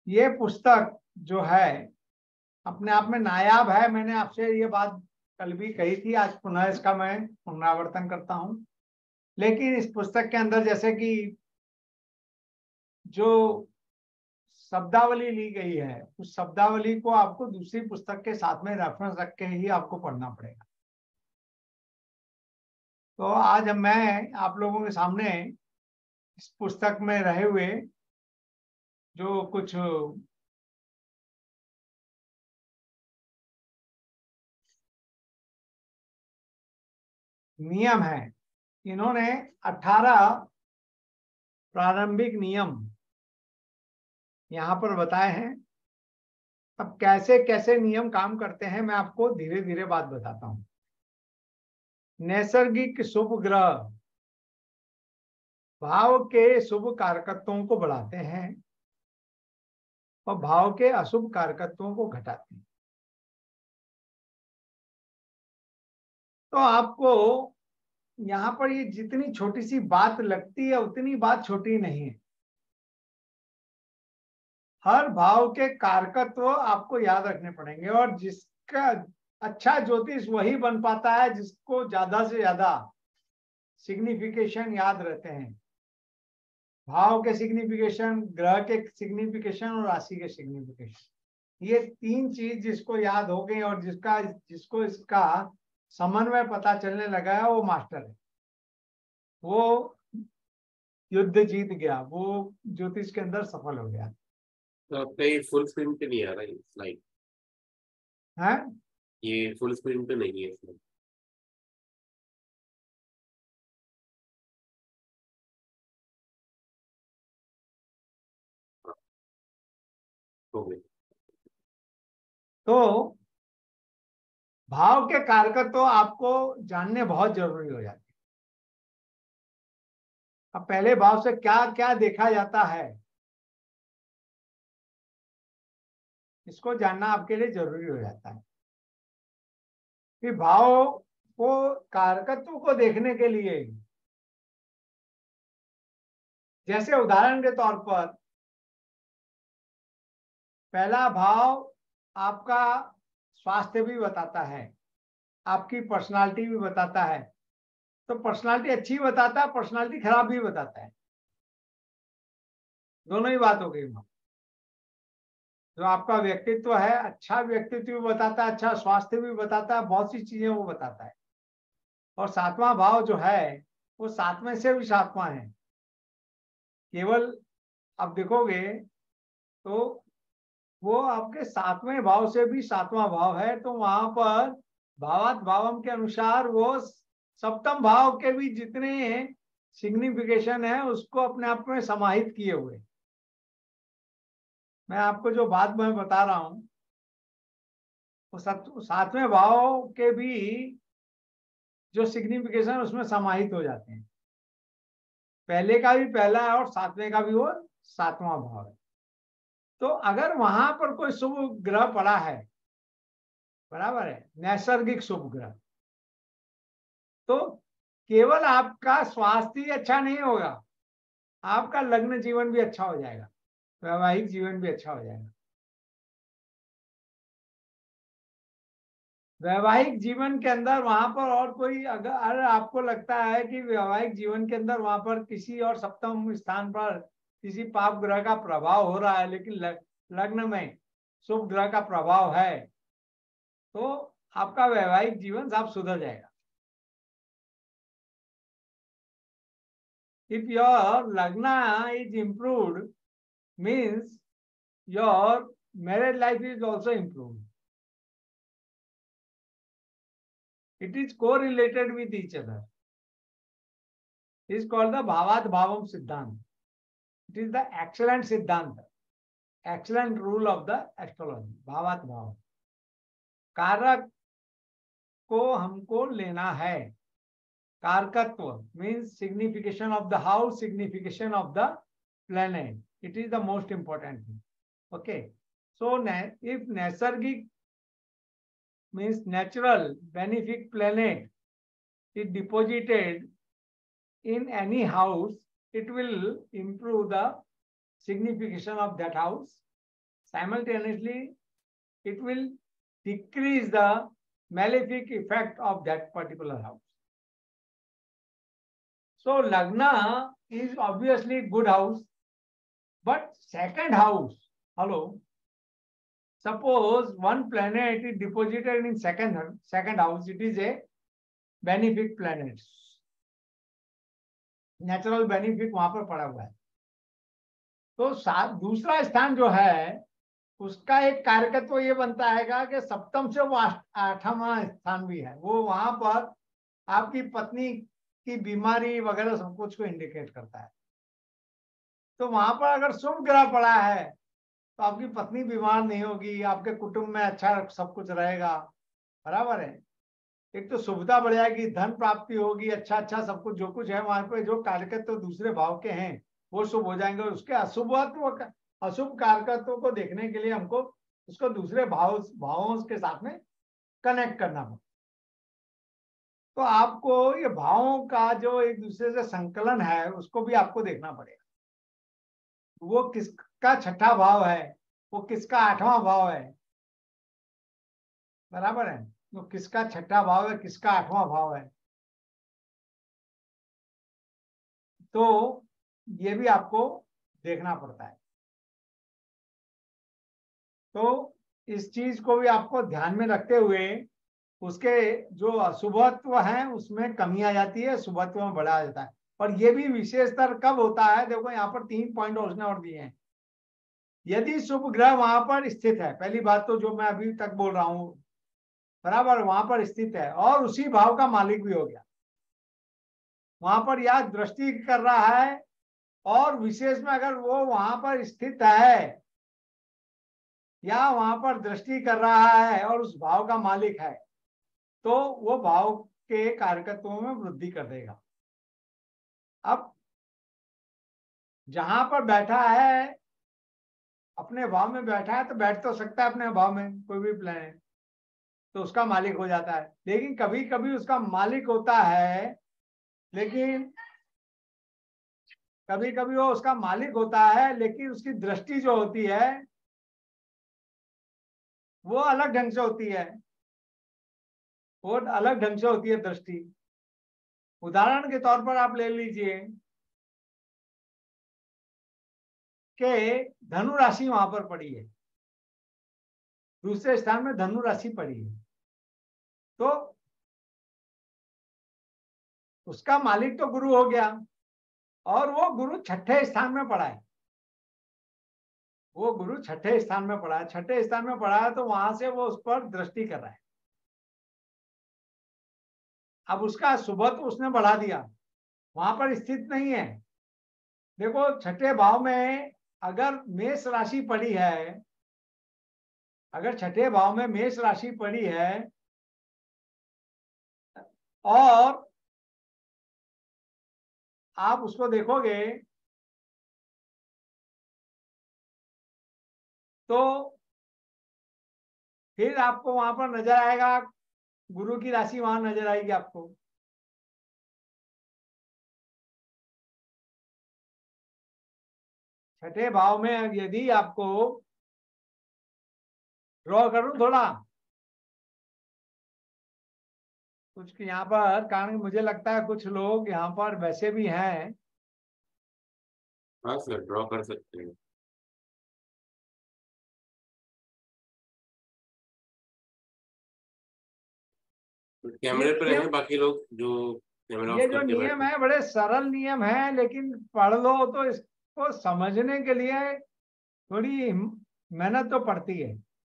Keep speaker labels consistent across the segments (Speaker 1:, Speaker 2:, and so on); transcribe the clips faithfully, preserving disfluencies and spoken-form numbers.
Speaker 1: ये पुस्तक जो है अपने आप में नायाब है। मैंने आपसे ये बात कल भी कही थी, आज पुनः इसका मैं पुनरावर्तन करता हूं। लेकिन इस पुस्तक के अंदर जैसे कि जो शब्दावली ली गई है, उस शब्दावली को आपको दूसरी पुस्तक के साथ में रेफरेंस रख के ही आपको पढ़ना पड़ेगा। तो आज मैं आप लोगों के सामने इस पुस्तक में रहे हुए जो कुछ नियम है, इन्होंने अठारह प्रारंभिक नियम यहाँ पर बताए हैं। अब कैसे कैसे नियम काम करते हैं मैं आपको धीरे धीरे बात बताता हूं। नैसर्गिक शुभ ग्रह भाव के शुभ कारकत्वों को बढ़ाते हैं और भाव के अशुभ कारकत्वों को घटाते हैं। तो आपको यहाँ पर ये जितनी छोटी सी बात लगती है उतनी बात छोटी नहीं है। हर भाव के कारकत्व आपको याद रखने पड़ेंगे और जिसका अच्छा ज्योतिष वही बन पाता है जिसको ज्यादा से ज्यादा सिग्निफिकेशन याद रहते हैं। भाव के सिग्निफिकेशन, ग्रह के सिग्निफिकेशन और राशि के सिग्निफिकेशन, ये तीन चीज जिसको याद हो गई और जिसका जिसको इसका समन्वय पता चलने लगा है वो मास्टर है, वो युद्ध जीत गया, वो ज्योतिष के अंदर सफल हो गया।
Speaker 2: तो आपका ये फुल स्क्रीन पे नहीं आ रहा है स्लाइड?
Speaker 1: है
Speaker 2: ये फुल स्क्रीन पे नहीं है स्लाइड। हो गई।
Speaker 1: तो भाव के कारकत्व तो आपको जानने बहुत जरूरी हो जाते हैं। अब पहले भाव से क्या क्या देखा जाता है इसको जानना आपके लिए जरूरी हो जाता है। कि भाव को कारकत्व को देखने के लिए, जैसे उदाहरण के तौर पर पहला भाव आपका स्वास्थ्य भी बताता है, आपकी पर्सनालिटी भी बताता है। तो पर्सनालिटी अच्छी बताता है, पर्सनालिटी खराब भी बताता है, दोनों ही बात हो गई। जो आपका व्यक्तित्व है, अच्छा व्यक्तित्व भी बताता है, अच्छा स्वास्थ्य भी बताता है, बहुत सी चीजें वो बताता है। और सातवां भाव जो है वो सातवें से भी सातवां है। केवल आप देखोगे तो वो आपके सातवें भाव से भी सातवां भाव है, तो वहां पर भावात भावम के अनुसार वो सप्तम भाव के भी जितने सिग्निफिकेशन है उसको अपने आप में समाहित किए हुए। मैं आपको जो बात मैं बता रहा हूं वो सातवें भाव के भी जो सिग्निफिकेशन उसमें समाहित हो जाते हैं। पहले का भी पहला है और सातवें का भी वो सातवां भाव है। तो अगर वहां पर कोई शुभ ग्रह पड़ा है, बराबर है, नैसर्गिक शुभ ग्रह, तो केवल आपका स्वास्थ्य ही अच्छा नहीं होगा, आपका लग्न जीवन भी अच्छा हो जाएगा, वैवाहिक जीवन भी अच्छा हो जाएगा। वैवाहिक जीवन के अंदर वहां पर और कोई अगर आपको लगता है कि वैवाहिक जीवन के अंदर वहां पर किसी और सप्तम स्थान पर किसी पाप ग्रह का प्रभाव हो रहा है, लेकिन लग्न में शुभ ग्रह का प्रभाव है, तो आपका वैवाहिक जीवन सब सुधर जाएगा। If your lagna is improved, means your marriage life is also improved. It is correlated with each other. It is called the Bhavat Bhavam Siddhant. It is the excellent Siddhanta, excellent rule of the astrology. Bhavat Bhavam. कारक को हमको लेना है। कारकत्व means signification of the house, signification of the planet. It is the most important thing. Okay. So if Naisargic means natural benefic planet is deposited in any house, it will improve the signification of that house. simultaneously it will decrease the malefic effect of that particular house. So Lagna is obviously good house, but second house, hello, suppose one planet is deposited in second second house, it is a benefic planet, natural benefit वहां पर पड़ा हुआ है। तो दूसरा स्थान जो है उसका एक कारकत्व ये बनता है कि सप्तम से वो आठवां स्थान भी है, वो वहां पर आपकी पत्नी की बीमारी वगैरह सब कुछ को इंडिकेट करता है। तो वहां पर अगर शुभ ग्रह पड़ा है तो आपकी पत्नी बीमार नहीं होगी, आपके कुटुंब में अच्छा सब कुछ रहेगा, बराबर है। एक तो सुविधा बढ़ जाएगी, धन प्राप्ति होगी, अच्छा अच्छा सब कुछ जो कुछ है वहां पे जो कारकत्व तो दूसरे भाव के हैं वो शुभ हो जाएंगे। और उसके अशुभत्व अशुभ कारकत्व को देखने के लिए हमको उसको दूसरे भाव भावों के साथ में कनेक्ट करना पड़ेगा। तो आपको ये भावों का जो एक दूसरे से संकलन है उसको भी आपको देखना पड़ेगा। वो किसका छठा भाव है, वो किसका आठवां भाव है, बराबर है। तो किसका छठा भाव है, किसका आठवां भाव है, तो ये भी आपको देखना पड़ता है। तो इस चीज को भी आपको ध्यान में रखते हुए उसके जो अशुभत्व हैं उसमें कमी आ जाती है, शुभत्व में बढ़ा जाता है। और ये भी विशेषतर कब होता है, देखो यहाँ पर तीन पॉइंट उसने और दिए हैं। यदि शुभ ग्रह वहां पर स्थित है, पहली बात तो जो मैं अभी तक बोल रहा हूं, बराबर वहां पर स्थित है और उसी भाव का मालिक भी हो गया, वहां पर या दृष्टि कर रहा है, और विशेष में अगर वो वहां पर स्थित है या वहां पर दृष्टि कर रहा है और उस भाव का मालिक है, तो वो भाव के कारकत्वों में वृद्धि कर देगा। अब जहां पर बैठा है, अपने भाव में बैठा है, तो बैठ तो सकता है अपने भाव में कोई भी प्लेनेट, तो उसका मालिक हो जाता है। लेकिन कभी कभी उसका मालिक होता है, लेकिन कभी कभी वो उसका मालिक होता है लेकिन उसकी दृष्टि जो होती है वो अलग ढंग से होती है, वो अलग ढंग से होती है दृष्टि। उदाहरण के तौर पर आप ले लीजिए कि धनु राशि वहां पर पड़ी है, दूसरे स्थान में धनु राशि पड़ी है, तो उसका मालिक तो गुरु हो गया और वो गुरु छठे स्थान में पड़ा है, वो गुरु छठे स्थान में पड़ा है, छठे स्थान में पड़ा है तो वहां से वो उस पर दृष्टि कर रहा है। अब उसका शुभत्व उसने बढ़ा दिया, वहां पर स्थित नहीं है। देखो छठे भाव में अगर मेष राशि पड़ी है, अगर छठे भाव में मेष राशि पड़ी है और आप उसको देखोगे तो फिर आपको वहां पर नजर आएगा, गुरु की राशि वहां नजर आएगी आपको। छठे भाव में यदि आपको ड्रॉ करूं थोड़ा कुछ यहाँ पर, कारण मुझे लगता है कुछ लोग यहाँ पर वैसे भी हैं।
Speaker 2: हाँ सर, ड्रॉ कर सकते हैं। कैमरे पर हैं बाकी लोग जो कैमरा ऑफ
Speaker 1: ये जो
Speaker 2: करके बैठे
Speaker 1: नियम है बड़े सरल नियम है, लेकिन पढ़ लो तो इसको समझने के लिए थोड़ी मेहनत तो पड़ती है।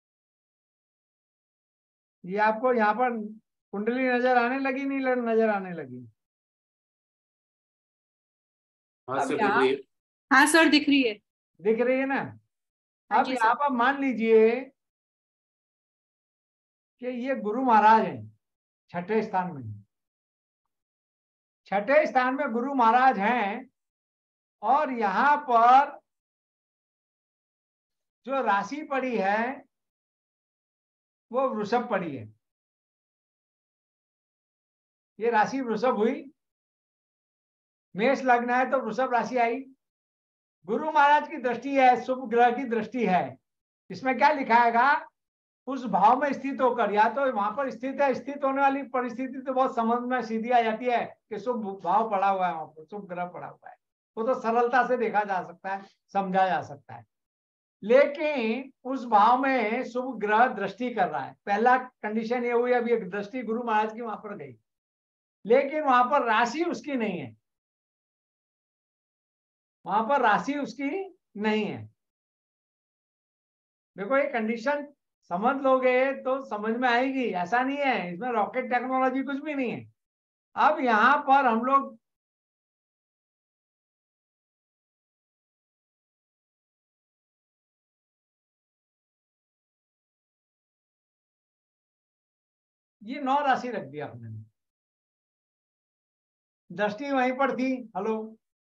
Speaker 1: ये आपको यहाँ पर कुंडली नजर आने लगी, नहीं नजर आने लगी?
Speaker 2: हाँ
Speaker 1: अब
Speaker 2: सर, दिख
Speaker 1: यहाँ
Speaker 2: रही है।
Speaker 3: हाँ सर, दिख रही है।
Speaker 1: दिख रही है ना?
Speaker 3: हाँ
Speaker 1: अब
Speaker 3: जी
Speaker 1: यहाँ पर मान लीजिए कि ये गुरु महाराज हैं छठे स्थान में, छठे स्थान में गुरु महाराज हैं और यहाँ पर जो राशि पड़ी है वो वृषभ पड़ी है। ये राशि वृषभ हुई, मेष लग्न है तो वृषभ राशि आई। गुरु महाराज की दृष्टि है, शुभ ग्रह की दृष्टि है, इसमें क्या लिखाएगा, उस भाव में स्थित होकर, या तो वहां पर स्थित है, स्थित होने वाली परिस्थिति तो बहुत समझ में सीधी आ जाती है कि शुभ भाव पड़ा हुआ है, वहां पर शुभ ग्रह पड़ा हुआ है, वो तो सरलता से देखा जा सकता है, समझा जा सकता है। लेकिन उस भाव में शुभ ग्रह दृष्टि कर रहा है, पहला कंडीशन ये हुई, अभी एक दृष्टि गुरु महाराज की वहां पर गई, लेकिन वहां पर राशि उसकी नहीं है, वहां पर राशि उसकी नहीं है। देखो ये कंडीशन समझ लोगे तो समझ में आएगी, ऐसा नहीं है, इसमें रॉकेट टेक्नोलॉजी कुछ भी नहीं है। अब यहां पर हम लोग ये नौ राशि रख दिया हमने, दृष्टि वहीं पर थी, हेलो,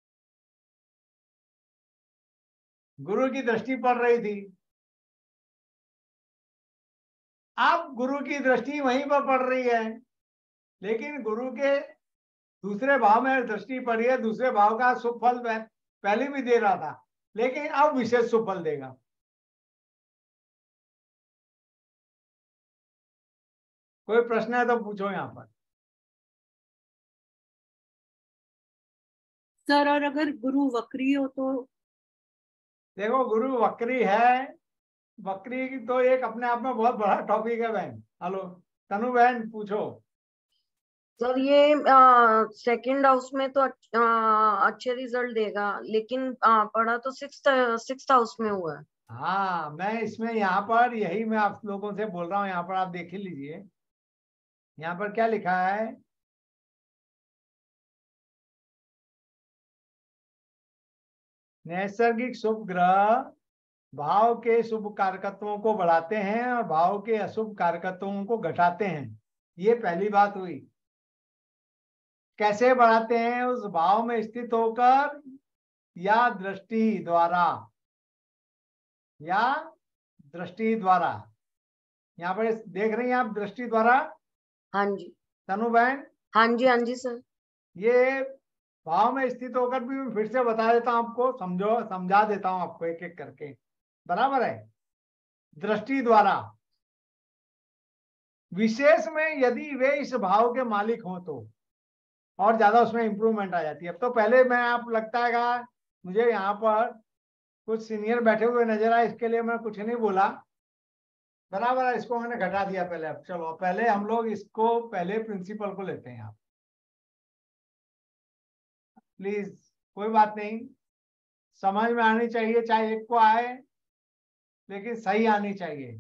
Speaker 1: गुरु की दृष्टि पड़ रही थी, अब गुरु की दृष्टि वहीं पर पड़ रही है, लेकिन गुरु के दूसरे भाव में दृष्टि पड़ी है, दूसरे भाव का शुभ फल पहले भी दे रहा था, लेकिन अब विशेष शुभ फल देगा। कोई प्रश्न है तो पूछो यहाँ पर।
Speaker 3: सर और अगर गुरु वक्री हो तो?
Speaker 1: देखो गुरु वक्री है, वक्री की तो एक अपने आप में बहुत बड़ा टॉपिक है बहन। हेलो तनु बहन पूछो।
Speaker 4: सर ये सेकंड हाउस में तो अच्छ- अ, अच्छे रिजल्ट देगा, लेकिन अ, पढ़ा तो सिक्स सिक्स हाउस में हुआ है।
Speaker 1: हाँ मैं इसमें यहाँ पर यही मैं आप लोगों से बोल रहा हूँ, यहाँ पर आप देख ही लीजिए, यहाँ पर क्या लिखा है, नैसर्गिक शुभ ग्रह भाव के शुभ कारकत्वों को बढ़ाते हैं और भाव के अशुभ कारकत्वों को घटाते हैं। ये पहली बात हुई। कैसे बढ़ाते हैं, उस भाव में स्थित होकर या दृष्टि द्वारा, या दृष्टि द्वारा, यहाँ पर देख रही हैं आप, दृष्टि द्वारा।
Speaker 4: हाँ जी,
Speaker 1: तनु बहन
Speaker 4: हाँ जी, हाँ जी सर।
Speaker 1: ये भाव में स्थित होकर भी मैं फिर से बता देता हूं आपको, समझो, समझा देता हूं आपको एक एक करके, बराबर है। दृष्टि द्वारा, विशेष में यदि वे इस भाव के मालिक हों तो और ज्यादा उसमें इंप्रूवमेंट आ जाती है। अब तो पहले मैं, आप लगता है मुझे यहाँ पर कुछ सीनियर बैठे हुए नजर आए, इसके लिए मैं कुछ नहीं बोला, बराबर है, इसको मैंने घटा दिया पहले। अब चलो पहले हम लोग इसको, पहले प्रिंसिपल को लेते हैं आप, प्लीज, कोई बात नहीं, समझ में आनी चाहिए, चाहे एक को आए लेकिन सही आनी चाहिए।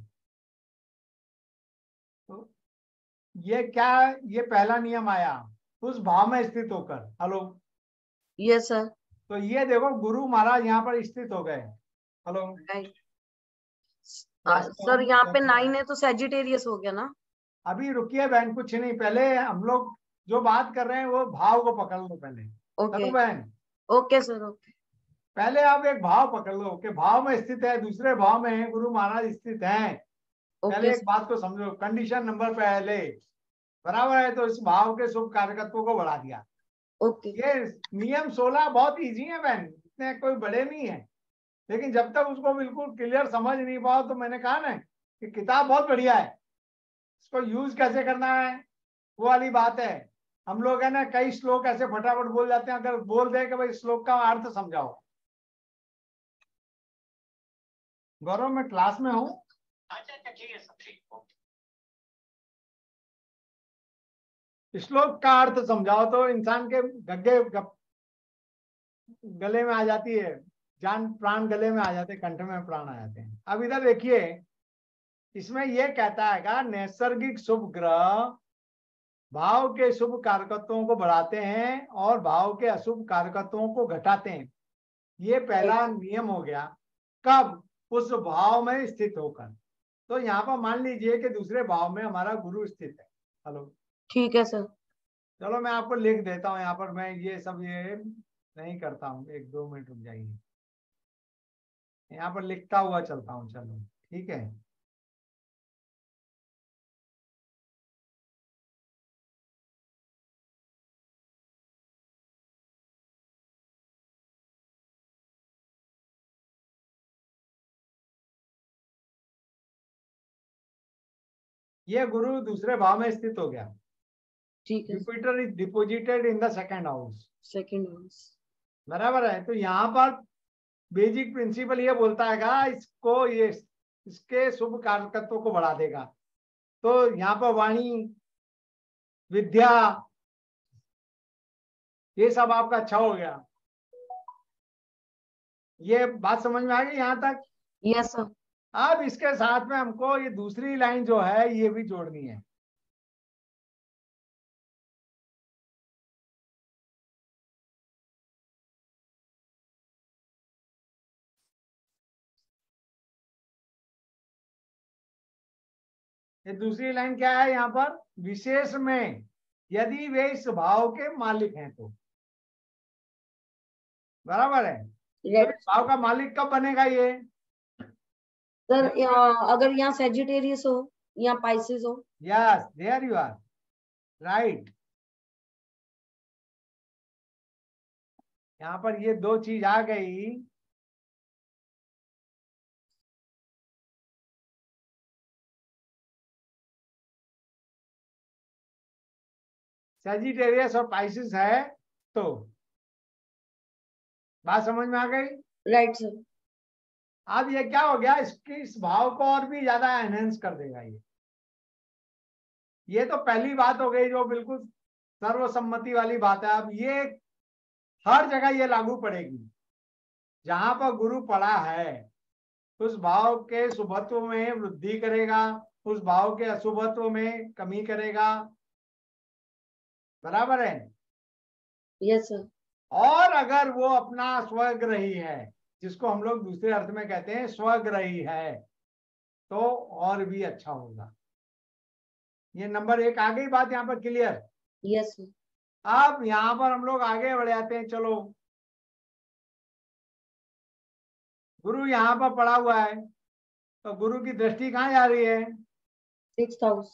Speaker 1: तो ये क्या, ये पहला नियम आया, उस भाव में स्थित होकर। Hello,
Speaker 4: yes sir.
Speaker 1: तो ये देखो गुरु महाराज यहाँ पर स्थित हो गए। हेलो
Speaker 4: राइट सर, यहाँ पे नाइन है तो सेजिटेरियस हो गया ना।
Speaker 1: अभी रुकिए बहन, कुछ नहीं, पहले हम लोग जो बात कर रहे हैं वो भाव को पकड़ लो पहले।
Speaker 4: ओके
Speaker 1: तनु बहन
Speaker 4: ओके सर, ओके।
Speaker 1: पहले आप एक भाव पकड़ लो कि भाव में स्थित है, दूसरे भाव में गुरु महाराज स्थित हैं। पहले
Speaker 4: ओके
Speaker 1: एक बात को समझो, कंडीशन नंबर पहले, बराबर है, तो इस भाव के शुभ कारकत्वों को बढ़ा दिया।
Speaker 4: ओके।
Speaker 1: ये नियम सोलह बहुत इजी है बहन, इतने कोई बड़े नहीं है, लेकिन जब तक उसको बिल्कुल क्लियर समझ नहीं पाओ, तो मैंने कहा ना कि किताब बहुत बढ़िया है, इसको यूज कैसे करना है वो वाली बात है। हम लोग है ना, कई श्लोक ऐसे फटाफट बोल जाते हैं, अगर बोल दे कि भाई श्लोक का अर्थ समझाओ। गौरव मैं क्लास में हूँ। श्लोक का अर्थ समझाओ तो इंसान के गग्गे गप, गले में आ जाती है, जान प्राण गले में आ जाते, कंठ में प्राण आ जाते हैं। अब इधर देखिए, इसमें यह कहता है नैसर्गिक शुभ ग्रह भाव के शुभ कारकत्वों को बढ़ाते हैं और भाव के अशुभ कारकत्वों को घटाते हैं। ये पहला नियम हो गया। कब? उस भाव में स्थित होकर। तो यहाँ पर मान लीजिए कि दूसरे भाव में हमारा गुरु स्थित है। हेलो,
Speaker 4: ठीक है सर।
Speaker 1: चलो मैं आपको लिख देता हूँ यहाँ पर, मैं ये सब ये नहीं करता हूँ, एक दो मिनट रुक जाइए, यहाँ पर लिखता हुआ चलता हूँ, चलो ठीक है। ये गुरु दूसरे भाव में स्थित हो गया।
Speaker 4: ठीक है
Speaker 1: Jupiter is deposited in the second house,
Speaker 4: second house.
Speaker 1: बराबर है। तो यहाँ पर बेसिक प्रिंसिपल ये बोलता है इसको, ये इसके शुभ कारकत्व को बढ़ा देगा। तो यहाँ पर वाणी, विद्या, ये सब आपका अच्छा हो गया। ये बात समझ में आ गई यहाँ तक?
Speaker 4: Yes sir.
Speaker 1: अब इसके साथ में हमको ये दूसरी लाइन जो है ये भी जोड़नी है। ये दूसरी लाइन क्या है यहाँ पर? विशेष में यदि वे इस भाव के मालिक हैं तो, बराबर है। तो इस भाव का मालिक कब बनेगा ये?
Speaker 4: सर अगर यहाँ सेजिटेरियस हो या पाइसेस हो।
Speaker 1: Yes, there you are right. यहाँ पर ये दो चीज आ गई। सेजिटेरियस और पाइसेस है तो बात समझ में आ गई?
Speaker 4: Right sir.
Speaker 1: अब ये क्या हो गया, इसकी इस भाव को और भी ज्यादा एनहेंस कर देगा ये। ये तो पहली बात हो गई जो बिल्कुल सर्वसम्मति वाली बात है। अब ये हर जगह ये लागू पड़ेगी। जहां पर गुरु पड़ा है उस भाव के शुभत्व में वृद्धि करेगा, उस भाव के अशुभत्व में कमी करेगा, बराबर है।
Speaker 4: Yes sir.
Speaker 1: और अगर वो अपना स्वग्रही है, जिसको हम लोग दूसरे अर्थ में कहते हैं स्वग्रही है, तो और भी अच्छा होगा। ये नंबर एक आ गई बात यहाँ पर क्लियर?
Speaker 4: Yes sir.
Speaker 1: अब यहाँ पर हम लोग आगे बढ़ जाते हैं। चलो, गुरु यहाँ पर पड़ा हुआ है तो गुरु की दृष्टि कहाँ जा रही है?
Speaker 4: Six house.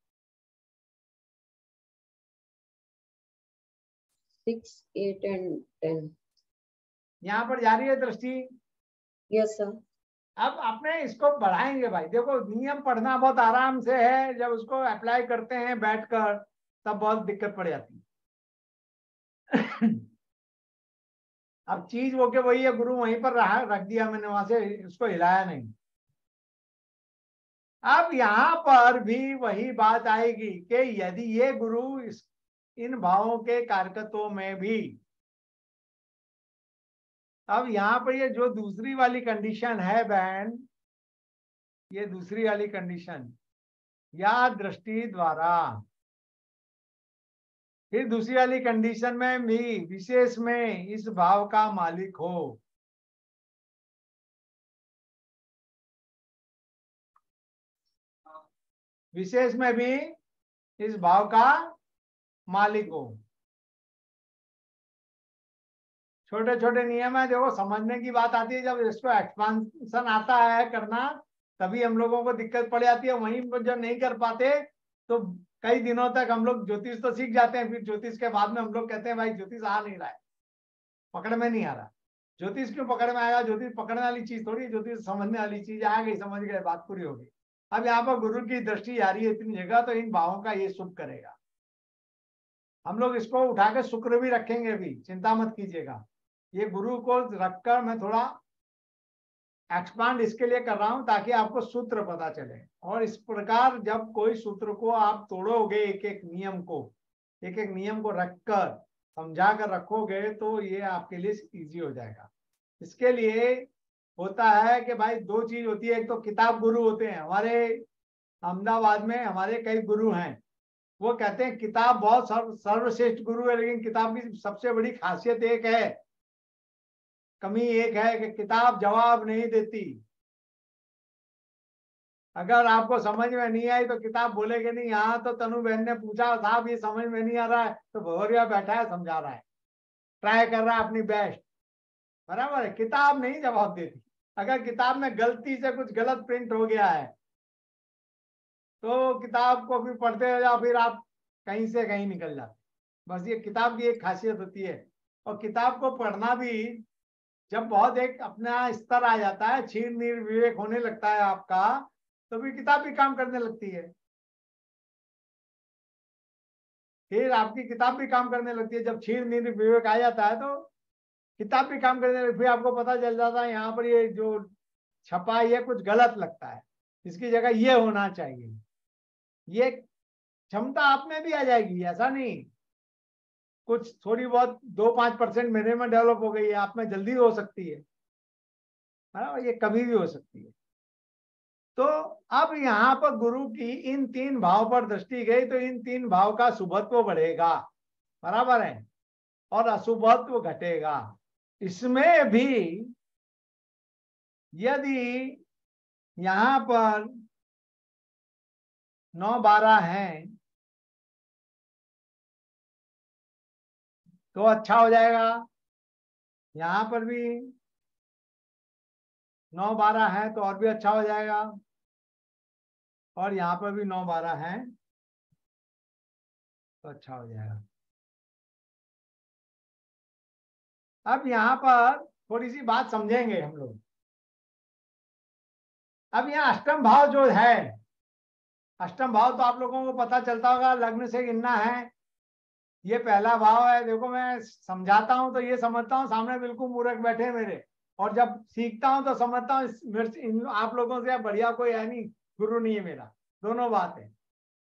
Speaker 4: Six, eight and ten
Speaker 1: यहाँ पर जा रही है दृष्टि।
Speaker 4: Yes sir.
Speaker 1: अब अपने इसको बढ़ाएंगे भाई। देखो, नियम पढ़ना बहुत आराम से है, जब उसको अप्लाई करते हैं बैठकर तब बहुत दिक्कत पड़ जाती है। अब चीज वो के वही है, गुरु वहीं पर रहा, रख दिया मैंने, वहां से उसको हिलाया नहीं। अब यहाँ पर भी वही बात आएगी कि यदि ये गुरु इस इन भावों के कारकत्वों में भी, अब यहाँ पर ये जो दूसरी वाली कंडीशन है बहन, ये दूसरी वाली कंडीशन, या दृष्टि द्वारा, फिर दूसरी वाली कंडीशन में भी विशेष में इस भाव का मालिक हो, विशेष में भी इस भाव का मालिक हो। छोटे छोटे नियम है, देखो समझने की बात आती है। जब इसको एक्सपांशन आता है करना, तभी हम लोगों को दिक्कत पड़ जाती है। वहीं पर जब नहीं कर पाते तो कई दिनों तक हम लोग ज्योतिष तो सीख जाते हैं, फिर ज्योतिष के बाद में हम लोग कहते हैं भाई ज्योतिष आ नहीं रहा है, पकड़ में नहीं आ रहा। ज्योतिष क्यों पकड़ में आएगा? ज्योतिष पकड़ने वाली चीज थोड़ी, ज्योतिष समझने वाली चीज। आ गई, समझ गए, बात पूरी हो गई। अब यहाँ पर गुरु की दृष्टि आ रही है इतनी जगह, तो इन भावों का ये शुभ करेगा। हम लोग इसको उठा के शुक्र भी रखेंगे भी, चिंता मत कीजिएगा। ये गुरु को रखकर मैं थोड़ा एक्सपांड इसके लिए कर रहा हूं ताकि आपको सूत्र पता चले। और इस प्रकार जब कोई सूत्र को आप तोड़ोगे, एक एक नियम को एक एक नियम को रखकर समझा कर रखोगे, तो ये आपके लिए इजी हो जाएगा। इसके लिए होता है कि भाई दो चीज होती है। एक तो किताब गुरु होते हैं। हमारे अहमदाबाद में हमारे कई गुरु हैं, वो कहते हैं किताब बहुत सर्व सर्वश्रेष्ठ गुरु है, लेकिन किताब की सबसे बड़ी खासियत एक है, कमी एक है कि किताब जवाब नहीं देती। अगर आपको समझ में नहीं आई तो किताब बोलेगे नहीं। यहाँ तो तनु बहन ने पूछा, साहब ये समझ में नहीं आ रहा है, तो भौरिया बैठा है समझा रहा है, ट्राई कर रहा है अपनी बेस्ट, बराबर है। किताब नहीं जवाब देती। अगर किताब में गलती से कुछ गलत प्रिंट हो गया है तो किताब को भी पढ़ते हो जाओ, फिर आप कहीं से कहीं निकल जाते। बस ये किताब की एक खासियत होती है। और किताब को पढ़ना भी जब बहुत एक अपना स्तर आ जाता है, क्षीण नीर विवेक होने लगता है आपका, तो भी किताब भी काम करने लगती है। फिर आपकी किताब भी काम करने लगती है। जब क्षीर नीर विवेक आ जाता है तो किताब भी काम करने लगती है। फिर आपको पता चल जाता है यहाँ पर ये जो छपा ये कुछ गलत लगता है, इसकी जगह ये होना चाहिए। ये क्षमता आप में भी आ जाएगी, ऐसा नहीं। कुछ थोड़ी बहुत दो पांच परसेंट मेरे में डेवलप हो गई है, आप में जल्दी हो सकती है, बराबर, ये कभी भी हो सकती है। तो अब यहाँ पर गुरु की इन तीन भाव पर दृष्टि गई तो इन तीन भाव का शुभत्व बढ़ेगा, बराबर है, और अशुभत्व घटेगा। इसमें भी यदि यहाँ पर नौ बारह हैं तो अच्छा हो जाएगा। यहाँ पर भी नौ बारह है तो और भी अच्छा हो जाएगा, और यहाँ पर भी नौ बारह है तो अच्छा हो जाएगा। अब यहाँ पर थोड़ी सी बात समझेंगे हम लोग। अब यहाँ अष्टम भाव जो है, अष्टम भाव तो आप लोगों को पता चलता होगा, लग्न से गिनना है। ये पहला भाव है। देखो मैं समझाता हूं तो ये समझता हूँ सामने बिल्कुल मूर्ख बैठे हैं मेरे, और जब सीखता हूं तो समझता हूँ आप लोगों से बढ़िया कोई है नहीं, गुरु नहीं है मेरा, दोनों बात है,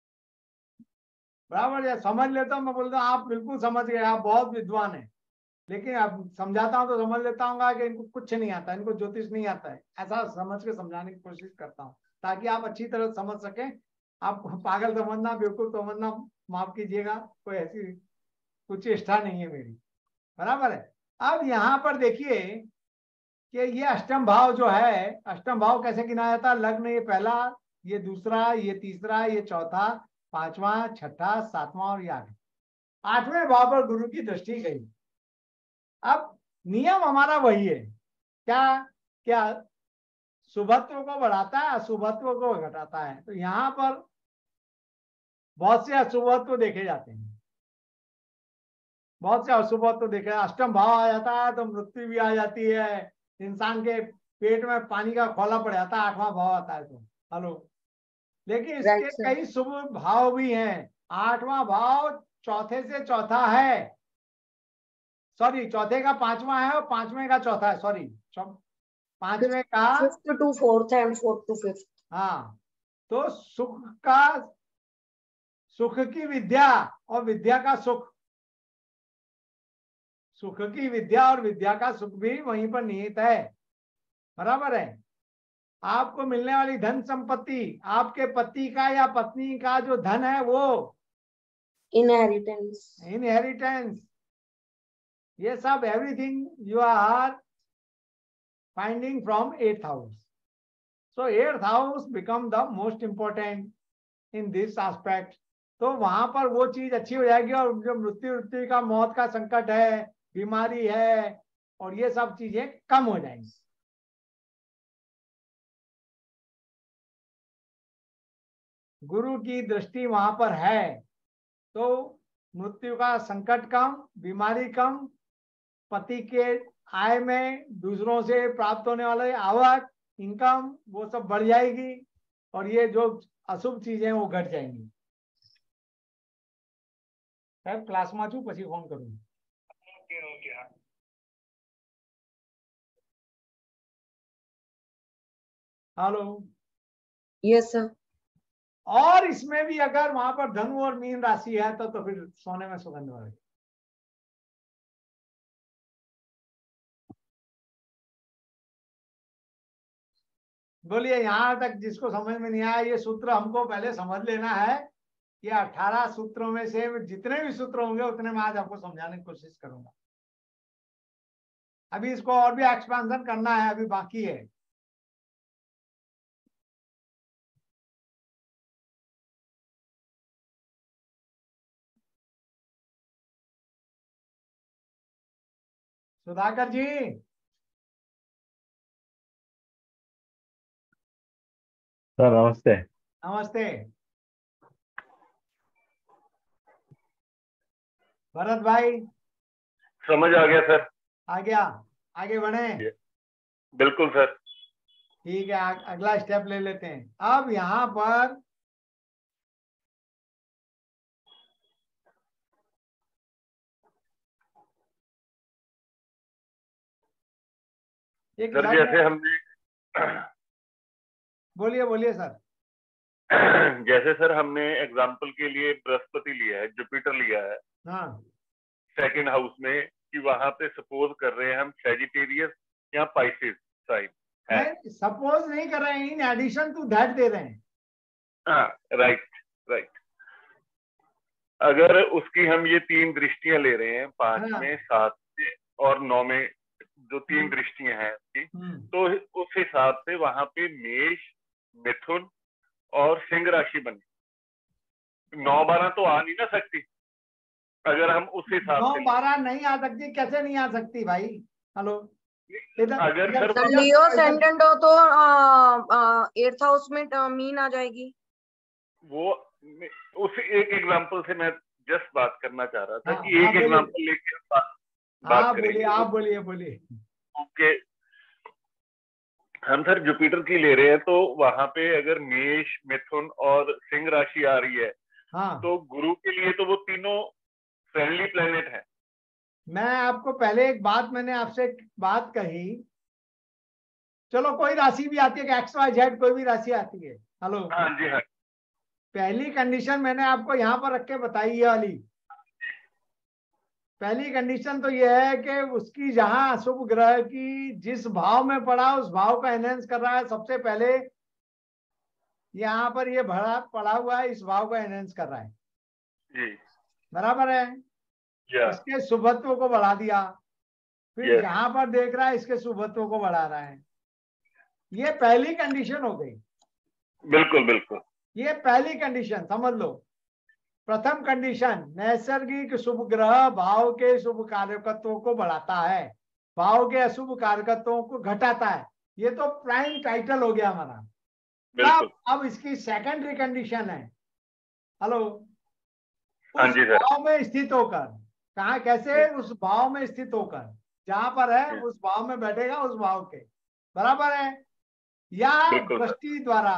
Speaker 1: बराबर। या समझ लेता हूँ, मैं बोलता हूँ आप बिल्कुल समझ गए, आप बहुत विद्वान है। लेकिन अब समझाता हूँ तो समझ लेता हूँ कि इनको कुछ नहीं आता, इनको ज्योतिष नहीं आता है, ऐसा समझ के समझाने की कोशिश करता हूँ ताकि आप अच्छी तरह समझ सकें। आप पागल समझना, बेवकूफ समझना माफ कीजिएगा, कोई ऐसी कुछ इच्छा नहीं है मेरी, बराबर है। अब यहाँ पर देखिए कि ये अष्टम भाव जो है, अष्टम भाव कैसे गिना जाता है? लग्न ये पहला, ये दूसरा, ये तीसरा, ये चौथा, पांचवा, छठा, सातवां और ये आठवां। आठवें भाव पर गुरु की दृष्टि गई। अब नियम हमारा वही है, क्या क्या शुभत्व को बढ़ाता है, अशुभत्व को घटाता है। तो यहाँ पर बहुत से अशुभत्व देखे जाते हैं, बहुत से अशुभत्व देखे। अष्टम भाव आ जाता है तो मृत्यु भी आ जाती है, इंसान के पेट में पानी का खोला पड़ जाता है, आठवां भाव आता है तो। हेलो, लेकिन इसके
Speaker 4: Right, sir.
Speaker 1: कई शुभ भाव भी हैं। आठवां भाव चौथे से चौथा है, सॉरी चौथे का पांचवा है और पांचवें का चौथा है, सॉरी पांचवें का,
Speaker 4: fifth to fourth and fourth to fifth.
Speaker 1: हाँ। तो सुख का, सुख की विद्या और विद्या का सुख, सुख की विद्या और विद्या का सुख भी वहीं पर निहित है, बराबर है। आपको मिलने वाली धन संपत्ति, आपके पति का या पत्नी का जो धन है वो
Speaker 4: इनहेरिटेंस,
Speaker 1: इनहेरिटेंस, ये सब everything you are finding from eighth house. So eighth house become the most important in this aspect. तो वहां पर वो चीज अच्छी हो जाएगी, और जो मृत्यु मृत्यु का, मौत का संकट है, बीमारी है, और ये सब चीजें कम हो जाएंगी। गुरु की दृष्टि वहां पर है तो मृत्यु का संकट कम, बीमारी कम, पति के आय में दूसरों से प्राप्त होने वाले आवक, इनकम, वो सब बढ़ जाएगी, और ये जो अशुभ चीजें वो घट जाएंगी। साहब क्लास में छू, પછી फोन करूँ। Hello,
Speaker 4: yes sir.
Speaker 1: और इसमें भी अगर वहां पर धनु और मीन राशि है तो तो फिर सोने में सुगंध बढ़ेगी। बोलिए, यहाँ तक जिसको समझ में नहीं आया, ये सूत्र हमको पहले समझ लेना है। ये अठारह सूत्रों में से जितने भी सूत्र होंगे उतने मैं आज आपको समझाने की कोशिश करूंगा। अभी इसको और भी एक्सपेंशन करना है, अभी बाकी है। सुधाकर जी,
Speaker 5: सर नमस्ते।
Speaker 1: नमस्ते। भरत भाई,
Speaker 5: समझ आ गया सर।
Speaker 1: आ गया, आगे बढ़े।
Speaker 5: बिल्कुल सर।
Speaker 1: ठीक है, आ- अगला स्टेप ले लेते हैं। अब यहाँ पर एक
Speaker 5: सर
Speaker 1: लग्न-
Speaker 5: जैसे हमने
Speaker 1: बोलिए बोलिए सर।
Speaker 5: जैसे सर हमने एग्जाम्पल के लिए बृहस्पति लिया है, जुपिटर लिया है
Speaker 1: हाँ
Speaker 5: सेकंड हाउस में, कि वहां पे सपोज कर रहे हैं हम सेजिटेरियस या पाइसेस साइन है।
Speaker 1: नहीं, सपोज नहीं कर रहे हैं, इन एडिशन टू दैट दे रहे हैं।
Speaker 5: हाँ, राइट राइट। अगर उसकी हम ये तीन दृष्टियां ले रहे हैं, पांच
Speaker 1: हाँ।
Speaker 5: में, सात में और नौ में, जो तीन
Speaker 1: हम्म।
Speaker 5: दृष्टियां हैं उसकी,
Speaker 1: हम्म,
Speaker 5: तो उस हिसाब से वहां पे मेष, मिथुन और सिंह राशि बनी। नौ बारह तो आ नहीं ना सकती अगर हम उस हिसाब
Speaker 1: नौ
Speaker 5: से लें।
Speaker 1: बारह नहीं आ सकती, कैसे नहीं आ सकती भाई? हेलो, इधर
Speaker 5: अगर
Speaker 1: इधर-
Speaker 5: सर
Speaker 4: सर
Speaker 1: इधर-
Speaker 4: लियो
Speaker 1: इधर-
Speaker 4: सेंटेंट हो तो एट्थ हाउस में अ, मीन आ जाएगी।
Speaker 5: वो उस एक एग्जांपल से मैं जस्ट बात करना चाह रहा था
Speaker 1: हाँ,
Speaker 5: कि
Speaker 1: हाँ,
Speaker 5: एक
Speaker 1: बोलिए।
Speaker 5: एग्जांपल लेके बात
Speaker 1: हाँ
Speaker 5: बात
Speaker 1: बोलिए,
Speaker 5: करेंगे।
Speaker 1: आप बोलिए बोलिए।
Speaker 5: ओके, हम सर जुपिटर की ले रहे हैं, तो वहां पे अगर मेष, मिथुन और सिंह राशि आ रही है,
Speaker 1: हाँ,
Speaker 5: तो गुरु के लिए तो वो तीनों फ्रेंडली प्लेनेट है।
Speaker 1: मैं आपको पहले एक बात, मैंने आपसे एक बात कही, चलो कोई राशि भी आती है कि एक्स वाई जेड कोई भी राशि आती है। हेलो,
Speaker 5: हाँ जी हाँ
Speaker 1: पहली कंडीशन मैंने आपको यहाँ पर रख के बताई है वाली। पहली कंडीशन तो यह है कि उसकी जहां अशुभ ग्रह की जिस भाव में पड़ा उस भाव का एनहेंस कर रहा है। सबसे पहले यहाँ पर ये भरा पड़ा हुआ है, इस भाव का एनहेंस कर रहा है,
Speaker 5: जी,
Speaker 1: बराबर है।
Speaker 5: या
Speaker 1: इसके शुभत्व को बढ़ा दिया, फिर
Speaker 5: Yes.
Speaker 1: जहां पर देख रहा है इसके शुभत्व को बढ़ा रहा है। ये पहली कंडीशन हो गई।
Speaker 5: बिल्कुल बिल्कुल।
Speaker 1: ये पहली कंडीशन समझ लो। प्रथम कंडीशन, नैसर्गिक शुभ ग्रह भाव के शुभ कारकत्वों को बढ़ाता है, भाव के अशुभ कारकत्वों को घटाता है। ये तो प्राइम टाइटल हो गया हमारा।
Speaker 5: बिल्कुल।
Speaker 1: अब अब इसकी सेकेंडरी कंडीशन है, हेलो,
Speaker 5: हाँ
Speaker 1: उस
Speaker 5: जी सर।
Speaker 1: भाव में स्थित होकर, कहा कैसे, उस भाव में स्थित होकर, जहां पर है
Speaker 5: हम्म।
Speaker 1: उस भाव में बैठेगा, उस भाव के, बराबर है, या
Speaker 5: बिल्कुल सर।
Speaker 1: दृष्टि द्वारा।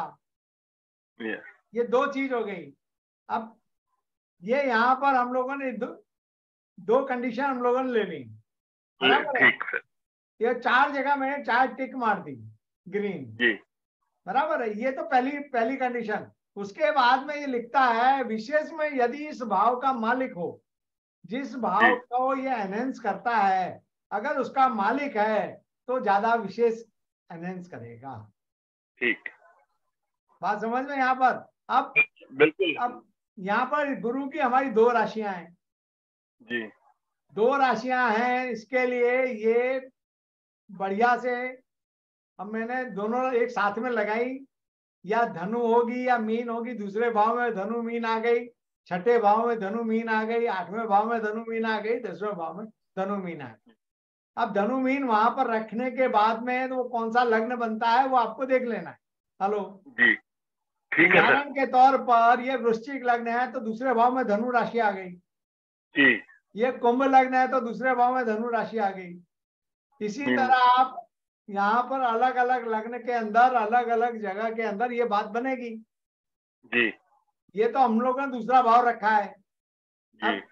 Speaker 5: Yes.
Speaker 1: ये दो चीज हो गई। अब ये यहाँ पर हम लोगों ने दो, दो कंडीशन हम लोगों ने ले ली, बराबर है।
Speaker 5: ठीक सर।
Speaker 1: ये चार जगह मैंने चार टिक मार दी ग्रीन,
Speaker 5: जी
Speaker 1: बराबर है। ये तो पहली पहली कंडीशन। उसके बाद में ये लिखता है, विशेष में यदि इस भाव का मालिक हो, जिस भाव
Speaker 5: जी।
Speaker 1: को ये एनहेंस करता है, अगर उसका मालिक है तो ज्यादा विशेष एनहेंस करेगा।
Speaker 5: ठीक,
Speaker 1: बात समझ में यहाँ पर? अब
Speaker 5: बिल्कुल।
Speaker 1: अब यहाँ पर गुरु की हमारी दो राशियां हैं,
Speaker 5: जी
Speaker 1: दो राशियां हैं। इसके लिए ये बढ़िया से अब मैंने दोनों एक साथ में लगाई, या धनु होगी या मीन होगी। दूसरे भाव में धनु मीन आ गई, छठे भाव में धनु मीन आ गई, आठवें भाव में धनु मीन आ गई, दसवें भाव में धनु मीन आ गई। अब धनु मीन वहां पर रखने के बाद में तो वो कौन सा लग्न बनता है वो आपको देख लेना है। हेलो,
Speaker 5: जी ठीक है सर।
Speaker 1: उदाहरण के तौर पर ये वृश्चिक लग्न है तो दूसरे भाव में धनु राशि आ गई।
Speaker 5: जी
Speaker 1: ये कुंभ लग्न है तो दूसरे भाव में धनु राशि आ गई। इसी
Speaker 5: हम्म।
Speaker 1: तरह आप यहाँ पर अलग अलग लग्न के अंदर, अलग अलग जगह के अंदर ये बात बनेगी।
Speaker 5: जी
Speaker 1: ये तो हम लोगों ने दूसरा भाव रखा है।
Speaker 5: जी
Speaker 1: अब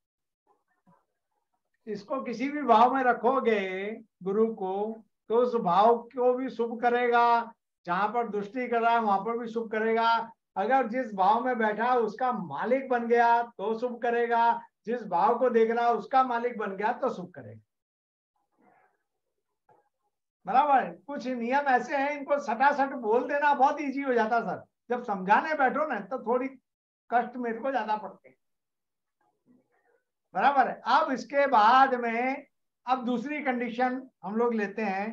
Speaker 1: इसको किसी भी भाव में रखोगे गुरु को, तो उस भाव को भी शुभ करेगा, जहां पर दृष्टि कर रहा है वहां पर भी शुभ करेगा। अगर जिस भाव में बैठा है उसका मालिक बन गया तो शुभ करेगा, जिस भाव को देख रहा है उसका मालिक बन गया तो शुभ करेगा, बराबर। कुछ नियम ऐसे हैं, इनको सटासट बोल देना बहुत इजी हो जाता सर। जब समझाने बैठो ना तो थोड़ी कष्ट मेरे को ज्यादा पड़ते हैं, बराबर है। अब इसके बाद में अब दूसरी कंडीशन हम लोग लेते हैं।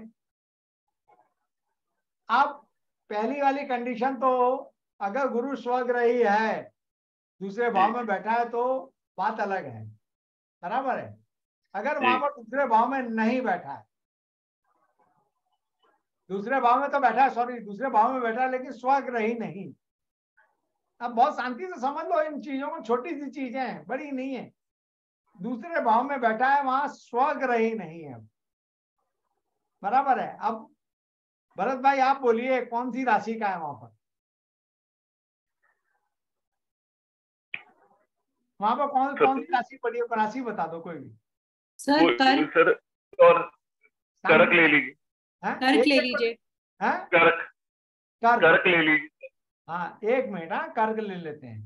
Speaker 1: अब पहली वाली कंडीशन तो अगर गुरु स्वग्रही है, दूसरे भाव में बैठा है तो बात अलग है, बराबर है। अगर वहां पर दूसरे भाव में नहीं बैठा है, दूसरे भाव में तो बैठा है, सॉरी दूसरे भाव में बैठा है लेकिन स्वग्रही नहीं। अब बहुत शांति से समझ लो इन चीजों को, छोटी सी चीजें हैं, बड़ी नहीं है। दूसरे भाव में बैठा है, वहां स्वग्रही नहीं है, बराबर है। अब भरत भाई आप बोलिए कौन सी राशि का है वहां पर? वहां पर कौन कौन सी राशि पड़ी है? राशि बता दो कोई भी
Speaker 3: सर कर्क
Speaker 5: सर। और कर्क ले लीजिए।
Speaker 1: हैं?
Speaker 3: कर्क
Speaker 1: एक
Speaker 3: ले
Speaker 1: एक
Speaker 3: लीजिए।
Speaker 1: हैं?
Speaker 5: कर्क
Speaker 1: कर्क
Speaker 5: कर्क ले लीजिए।
Speaker 1: हाँ एक मिनट, हाँ कर्क ले लेते हैं।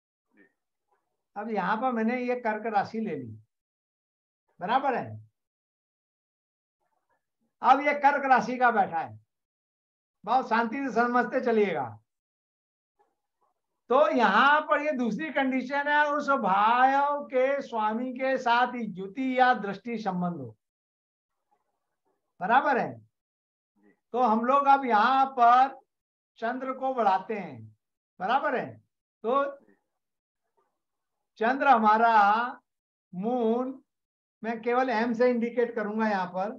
Speaker 1: अब यहाँ पर मैंने ये कर्क राशि ले ली, बराबर है। अब ये कर्क राशि का बैठा है, बहुत शांति से समझते चलिएगा। तो यहाँ पर ये दूसरी कंडीशन है, उस भाव के स्वामी के साथ युति या दृष्टि संबंध हो, बराबर है। तो हम लोग अब यहाँ पर चंद्र को बढ़ाते हैं, बराबर है। तो चंद्र हमारा मून, मैं केवल एम से इंडिकेट करूंगा यहाँ पर।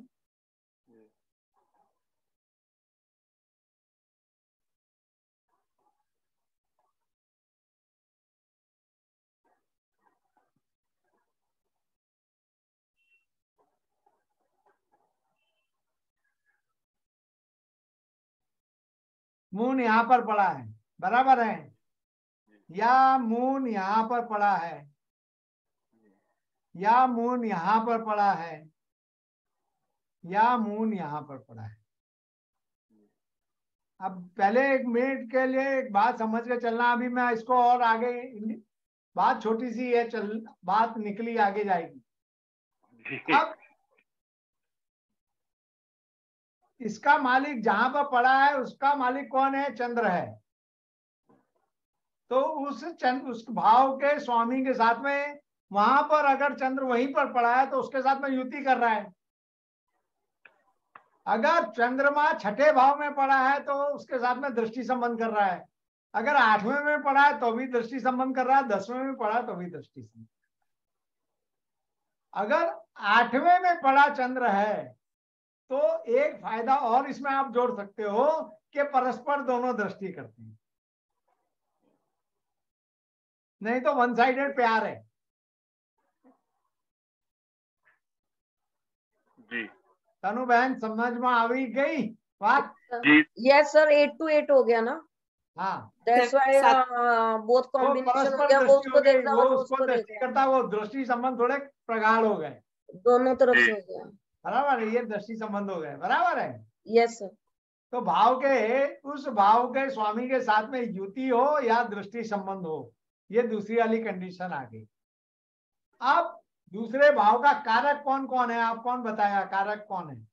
Speaker 1: मून यहाँ पर पड़ा है, बराबर है, या मून यहाँ पर पड़ा है, या मून यहाँ पर पड़ा है, या मून यहाँ पर पड़ा है। अब पहले एक मिनट के लिए एक बात समझ के चलना, अभी मैं इसको और आगे, बात छोटी सी है, चल बात निकली आगे जाएगी। अब इसका मालिक जहां पर पड़ा है उसका मालिक कौन है? चंद्र है। तो उस चंद्र, उस भाव के स्वामी के साथ में वहां पर अगर चंद्र वहीं पर पड़ा है तो उसके साथ में युति कर रहा है। अगर चंद्रमा छठे भाव में पड़ा है तो उसके साथ में दृष्टि संबंध कर रहा है। अगर आठवें में पड़ा है तो भी दृष्टि संबंध कर रहा है, दसवें में पड़ा है तो भी दृष्टि संबंध। अगर आठवें में पड़ा चंद्र है तो एक फायदा और इसमें आप जोड़ सकते हो कि परस्पर दोनों दृष्टि करते हैं, नहीं तो वन साइडेड प्यार है।
Speaker 5: जी
Speaker 1: तनु बहन समझ में आई गई बात?
Speaker 5: जी
Speaker 4: yes sir, eight to eight हो गया ना,
Speaker 1: हाँ,
Speaker 4: दैट्स व्हाई
Speaker 3: सात-
Speaker 4: बोथ
Speaker 1: वो
Speaker 4: कॉम्बिनेशन हो
Speaker 1: परस्पर
Speaker 4: गया, वो
Speaker 1: दृष्टि
Speaker 4: उसको
Speaker 1: हो गई,
Speaker 4: देख रहा
Speaker 1: वो
Speaker 4: और वो
Speaker 1: उसको
Speaker 4: उसको देख
Speaker 1: दृष्टि
Speaker 4: रहा,
Speaker 1: करता, वो दृष्टि संबंध थोड़े प्रगाढ़ हो गए,
Speaker 4: दोनों तरफ
Speaker 5: जी।
Speaker 4: से हो गया।
Speaker 1: बराबर है, ये दृष्टि संबंध हो गए, बराबर है।
Speaker 4: Yes sir.
Speaker 1: तो भाव के, उस भाव के स्वामी के साथ में युति हो या दृष्टि संबंध हो, ये दूसरी वाली कंडीशन आ गई। अब दूसरे भाव का कारक कौन कौन है, आप कौन बताया कारक कौन है?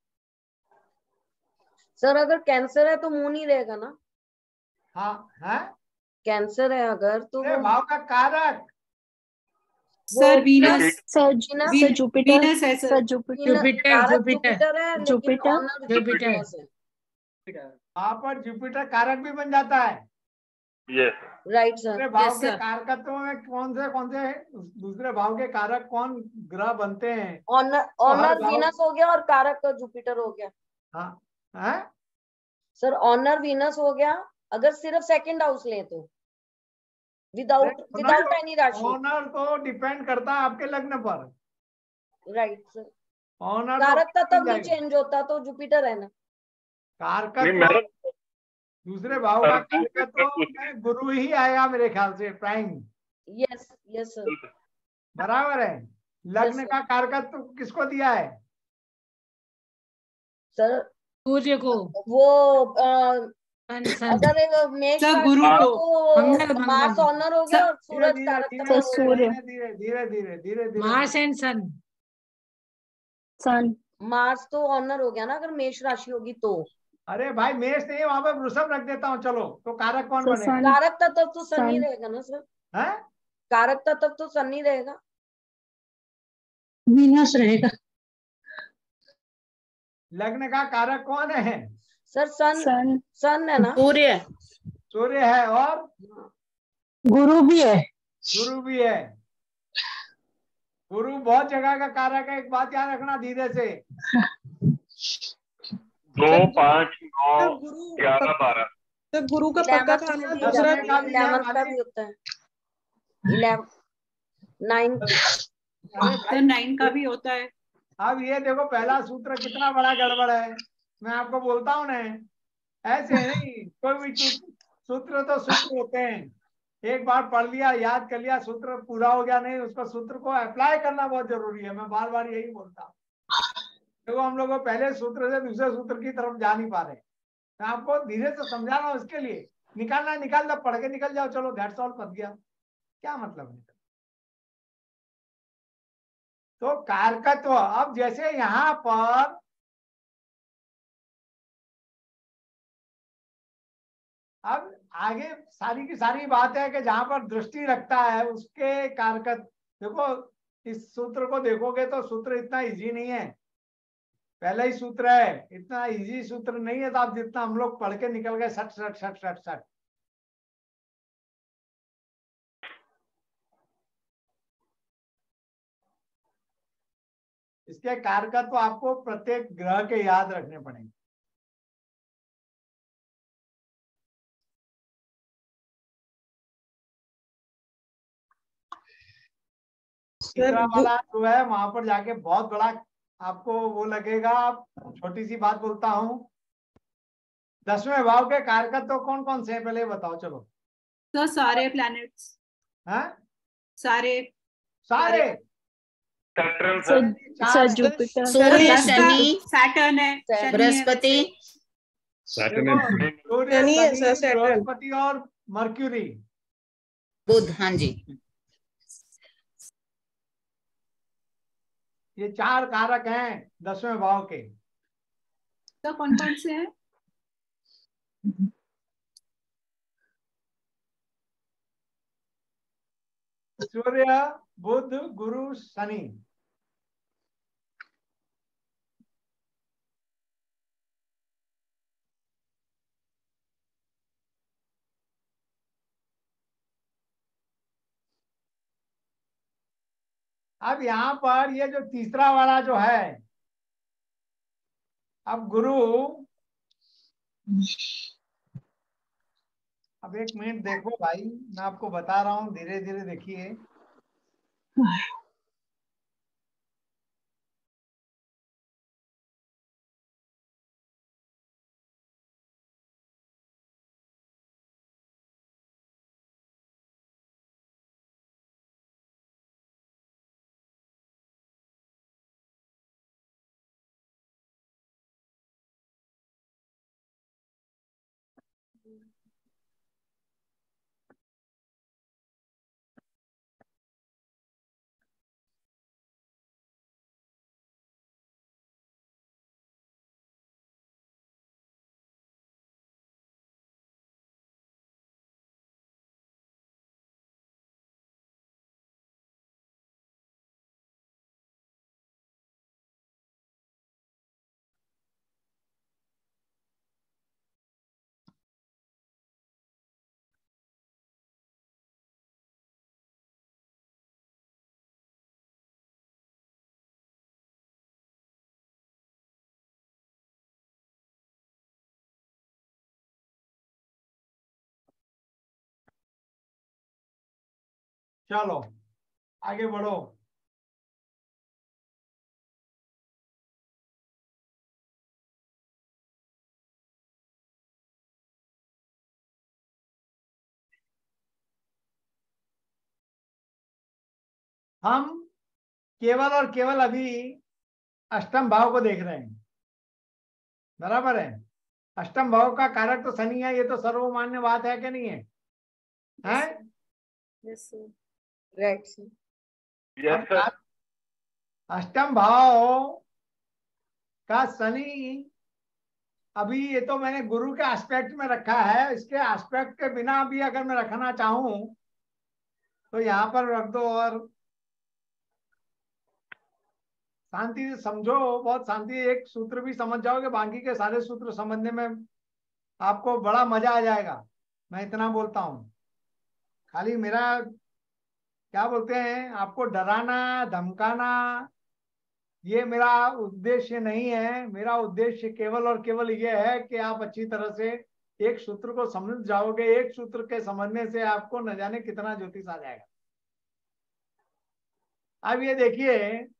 Speaker 4: सर अगर कैंसर है तो मून ही रहेगा ना,
Speaker 1: हाँ है,
Speaker 4: कैंसर है अगर तो
Speaker 1: दूसरे
Speaker 4: वो
Speaker 1: भाव का कारक
Speaker 3: sir Venus,
Speaker 6: sir
Speaker 4: Venus
Speaker 6: sir Jupiter,
Speaker 3: Venus है sir.
Speaker 6: Sir Jupiter,
Speaker 4: Jupiter
Speaker 6: Jupiter
Speaker 4: Jupiter है, लेकिन
Speaker 6: जुपिटर,
Speaker 4: ऑनर
Speaker 6: जुपिटर।
Speaker 4: वीनस है।
Speaker 1: वहां पर जुपिटर कारक भी बन जाता है।
Speaker 5: Yes
Speaker 4: right sir.
Speaker 1: दूसरे भाव
Speaker 3: Yes,
Speaker 1: के
Speaker 3: sir.
Speaker 1: कारकत्वों में कौन से कौन से दूसरे भाव के कारक कौन ग्रह बनते हैं?
Speaker 4: ऑनर
Speaker 1: हर
Speaker 4: ऑनर
Speaker 1: भाव-
Speaker 4: वीनस हो गया और कारक का जुपिटर हो गया।
Speaker 1: हाँ है,
Speaker 4: सर ऑनर वीनस हो गया अगर सिर्फ सेकंड हाउस ले तो, विदाउट विदाउट एनी राशि।
Speaker 1: ऑनर तो डिपेंड करता है आपके लग्न पर।
Speaker 4: Right sir.
Speaker 1: ऑनर
Speaker 4: कारक का
Speaker 1: तो
Speaker 4: तब भी चेंज होता तो जुपिटर है ना।
Speaker 1: कारकत्व
Speaker 5: नहीं मैडम,
Speaker 1: दूसरे भाव का
Speaker 5: सर, दूसरे
Speaker 1: कारकत्व
Speaker 5: कुछ-
Speaker 1: में गुरु ही आएगा मेरे ख्याल से, प्राइम,
Speaker 4: यस यस सर।
Speaker 1: बराबर है। लग्न
Speaker 4: sir.
Speaker 1: का कारकत्व किसको दिया है?
Speaker 4: सर
Speaker 6: सूर्य को,
Speaker 4: वो अ,
Speaker 6: सन सन
Speaker 4: अगर एक मेष
Speaker 3: सर,
Speaker 4: राशि
Speaker 3: गुरु
Speaker 4: है
Speaker 3: को,
Speaker 4: तो
Speaker 6: मंगल, मंगल।
Speaker 4: मार्स ऑनर हो गया
Speaker 3: सर,
Speaker 4: और
Speaker 1: धीरे
Speaker 4: सूरज
Speaker 1: धीरे
Speaker 4: कारक
Speaker 1: धीरे
Speaker 4: तत्व हो
Speaker 6: सूर्य।
Speaker 4: गया।
Speaker 1: धीरे धीरे धीरे धीरे धीरे
Speaker 6: Mars and sun,
Speaker 4: sun Mars तो ऑनर हो गया ना अगर मेष राशि होगी तो।
Speaker 1: अरे भाई मेष नहीं, वहां पे वृषभ रख देता हूँ, चलो तो कारक कौन
Speaker 6: तो
Speaker 1: बनेगा?
Speaker 6: सन,
Speaker 4: कारक तत्व तो सन ही
Speaker 6: सन।
Speaker 4: रहेगा ना सर,
Speaker 1: है,
Speaker 4: कारक तत्व तो सन ही रहेगा।
Speaker 6: वीनस रहेगा।
Speaker 1: लग्न का कारक कौन है?
Speaker 4: सर सन
Speaker 6: सन,
Speaker 4: सन है ना।
Speaker 6: सूर्य,
Speaker 1: सूर्य है, और
Speaker 6: गुरु भी है।
Speaker 1: गुरु भी है। गुरु बहुत जगह का कारक है, एक बात याद रखना धीरे से।
Speaker 5: दो पाँच नौ
Speaker 3: सर, गुरु
Speaker 5: ग्यारह बारह।
Speaker 3: सर गुरु का पक्का
Speaker 4: इलेवन
Speaker 3: खाना
Speaker 4: में दी
Speaker 3: दूसरा
Speaker 4: जाती
Speaker 1: का
Speaker 4: है,
Speaker 1: भी है
Speaker 4: इलेवन का
Speaker 1: मालिक।
Speaker 4: भी होता है, इलेवन नाइन।
Speaker 1: अरे
Speaker 3: सर
Speaker 1: भाई
Speaker 3: नाइन का भी होता है।
Speaker 1: अब ये देखो पहला सूत्र कितना बड़ा गड़बड़ है, मैं आपको बोलता हूँ ना, ऐसे नहीं, कोई भी सूत्र सूत्र तो सूत्र होते हैं, एक बार पढ़ लिया याद कर लिया सूत्र पूरा हो गया, नहीं उसको सूत्र को अप्लाई करना बहुत जरूरी है, मैं बार बार यही बोलता हूँ। देखो हम लोग पहले सूत्र से दूसरे सूत्र की तरफ जा नहीं पा रहे, मैं आपको धीरे से समझा रहा हूँ। इसके लिए निकालना निकाल दो, पढ़ के निकल जाओ, चलो दैट्स ऑल, पत गया, क्या मतलब है। तो कारकत्व, अब जैसे यहां पर अब आगे सारी की सारी बात है कि जहां पर दृष्टि रखता है उसके कारकत्व। देखो इस सूत्र को देखोगे तो सूत्र इतना इजी नहीं है, पहला ही सूत्र है, इतना इजी सूत्र नहीं है। तो आप जितना हम लोग पढ़ के निकल गए सट सट सट सट सट। इसके कारकत्व तो आपको प्रत्येक ग्रह के याद रखने पड़ेंगे। तीसरा वाला जो है वहां पर जाके बहुत बड़ा आपको वो लगेगा। छोटी सी बात बोलता हूं, दसवें भाव के कारकत्व तो कौन कौन से हैं पहले बताओ चलो।
Speaker 3: सर सारे प्लैनेट्स,
Speaker 1: हैं
Speaker 3: सारे
Speaker 1: सारे
Speaker 5: सैटर्न
Speaker 6: सर
Speaker 1: चार
Speaker 6: सर
Speaker 1: हैं।
Speaker 6: जुपिटर,
Speaker 7: सूर्य, शनि,
Speaker 3: सैटर्न है, शनि है
Speaker 7: बृहस्पति,
Speaker 1: देखो, सूर्य,
Speaker 3: शनि है,
Speaker 1: शनि,
Speaker 3: सर, Saturn।
Speaker 1: बृहस्पति और मर्क्यूरी,
Speaker 7: बुध। हाँ जी।
Speaker 1: ये चार कारक हैं दसवें भाव के।
Speaker 3: सर कौन कौन से हैं?
Speaker 1: सूर्य, बुध, गुरु, शनि। अब यहां पर ये जो तीसरा वाला जो है, अब गुरु, अब एक मिनट देखो भाई, मैं आपको बता रहा हूं, धीरे धीरे देखिए। चलो आगे बढ़ो। हम केवल और केवल अभी अष्टम भाव को देख रहे हैं, बराबर है। अष्टम भाव का कारक तो शनि है, ये तो सर्वमान्य बात है कि नहीं है, हैं?
Speaker 3: Yes sir,
Speaker 4: right sir.
Speaker 5: Yes sir.
Speaker 1: अष्टम भाव का शनि, अभी ये तो मैंने गुरु के एस्पेक्ट में रखा है, इसके एस्पेक्ट के बिना भी अगर मैं रखना चाहूं तो यहाँ पर रख दो और शांति से समझो, बहुत शांति, एक सूत्र भी समझ जाओगे, बाकी के सारे सूत्र समझने में आपको बड़ा मजा आ जाएगा। मैं इतना बोलता हूं, खाली मेरा क्या बोलते हैं, आपको डराना धमकाना ये मेरा उद्देश्य नहीं है। मेरा उद्देश्य केवल और केवल ये है कि आप अच्छी तरह से एक सूत्र को समझ जाओगे। एक सूत्र के समझने से आपको न जाने कितना ज्योतिष आ जाएगा। अब ये देखिए,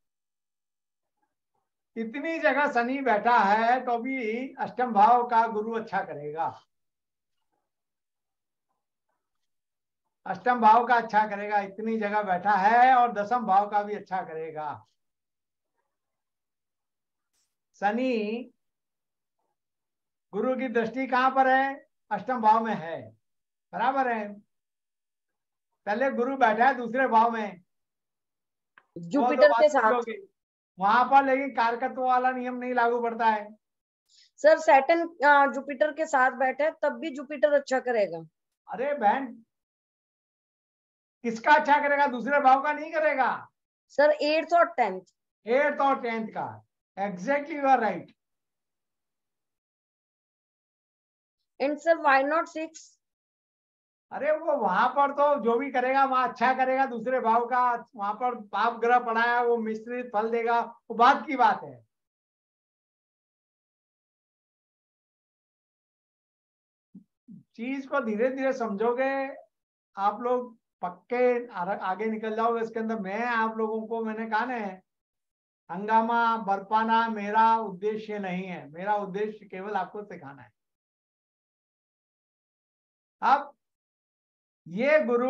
Speaker 1: इतनी जगह शनि बैठा है तो भी अष्टम भाव का गुरु अच्छा करेगा, अष्टम भाव का अच्छा करेगा, इतनी जगह बैठा है, और दसम भाव का भी अच्छा करेगा। शनि गुरु की दृष्टि कहां पर है? अष्टम भाव में है, बराबर है। पहले गुरु बैठा है दूसरे भाव में,
Speaker 4: जुपिटर के साथ।
Speaker 1: वहां पर लेकिन कारकत्व वाला नियम नहीं लागू पड़ता है।
Speaker 4: सर सैटर्न जुपिटर के साथ बैठा है तब भी जुपिटर अच्छा करेगा।
Speaker 1: अरे बहन, किसका अच्छा करेगा? दूसरे भाव का नहीं करेगा
Speaker 4: सर, एट्थ और टेंथ।
Speaker 1: एट्थ और टेंथ का, exactly you are right.
Speaker 4: And sir why not six?
Speaker 1: अरे वो वहां पर तो जो भी करेगा वहां अच्छा करेगा, दूसरे भाव का। वहां पर पाप ग्रह पड़ा है, वो मिश्रित फल देगा, वो बात की बात है। चीज को धीरे धीरे समझोगे आप लोग, पक्के आगे निकल जाओगे इसके अंदर। मैं आप लोगों को, मैंने कहा ना, हंगामा बरपाना मेरा उद्देश्य नहीं है। मेरा उद्देश्य केवल आपको सिखाना है। अब ये गुरु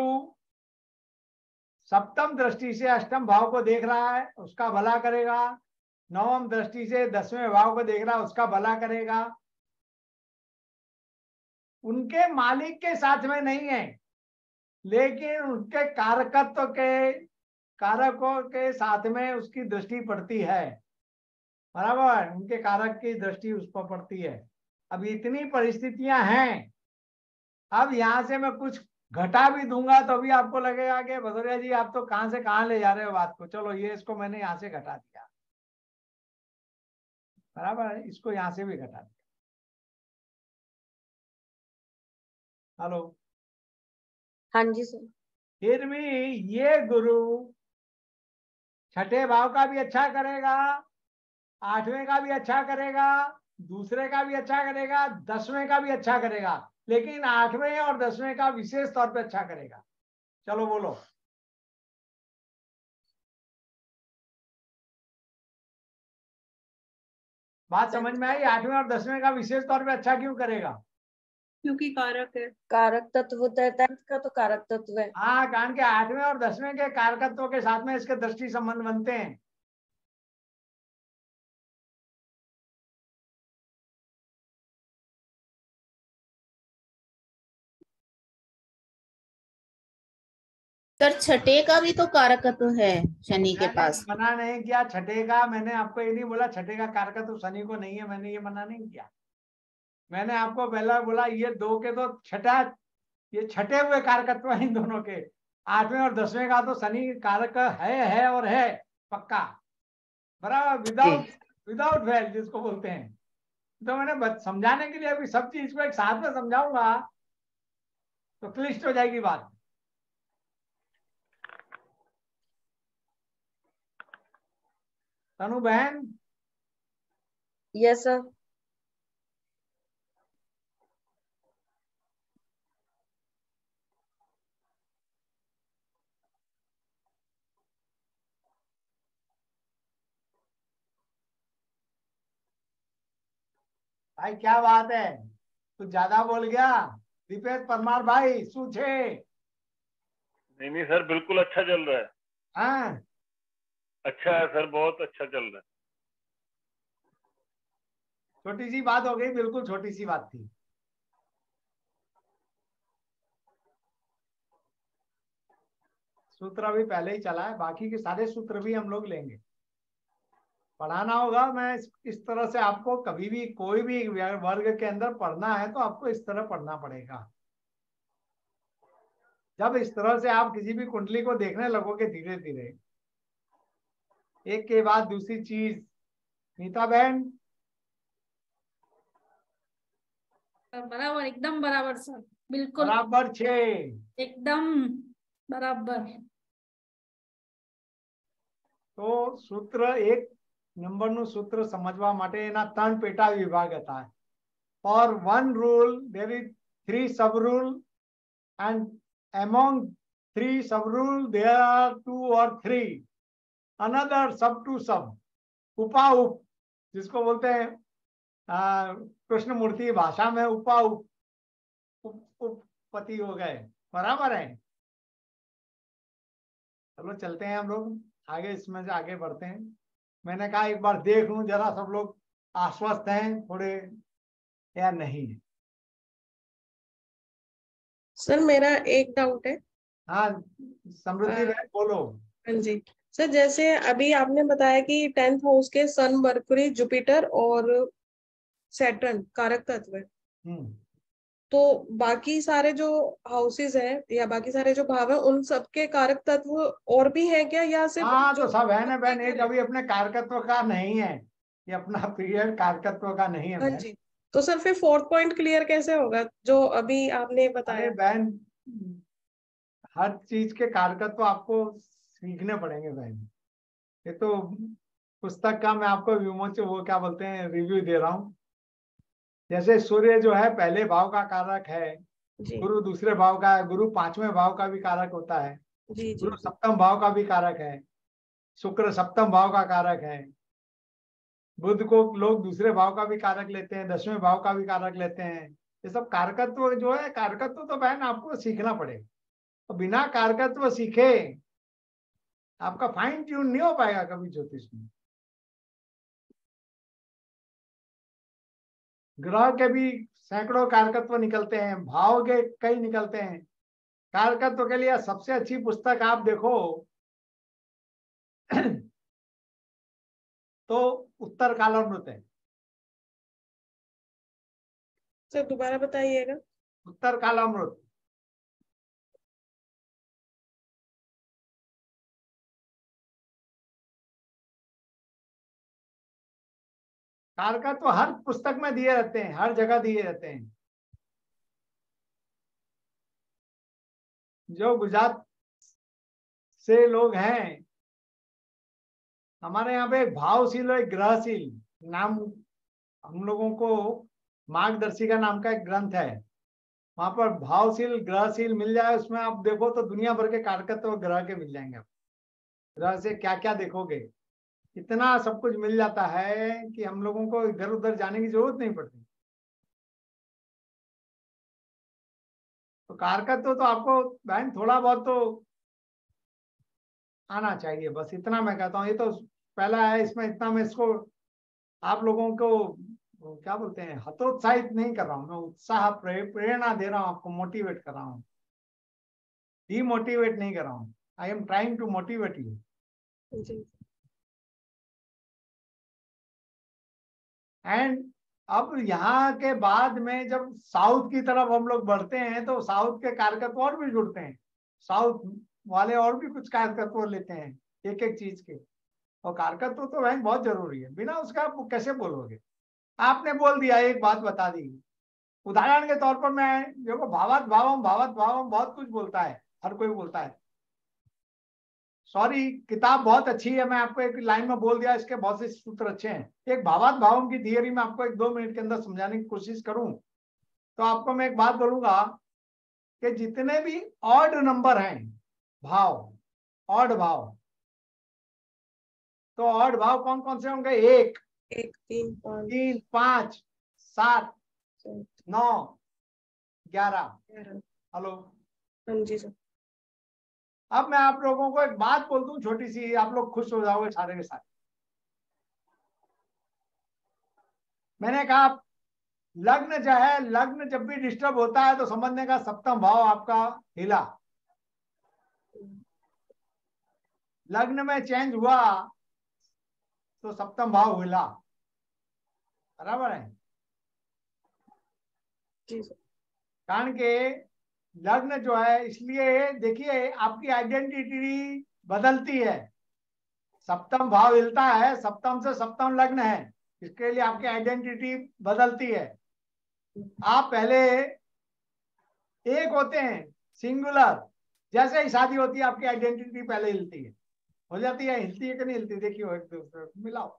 Speaker 1: सप्तम दृष्टि से अष्टम भाव को देख रहा है, उसका भला करेगा। नवम दृष्टि से दसवें भाव को देख रहा है, उसका भला करेगा। उनके मालिक के साथ में नहीं है, लेकिन उनके कारकत्व के कारकों के साथ में उसकी दृष्टि पड़ती है, बराबर। उनके कारक की दृष्टि उस पर पड़ती है। अब इतनी परिस्थितियां हैं। अब यहां से मैं कुछ घटा भी दूंगा तो भी आपको लगेगा कि भदौरिया जी आप तो कहां से कहां ले जा रहे हो बात को। चलो ये इसको मैंने यहां से घटा दिया, बराबर है, इसको यहां से भी घटा दिया। हेलो,
Speaker 4: हाँ जी सर।
Speaker 1: फिर भी ये गुरु छठे भाव का भी अच्छा करेगा, आठवें का भी अच्छा करेगा, दूसरे का भी अच्छा करेगा, दसवें का भी अच्छा करेगा, लेकिन आठवें और दसवें का विशेष तौर पे अच्छा करेगा। चलो बोलो, बात समझ में आई? आठवें और दसवें का विशेष तौर पे अच्छा क्यों करेगा?
Speaker 3: क्योंकि कारक है।
Speaker 4: कारक तत्व होता है, टेंथ का तो कारक तत्व है।
Speaker 1: हाँ, कारण के आठवें और दसवें के कारकत्वों के साथ में इसके दृष्टि संबंध बनते हैं।
Speaker 7: सर छठे का भी तो कारकत्व है शनि के
Speaker 1: मैंने
Speaker 7: पास।
Speaker 1: मना नहीं किया छठे का। मैंने आपको ये नहीं बोला छठे का कारकत्व शनि को नहीं है, मैंने ये मना नहीं किया। मैंने आपको पहला बोला ये दो के तो छठा, ये छठे हुए कारकत्व इन दोनों के। आठवें और दसवें का तो शनि कारक है है और है पक्का, बराबर, विदाउट विदाउट फेल जिसको बोलते हैं। तो मैंने समझाने के लिए अभी सब चीज को एक साथ में समझाऊंगा तो क्लिष्ट हो जाएगी बात। तनु बहन,
Speaker 4: यस सर।
Speaker 1: भाई क्या बात है, कुछ ज्यादा बोल गया? दीपेश परमार भाई सूझे?
Speaker 5: नहीं नहीं सर, बिल्कुल अच्छा चल रहा है।
Speaker 1: हाँ,
Speaker 5: अच्छा है सर, बहुत अच्छा चल रहा है।
Speaker 1: छोटी सी बात हो गई, बिल्कुल छोटी सी बात थी। सूत्र अभी पहले ही चला है, बाकी के सारे सूत्र भी हम लोग लेंगे। पढ़ाना होगा, मैं इस, इस तरह से आपको कभी भी कोई भी वर्ग के अंदर पढ़ना है तो आपको इस तरह पढ़ना पड़ेगा। जब इस तरह से आप किसी भी कुंडली को देखने लगोगे धीरे धीरे, एक के बाद दूसरी चीज। नीता बहन,
Speaker 6: बराबर, एकदम बराबर सर, बिल्कुल
Speaker 1: बराबर छे।
Speaker 6: एकदम बराबर।
Speaker 1: તો સૂત્ર એક નંબરનું સૂત્ર સમજવા માટે એના ત્રણ પેટા વિભાગ હતા. For one rule there is three sub rule, and among three sub rule there are two or three another sub to sub, उपा उप, जिसको बोलते हैं कृष्ण मूर्ति भाषा में उपा उप, उपपति हो गए, बराबर है। चलो चलते हैं हम लोग आगे, इसमें से आगे बढ़ते हैं। मैंने कहा एक बार देख लूं जरा सब लोग आश्वस्त हैं थोड़े या नहीं?
Speaker 8: सर मेरा एक डाउट है।
Speaker 1: हाँ समृद्धि
Speaker 8: अ,
Speaker 1: बहन बोलो।
Speaker 8: हाँ जी सर, जैसे अभी आपने बताया कि टेंथ हाउस के सन, मरकुरी, जुपिटर और सैटर्न कारक तत्व है,
Speaker 1: हम्म
Speaker 8: तो बाकी सारे जो हाउसेस हैं या बाकी सारे जो भाव हैं उन सबके कारक तत्व और भी हैं क्या, या सिर्फ
Speaker 1: हाँ
Speaker 8: जो
Speaker 1: तो सब है ना बहन,
Speaker 8: कह
Speaker 1: ये
Speaker 8: रहे हैं?
Speaker 1: कभी अपने कारकत्व का नहीं है, ये अपना पीरियड कारकत्व का नहीं है
Speaker 8: हाँ
Speaker 1: बहन।
Speaker 8: जी, तो सर फिर फोर्थ पॉइंट क्लियर कैसे होगा जो अभी आपने
Speaker 1: अरे
Speaker 8: बताया?
Speaker 1: बहन हर चीज के कारकत्व आपको सीखने पड़ेंगे बहन, ये तो पुस्तक का मैं आपको विमोचन वो क्या बोलते हैं रिव्यू दे रहा हूँ। जैसे सूर्य जो है पहले भाव का कारक है,
Speaker 8: जी
Speaker 1: गुरु दूसरे भाव का है, गुरु पांचवें भाव का भी कारक होता है,
Speaker 8: जी जी
Speaker 1: गुरु सप्तम भाव का भी कारक है, शुक्र सप्तम भाव का कारक है, बुध को लोग दूसरे भाव का भी कारक लेते हैं, दसवें भाव का भी कारक लेते हैं। ये सब कारकत्व जो है, कारकत्व तो बहन आपको सीखना पड़ेगा, तो बिना कारकत्व सीखे आपका फाइन ट्यून नहीं हो पाएगा कभी ज्योतिष में। ग्रह के भी सैकड़ों कारकत्व निकलते हैं, भाव के कई निकलते हैं। कारकत्व के लिए सबसे अच्छी पुस्तक आप देखो तो उत्तर कालामृत है।
Speaker 8: सर दोबारा बताइएगा।
Speaker 1: उत्तर कालामृत कारकत्व हर पुस्तक में दिए रहते हैं, हर जगह दिए रहते हैं। जो गुजरात से लोग हैं, हमारे यहाँ पे एक भावशील और एक ग्रहशील नाम, हम लोगों को मार्गदर्शिका नाम का एक ग्रंथ है, वहां पर भावशील ग्रहशील मिल जाए, उसमें आप देखो तो दुनिया भर के कारकत्व ग्रह के मिल जाएंगे। ग्रह से क्या क्या देखोगे, इतना सब कुछ मिल जाता है कि हम लोगों को इधर उधर जाने की जरूरत नहीं पड़ती। तो कारकत्व तो आपको बहन थोड़ा बहुत तो आना चाहिए, बस इतना मैं कहता हूँ। ये तो पहला है, इसमें इतना मैं इसको आप लोगों को वो क्या बोलते हैं हतोत्साहित नहीं कर रहा हूँ, मैं उत्साह प्रे, प्रेरणा दे रहा हूँ, आपको मोटिवेट कर रहा हूँ, डीमोटिवेट नहीं कर रहा हूँ। I am trying to motivate you.
Speaker 8: जी
Speaker 1: एंड अब यहाँ के बाद में जब साउथ की तरफ हम लोग बढ़ते हैं तो साउथ के कारकत्व और भी जुड़ते हैं, साउथ वाले और भी कुछ कारकत्व लेते हैं एक एक चीज के, और कारकत्व तो वह बहुत जरूरी है, बिना उसका आप कैसे बोलोगे। आपने बोल दिया, एक बात बता दी, उदाहरण के तौर पर मैं देखो भावात भावम भावात भावम बहुत कुछ बोलता है, हर कोई बोलता है। सॉरी किताब बहुत अच्छी है, मैं आपको एक लाइन में बोल दिया, इसके बहुत से सूत्र अच्छे हैं। एक भावात भावम की थियरी में आपको एक दो मिनट के अंदर समझाने की कोशिश करूं तो आपको मैं एक बात बोलूंगा कि जितने भी ऑड नंबर हैं भाव, ऑड भाव, तो ऑड भाव कौन कौन से होंगे? एक,
Speaker 8: एक, तीन, पाँच,
Speaker 1: तीन, पांच, सात,
Speaker 8: सात,
Speaker 1: नौ, ग्यारह।
Speaker 8: ग्यारह।
Speaker 1: हेलो,
Speaker 8: हाँ जी सर।
Speaker 1: अब मैं आप लोगों को एक बात बोल दूं छोटी सी, आप लोग खुश हो जाओगे सारे के सारे। मैंने कहा लग्न जो है, लग्न जब भी डिस्टर्ब होता है तो समझने का सप्तम भाव आपका हिला, लग्न में चेंज हुआ तो सप्तम भाव हिला, बराबर है?
Speaker 8: जी सर।
Speaker 1: कारण के लग्न जो है, इसलिए देखिए आपकी आइडेंटिटी बदलती है, सप्तम भाव हिलता है, सप्तम से सप्तम लग्न है, इसके लिए आपकी आइडेंटिटी बदलती है। आप पहले एक होते हैं सिंगुलर, जैसे ही शादी होती है आपकी आइडेंटिटी पहले हिलती है, हो जाती है, हिलती है कि नहीं हिलती, देखिए एक दूसरे को मिलाओ।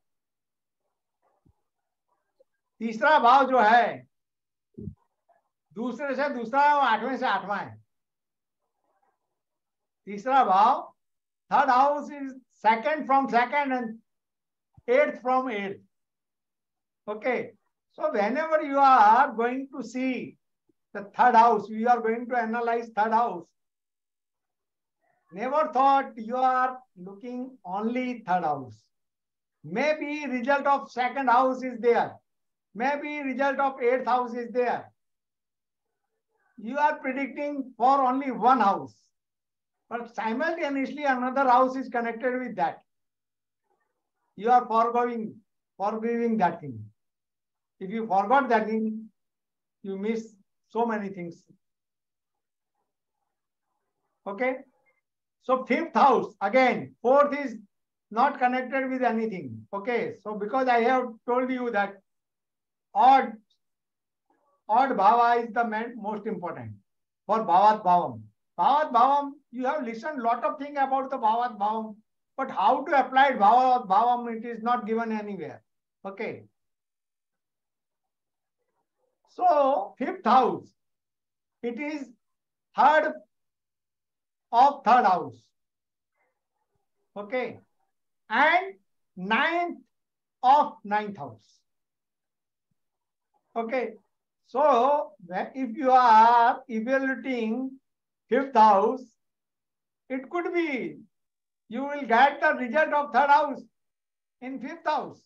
Speaker 1: तीसरा भाव जो है दूसरे से दूसरा और आठवें से आठवां है। तीसरा भाव, third house is second from second and eighth from eighth. Okay, so whenever you are going to see the third house, you are going to analyze third house, never thought you are looking only third house, maybe result of second house is there, maybe result of eighth house is there. You are predicting for only one house, but simultaneously another house is connected with that. You are forgoing, forgiving that thing. If you forgot that thing, you miss so many things. Okay. So fifth house, again, fourth is not connected with anything. Okay. So because I have told you that odd, odd bhava is the most important for bhavat bhavam. Bhavat bhavam, you have listened lot of things about the bhavat bhavam, but how to apply it, bhavat bhavam, it is not given anywhere. Okay. So fifth house, it is third of third house. Okay. And ninth of ninth house. Okay. So if you are evaluating fifth house, it could be you will get the result of third house in fifth house.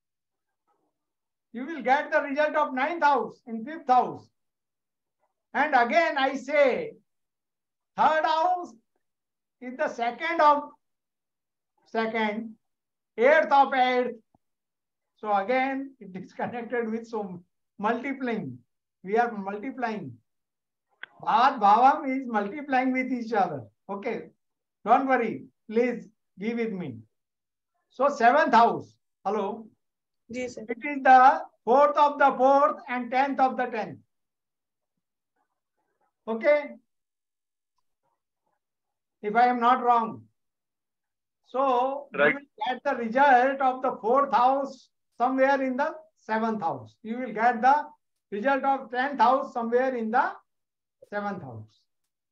Speaker 1: You will get the result of ninth house in fifth house. And again I say, third house is the second of second, eighth of eighth. So again, it is connected with some multiplying. We are multiplying. Bhavat bhavam is multiplying with each other. Okay. Don't worry. Please be with me. So seventh house. Hello.
Speaker 8: Yes, sir.
Speaker 1: It is the fourth of the fourth and tenth of the tenth. Okay. If I am not wrong. So
Speaker 5: Right.
Speaker 1: you will get the result of the fourth house somewhere in the seventh house. You will get the result of tenth house somewhere in the seventh house.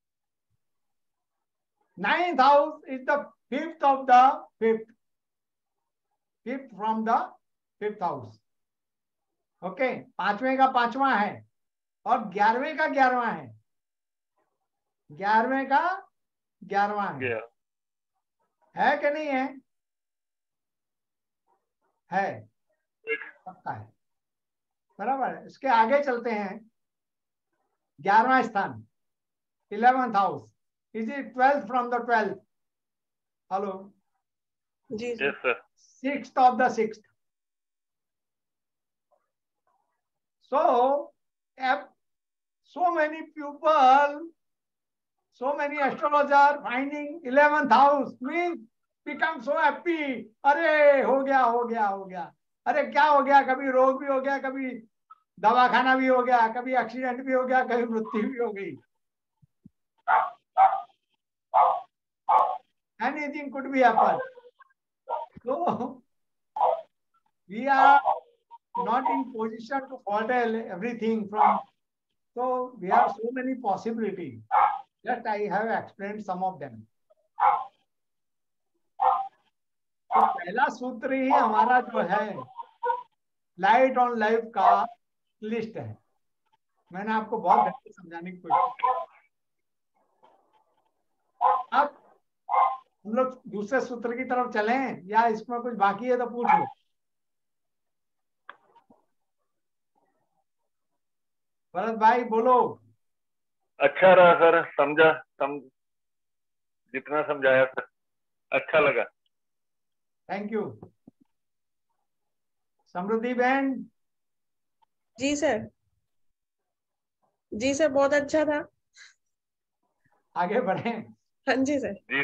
Speaker 1: Ninth house is the fifth of the fifth. Fifth from the fifth house. Okay. पांचवें का पांचवा है और ग्यारहवें का ग्यारहवां है. ग्यारहवें का ग्यारहवां है.
Speaker 5: Yeah.
Speaker 1: है कि नहीं है? है. पक्का है. बराबर है. इसके आगे चलते हैं. ग्यारहवां स्थान, eleventh house. Is it twelfth from the twelfth? Hello.
Speaker 8: जी sir.
Speaker 5: Yes, sir.
Speaker 1: Sixth of the sixth. So, so many people, so many astrologers finding eleventh house means become so happy. अरे हो गया हो गया हो गया. अरे क्या हो गया? कभी रोग भी हो गया, कभी दवाखाना भी हो गया, कभी एक्सीडेंट भी हो गया, कभी मृत्यु भी हो गई. Anything could be happen. So we are not in position to foretell everything from. So we have so many possibilities. Just I have explained some of them. तो पहला सूत्र ही हमारा जो है लाइट ऑन लाइफ का लिस्ट है. मैंने आपको बहुत ढंग से समझाने की कोशिश की. अब हम लोग दूसरे सूत्र की तरफ चलें या इसमें कुछ बाकी है तो पूछो. भरत भाई बोलो.
Speaker 5: अच्छा रहा सर, समझा, सम जितना समझाया सर अच्छा लगा.
Speaker 1: Thank you. समृद्धि बहन.
Speaker 8: जी सर. जी सर, बहुत अच्छा था.
Speaker 1: आगे बढ़े.
Speaker 8: हाँ जी सर.
Speaker 5: जी.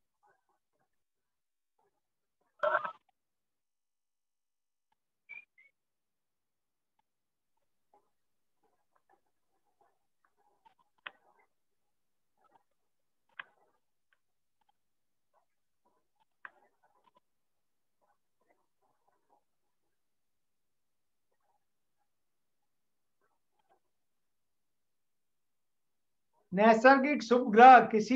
Speaker 1: नैसर्गिक शुभ ग्रह किसी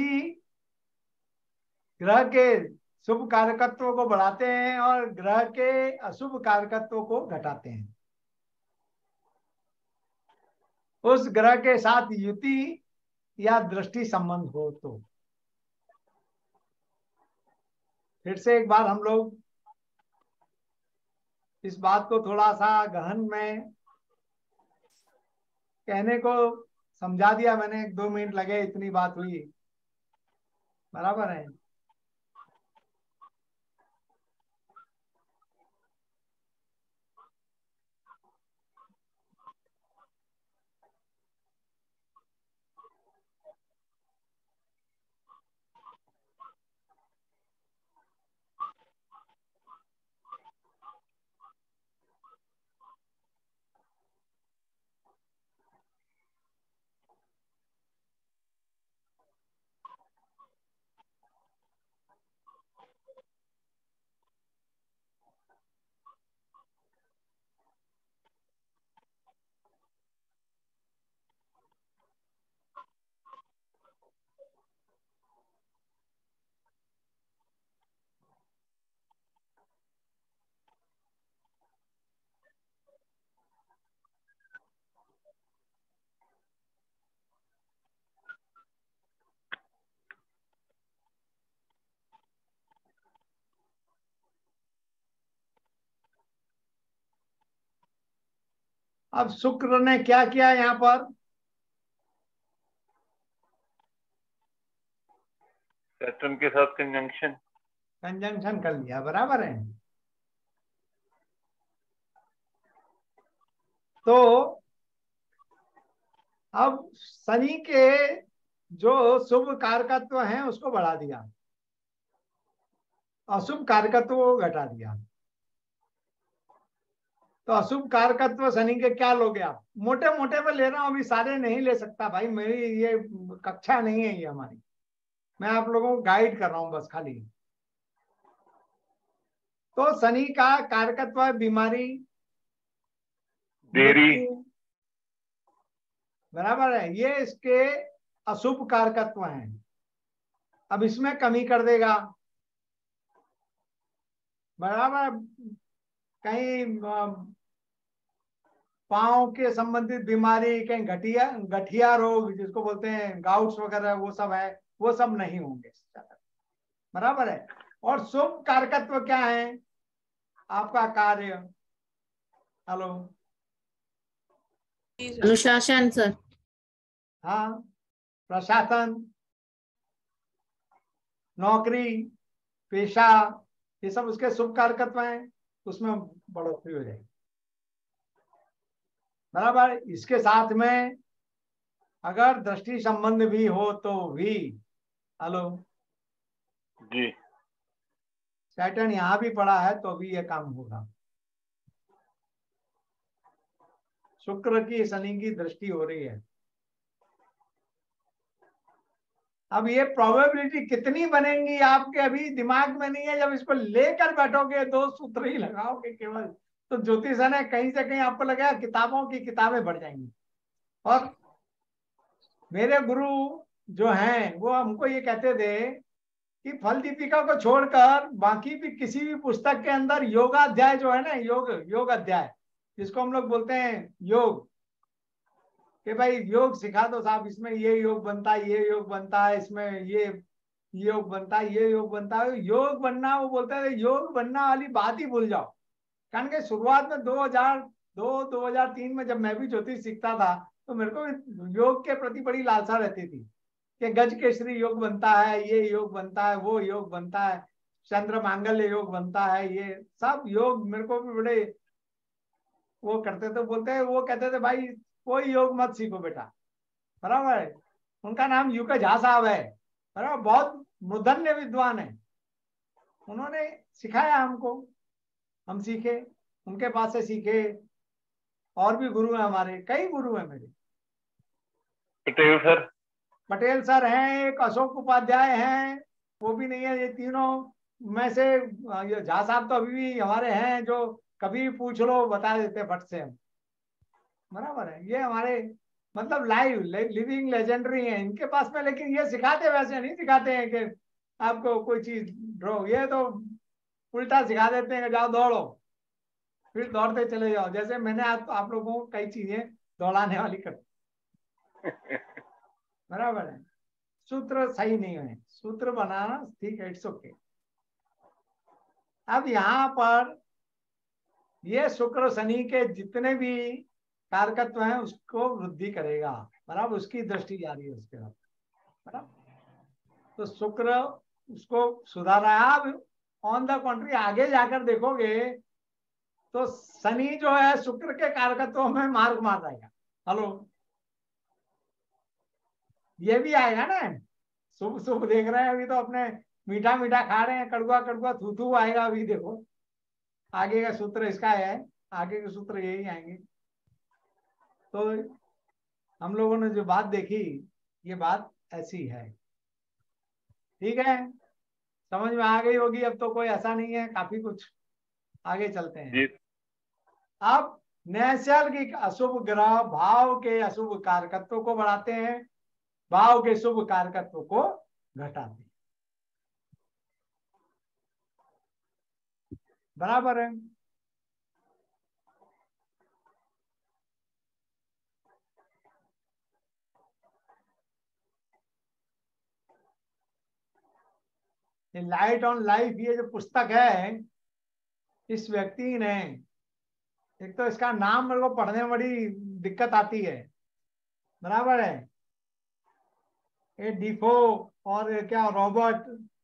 Speaker 1: ग्रह के शुभ कारकत्व को बढ़ाते हैं और ग्रह के अशुभ कारकत्व को घटाते हैं. उस ग्रह के साथ युति या दृष्टि संबंध हो तो. फिर से एक बार हम लोग इस बात को थोड़ा सा गहन में कहने को समझा दिया मैंने, एक दो मिनट लगे, इतनी बात हुई, बराबर है। अब शुक्र ने क्या किया यहाँ पर,
Speaker 5: सैटर्न के साथ कंजंक्शन
Speaker 1: कंजंक्शन कर लिया, बराबर है। तो अब शनि के जो शुभ कारकत्व हैं उसको बढ़ा दिया, अशुभ कारकत्व को घटा दिया। तो अशुभ कारकत्व शनि के क्या लोगे आप, मोटे मोटे पे ले रहा हूं, अभी सारे नहीं ले सकता भाई, मेरी ये कक्षा नहीं है ये हमारी, मैं आप लोगों को गाइड कर रहा हूं बस खाली। तो शनि का कारकत्व है बीमारी,
Speaker 5: देरी,
Speaker 1: बराबर है, ये इसके अशुभ कारकत्व हैं। अब इसमें कमी कर देगा, बराबर, कहीं पांव के संबंधित बीमारी, कहीं गठिया गठिया रोग जिसको बोलते हैं गाउट्स वगैरह, वो सब है, वो सब नहीं होंगे, बराबर है। और शुभ कारकत्व क्या है, आपका कार्य, हेलो,
Speaker 7: अनुशासन सर।
Speaker 1: हाँ, प्रशासन, नौकरी, पेशा, ये सब उसके शुभ कारकत्व हैं, उसमें बढ़ोतरी हो जाएगी, बराबर। इसके साथ में अगर दृष्टि संबंध भी हो तो भी, हेलो
Speaker 5: जी,
Speaker 1: सैटर्न यहां भी पड़ा है तो भी ये काम होगा। शुक्र की शनि की दृष्टि हो रही है। अब ये प्रोबेबिलिटी कितनी बनेंगी आपके अभी दिमाग में नहीं है, जब इसको लेकर बैठोगे, दो सूत्र ही लगाओगे केवल, तो ज्योतिष है कहीं से कहीं आपको लगेगा किताबों की किताबें बढ़ जाएंगी। और मेरे गुरु जो हैं वो हमको ये कहते थे कि फल दीपिका को छोड़कर बाकी भी किसी भी पुस्तक के अंदर योगाध्याय जो है ना, योग योग अध्याय जिसको हम लोग बोलते हैं योग, कि भाई योग सिखा दो साहब, इसमें ये योग बनता है, ये योग बनता है, इसमें ये योग बनता है, ये योग बनता है, योग बनना, वो बोलते हैं योग बनना वाली बात ही भूल जाओ। कारण के शुरुआत में दो हज़ार दो दो हज़ार तीन में जब मैं भी ज्योतिष सीखता था तो मेरे को योग के प्रति बड़ी लालसा रहती थी कि गज केसरी योग बनता है, ये योग बनता है, वो योग बनता है, चंद्र मांगल्य योग बनता है, ये सब योग मेरे को भी बड़े वो करते थे। बोलते हैं, वो कहते थे भाई कोई योग मत सीखो बेटा, बराबर है। उनका नाम यूके झा साहब है, बराबर, बहुत मूर्धन्य विद्वान है, उन्होंने सिखाया हमको, हम सीखे, उनके पास से सीखे। और भी गुरु हैं हमारे, कई गुरु हैं मेरे,
Speaker 5: पटेल सर,
Speaker 1: पटेल सर हैं, एक अशोक उपाध्याय हैं, वो भी नहीं है, ये तीनों में से ये झा साहब तो अभी भी हमारे हैं, जो कभी पूछ लो बता देते फट से हम, बराबर है। ये हमारे मतलब लाइव लिविंग लेजेंडरी हैं इनके पास में। लेकिन ये सिखाते वैसे नहीं सिखाते हैं कि आपको कोई चीज ड्रॉ, ये तो उल्टा सिखा देते हैं, जाओ दौड़ो, फिर दौड़ते चले जाओ, जैसे मैंने आप, आप लोगों को कई चीजें दौड़ाने वाली कर, बराबर है। सूत्र सही नहीं है, सूत्र बनाना ठीक है, इट्स ओके। अब यहाँ पर ये शुक्र शनि के जितने भी कारकत्व हैं उसको वृद्धि करेगा, बराबर, उसकी दृष्टि जा रही है उसके बाद, बराबर। तो शुक्र उसको सुधार रहा है। अब ऑन द कॉन्ट्री आगे जाकर देखोगे तो शनि जो है शुक्र के कारकत्वों में मार्ग मार रहेगा। हेलो, ये भी आएगा ना, शुभ शुभ देख रहे हैं अभी, तो अपने मीठा मीठा खा रहे हैं, कड़वा कड़वा थू थू आएगा अभी। देखो आगे का सूत्र इसका है, आगे के सूत्र यही आएंगे। तो हम लोगों ने जो बात देखी, ये बात ऐसी है, ठीक है, समझ में आ गई होगी। अब तो कोई ऐसा नहीं है, काफी कुछ। आगे चलते हैं।
Speaker 5: जी
Speaker 1: अब नैसर्गिक अशुभ ग्रह भाव के अशुभ कारकत्व को बढ़ाते हैं, भाव के शुभ कारकत्व को घटाते हैं, बराबर है। लाइट ऑन लाइफ ये जो पुस्तक है, इस व्यक्ति ने, एक तो इसका नाम मेरे को पढ़ने में बड़ी दिक्कत आती है, बराबर है, ये डिफो और ये क्या रॉबर्ट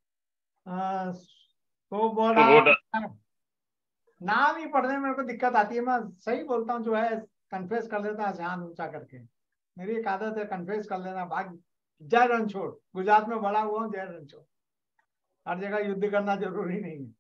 Speaker 1: सोबोडा, नाम ही पढ़ने में मेरे को दिक्कत आती है। मैं सही बोलता हूँ, जो है कन्फेस कर लेता है ध्यान ऊंचा करके, मेरी एक आदत है कन्फेस कर लेना। भाग जय रणछोड़, गुजरात में बड़ा हुआ हूँ, जय रणछोड़, हर जगह युद्ध करना जरूरी नहीं है।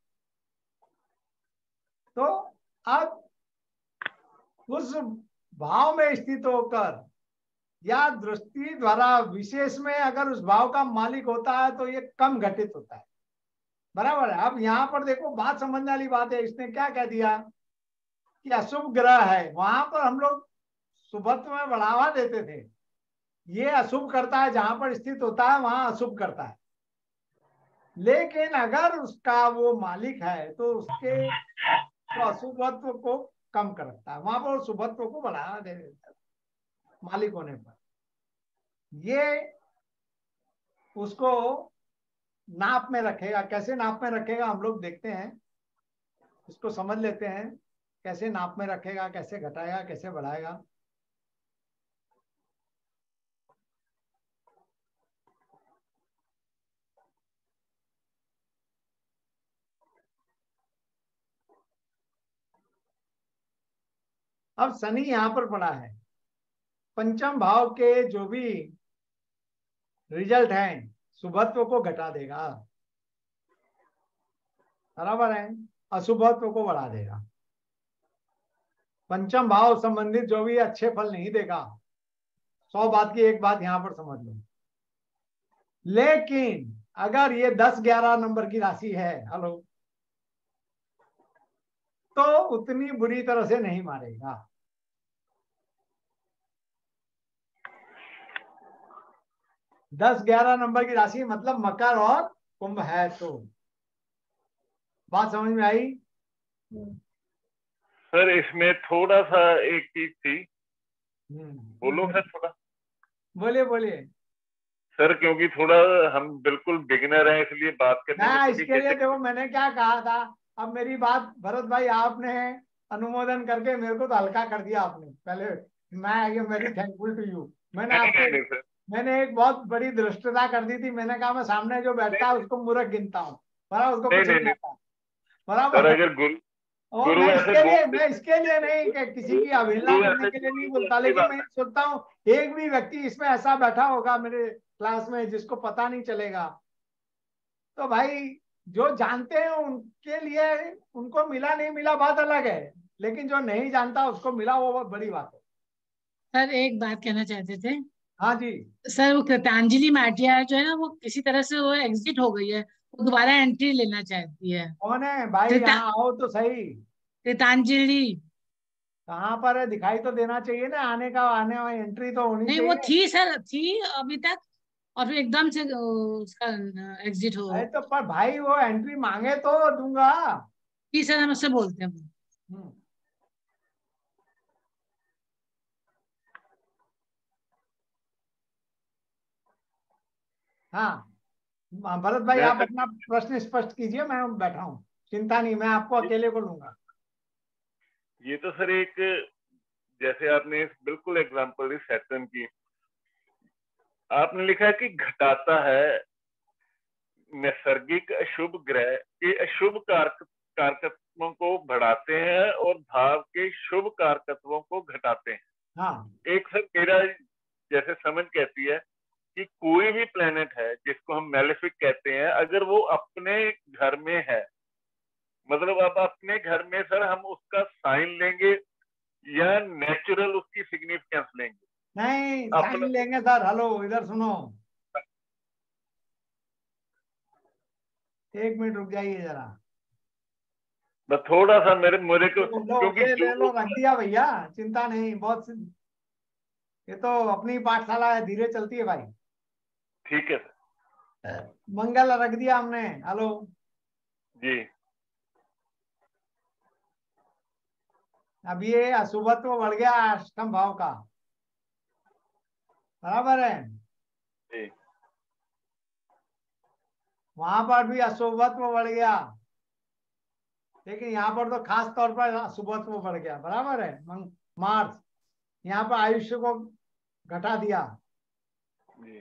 Speaker 1: तो अब उस भाव में स्थित होकर या दृष्टि द्वारा विशेष में अगर उस भाव का मालिक होता है तो ये कम घटित होता है, बराबर है। अब यहाँ पर देखो बात समझने वाली बात है, इसने क्या कह दिया कि अशुभ ग्रह है, वहां पर हम लोग शुभत्व में बढ़ावा देते थे, ये अशुभ करता है, जहां पर स्थित होता है वहां अशुभ करता है। लेकिन अगर उसका वो मालिक है तो उसके तो अशुभत्व को कम करता है, वहां पर शुभत्व को बढ़ावा दे देता है मालिक होने पर। ये उसको नाप में रखेगा। कैसे नाप में रखेगा हम लोग देखते हैं, इसको समझ लेते हैं, कैसे नाप में रखेगा, कैसे घटाएगा, कैसे बढ़ाएगा। अब शनि यहां पर पड़ा है, पंचम भाव के जो भी रिजल्ट हैं शुभत्व को घटा देगा, बराबर है, अशुभत्व को बढ़ा देगा। पंचम भाव संबंधित जो भी अच्छे फल नहीं देगा। सौ बात की एक बात यहां पर समझ लो। लेकिन अगर ये दस ग्यारह नंबर की राशि है, हेलो, तो उतनी बुरी तरह से नहीं मारेगा। दस ग्यारह नंबर की राशि मतलब मकर और कुंभ है। तो बात समझ में आई?
Speaker 5: सर इसमें थोड़ा सा एक चीज थी, बोलो सर थोड़ा।
Speaker 1: बोलिए बोलिए
Speaker 5: सर, क्योंकि थोड़ा हम बिल्कुल बिगिनर हैं इसलिए बात करने
Speaker 1: मैं
Speaker 5: में
Speaker 1: इसके लिए देखो मैंने क्या कहा था। अब मेरी बात भरत भाई आपने अनुमोदन करके मेरे को तो हल्का कर दिया आपने। पहले मैं I am very thankful to you. मैंने आपको मैंने एक बहुत बड़ी धृष्टता कर दी थी। मैंने कहा मैं सामने जो बैठता है उसको मूर्ख गिनता हूँ, बराबर, उसको कुछ नहीं आता, बराबर।
Speaker 5: अगर गुरु
Speaker 1: और मैं इसके लिए मैं इसके लिए नहीं कि किसी की अवहेलना करने के लिए नहीं बोलता, लेकिन मैं सोचता हूँ एक भी व्यक्ति इसमें ऐसा बैठा होगा मेरे क्लास में जिसको पता नहीं चलेगा। तो भाई जो जानते हैं उनके लिए, उनको मिला नहीं मिला बात अलग है, लेकिन जो नहीं जानता उसको मिला वो बहुत बड़ी बात है।
Speaker 9: सर एक बात कहना चाहते थे।
Speaker 1: हाँ जी
Speaker 9: सर, वो कृतांजलि माटिया जो है ना, वो किसी तरह से वो एग्जिट हो गई है, वो दोबारा एंट्री लेना चाहती है।
Speaker 1: कौन है भाई? यहाँ आओ तो सही।
Speaker 9: कृतांजलि
Speaker 1: कहाँ पर है? दिखाई तो देना चाहिए ना, आने का आने वाली एंट्री तो होनी
Speaker 9: नहीं,
Speaker 1: चाहिए।
Speaker 9: वो थी सर, थी अभी तक, और फिर एकदम से उसका एग्जिट हो।
Speaker 1: अरे तो पर भाई वो एंट्री मांगे तो दूंगा।
Speaker 9: जी सर, हम उससे बोलते हैं।
Speaker 1: हाँ भरत भाई आप अपना प्रश्न स्पष्ट कीजिए, मैं बैठा हूँ, चिंता नहीं, मैं आपको अकेले को लूंगा।
Speaker 5: ये तो सर एक, जैसे आपने बिल्कुल एग्जांपल दी सैटर्न की, आपने लिखा है कि घटाता है नैसर्गिक अशुभ ग्रह के अशुभ कारक कारकत्वों को बढ़ाते हैं और भाव के शुभ कारकत्वों को घटाते हैं।
Speaker 1: हाँ,
Speaker 5: एक सर मेरा जैसे समझ कहती है कि कोई भी प्लेनेट है जिसको हम मेलेफिक कहते हैं, अगर वो अपने घर में है, मतलब अब अपने घर में सर हम उसका साइन लेंगे या नेचुरल उसकी सिग्निफिकेंस लेंगे?
Speaker 1: नहीं
Speaker 5: अपना-
Speaker 1: साइन लेंगे सर। हेलो, इधर सुनो, एक मिनट रुक जाइए जरा।
Speaker 5: बस थोड़ा सा मेरे मेरे को,
Speaker 1: लो, लो,
Speaker 5: क्योंकि
Speaker 1: ले, ले
Speaker 5: जो
Speaker 1: लो, रख दिया भैया, चिंता नहीं। बहुत सी- ये तो अपनी पाठशाला है, धीरे चलती है भाई।
Speaker 5: ठीक है सर
Speaker 1: मंगल रख दिया हमने। हेलो
Speaker 5: जी।
Speaker 1: अब ये अशुभत्व बढ़ गया अष्टम भाव का, बराबर है।
Speaker 5: जी
Speaker 1: वहां पर भी अशुभत्व बढ़ गया, लेकिन यहाँ पर तो खास तौर पर अशुभत्व बढ़ गया, बराबर है। मंग- मार्स यहाँ पर आयुष्य को घटा दिया,
Speaker 5: जी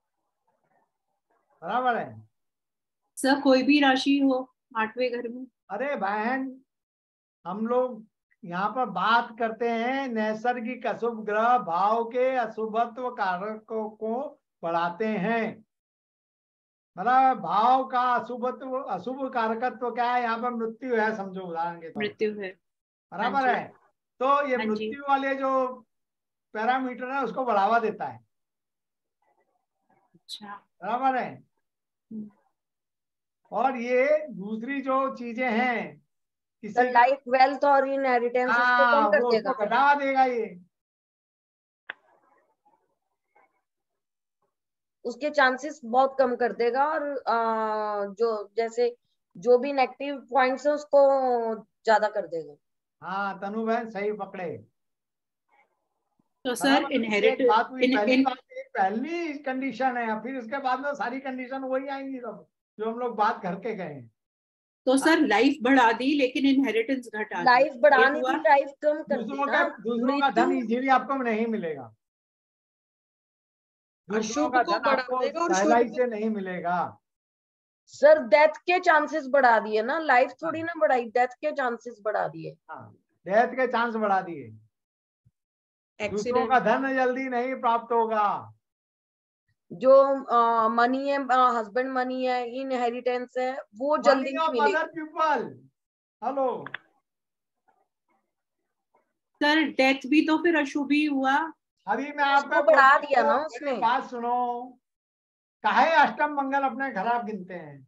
Speaker 1: बराबर है।
Speaker 3: सर कोई भी राशि हो आठवें घर में।
Speaker 1: अरे बहन, हम लोग यहाँ पर बात करते हैं नैसर्गिक अशुभ ग्रह भाव के अशुभत्व कारकों को बढ़ाते हैं। मतलब भाव का अशुभत्व, अशुभ कारकत्व क्या है? यहाँ पर मृत्यु है, समझो उदाहरण के तौर पर,
Speaker 3: मृत्यु है।
Speaker 1: बराबर
Speaker 3: हाँ जी।
Speaker 1: है। तो ये
Speaker 3: हाँ जी।
Speaker 1: मृत्यु वाले जो पैरामीटर है उसको बढ़ावा देता है,
Speaker 3: अच्छा।
Speaker 1: बराबर है।
Speaker 3: हम्म।
Speaker 1: और ये दूसरी जो चीजें हैं,
Speaker 4: सर
Speaker 1: किसी
Speaker 4: लाइफ वेल्थ और इनहेरिटेंस उसको
Speaker 1: हाँ
Speaker 4: कम कर
Speaker 1: वो
Speaker 4: देगा।
Speaker 1: उसको घटावा देगा ये।
Speaker 4: उसके चांसेस बहुत कम कर देगा, और आ, जो जैसे जो भी नेगेटिव पॉइंट्स है उसको ज्यादा कर देगा।
Speaker 1: हाँ तनु बहन सही पकड़े,
Speaker 3: तो सर
Speaker 1: बराबर।
Speaker 3: इनहेरिट
Speaker 1: एक बात हुई,
Speaker 3: इन
Speaker 1: पहली
Speaker 3: इन
Speaker 1: बात, एक पहली कंडीशन है, फिर उसके बाद में सारी कंडीशन वही आएंगी सब जो हम लोग बात करके गए हैं।
Speaker 3: तो सर लाइफ बढ़ा दी लेकिन इनहेरिटेंस घटा दी।
Speaker 4: लाइफ बढ़ा
Speaker 3: एक
Speaker 4: नहीं
Speaker 3: हुआ।
Speaker 4: दी, लाइफ कम कर दी
Speaker 1: दूसरों
Speaker 4: ना।
Speaker 1: का दूसरों का धन
Speaker 4: मृत्यु
Speaker 1: इजीली आपको नहीं मिलेगा, दूसरों
Speaker 8: अशुभ
Speaker 1: का
Speaker 8: को
Speaker 1: धन
Speaker 8: बढ़ा
Speaker 1: आपको
Speaker 8: देगा और शुभ
Speaker 1: सहलाई
Speaker 8: को।
Speaker 1: से नहीं मिलेगा।
Speaker 4: सर डेथ के चांसेस बढ़ा दिए ना, लाइफ थोड़ी
Speaker 1: हाँ।
Speaker 4: ना बढ़ाई, डेथ के चांसेस बढ़ा दिए।
Speaker 1: हाँ, डेथ के चांस बढ़ा दिए। दूसरों
Speaker 8: एक्सीडेंट।
Speaker 1: का धन जल्दी नहीं प्राप्त होगा।
Speaker 4: जो मनी है, हस्बैंड मनी है, इनहेरिटेंस है, वो जल्दी
Speaker 1: मनी
Speaker 4: नहीं
Speaker 1: ऑफ
Speaker 4: मिलेगी।
Speaker 1: Other people. Hello,
Speaker 3: sir death भी तो फिर अशुभ ही हुआ।
Speaker 1: अभी मैं
Speaker 4: उसको
Speaker 1: आपको
Speaker 4: बढ़ा
Speaker 1: बोलता
Speaker 4: दिया
Speaker 1: हूँ,
Speaker 4: ना
Speaker 1: मेरी
Speaker 4: उसने।
Speaker 1: बात सुनो। काहे अष्टम मंगल अपने खराब गिनते हैं?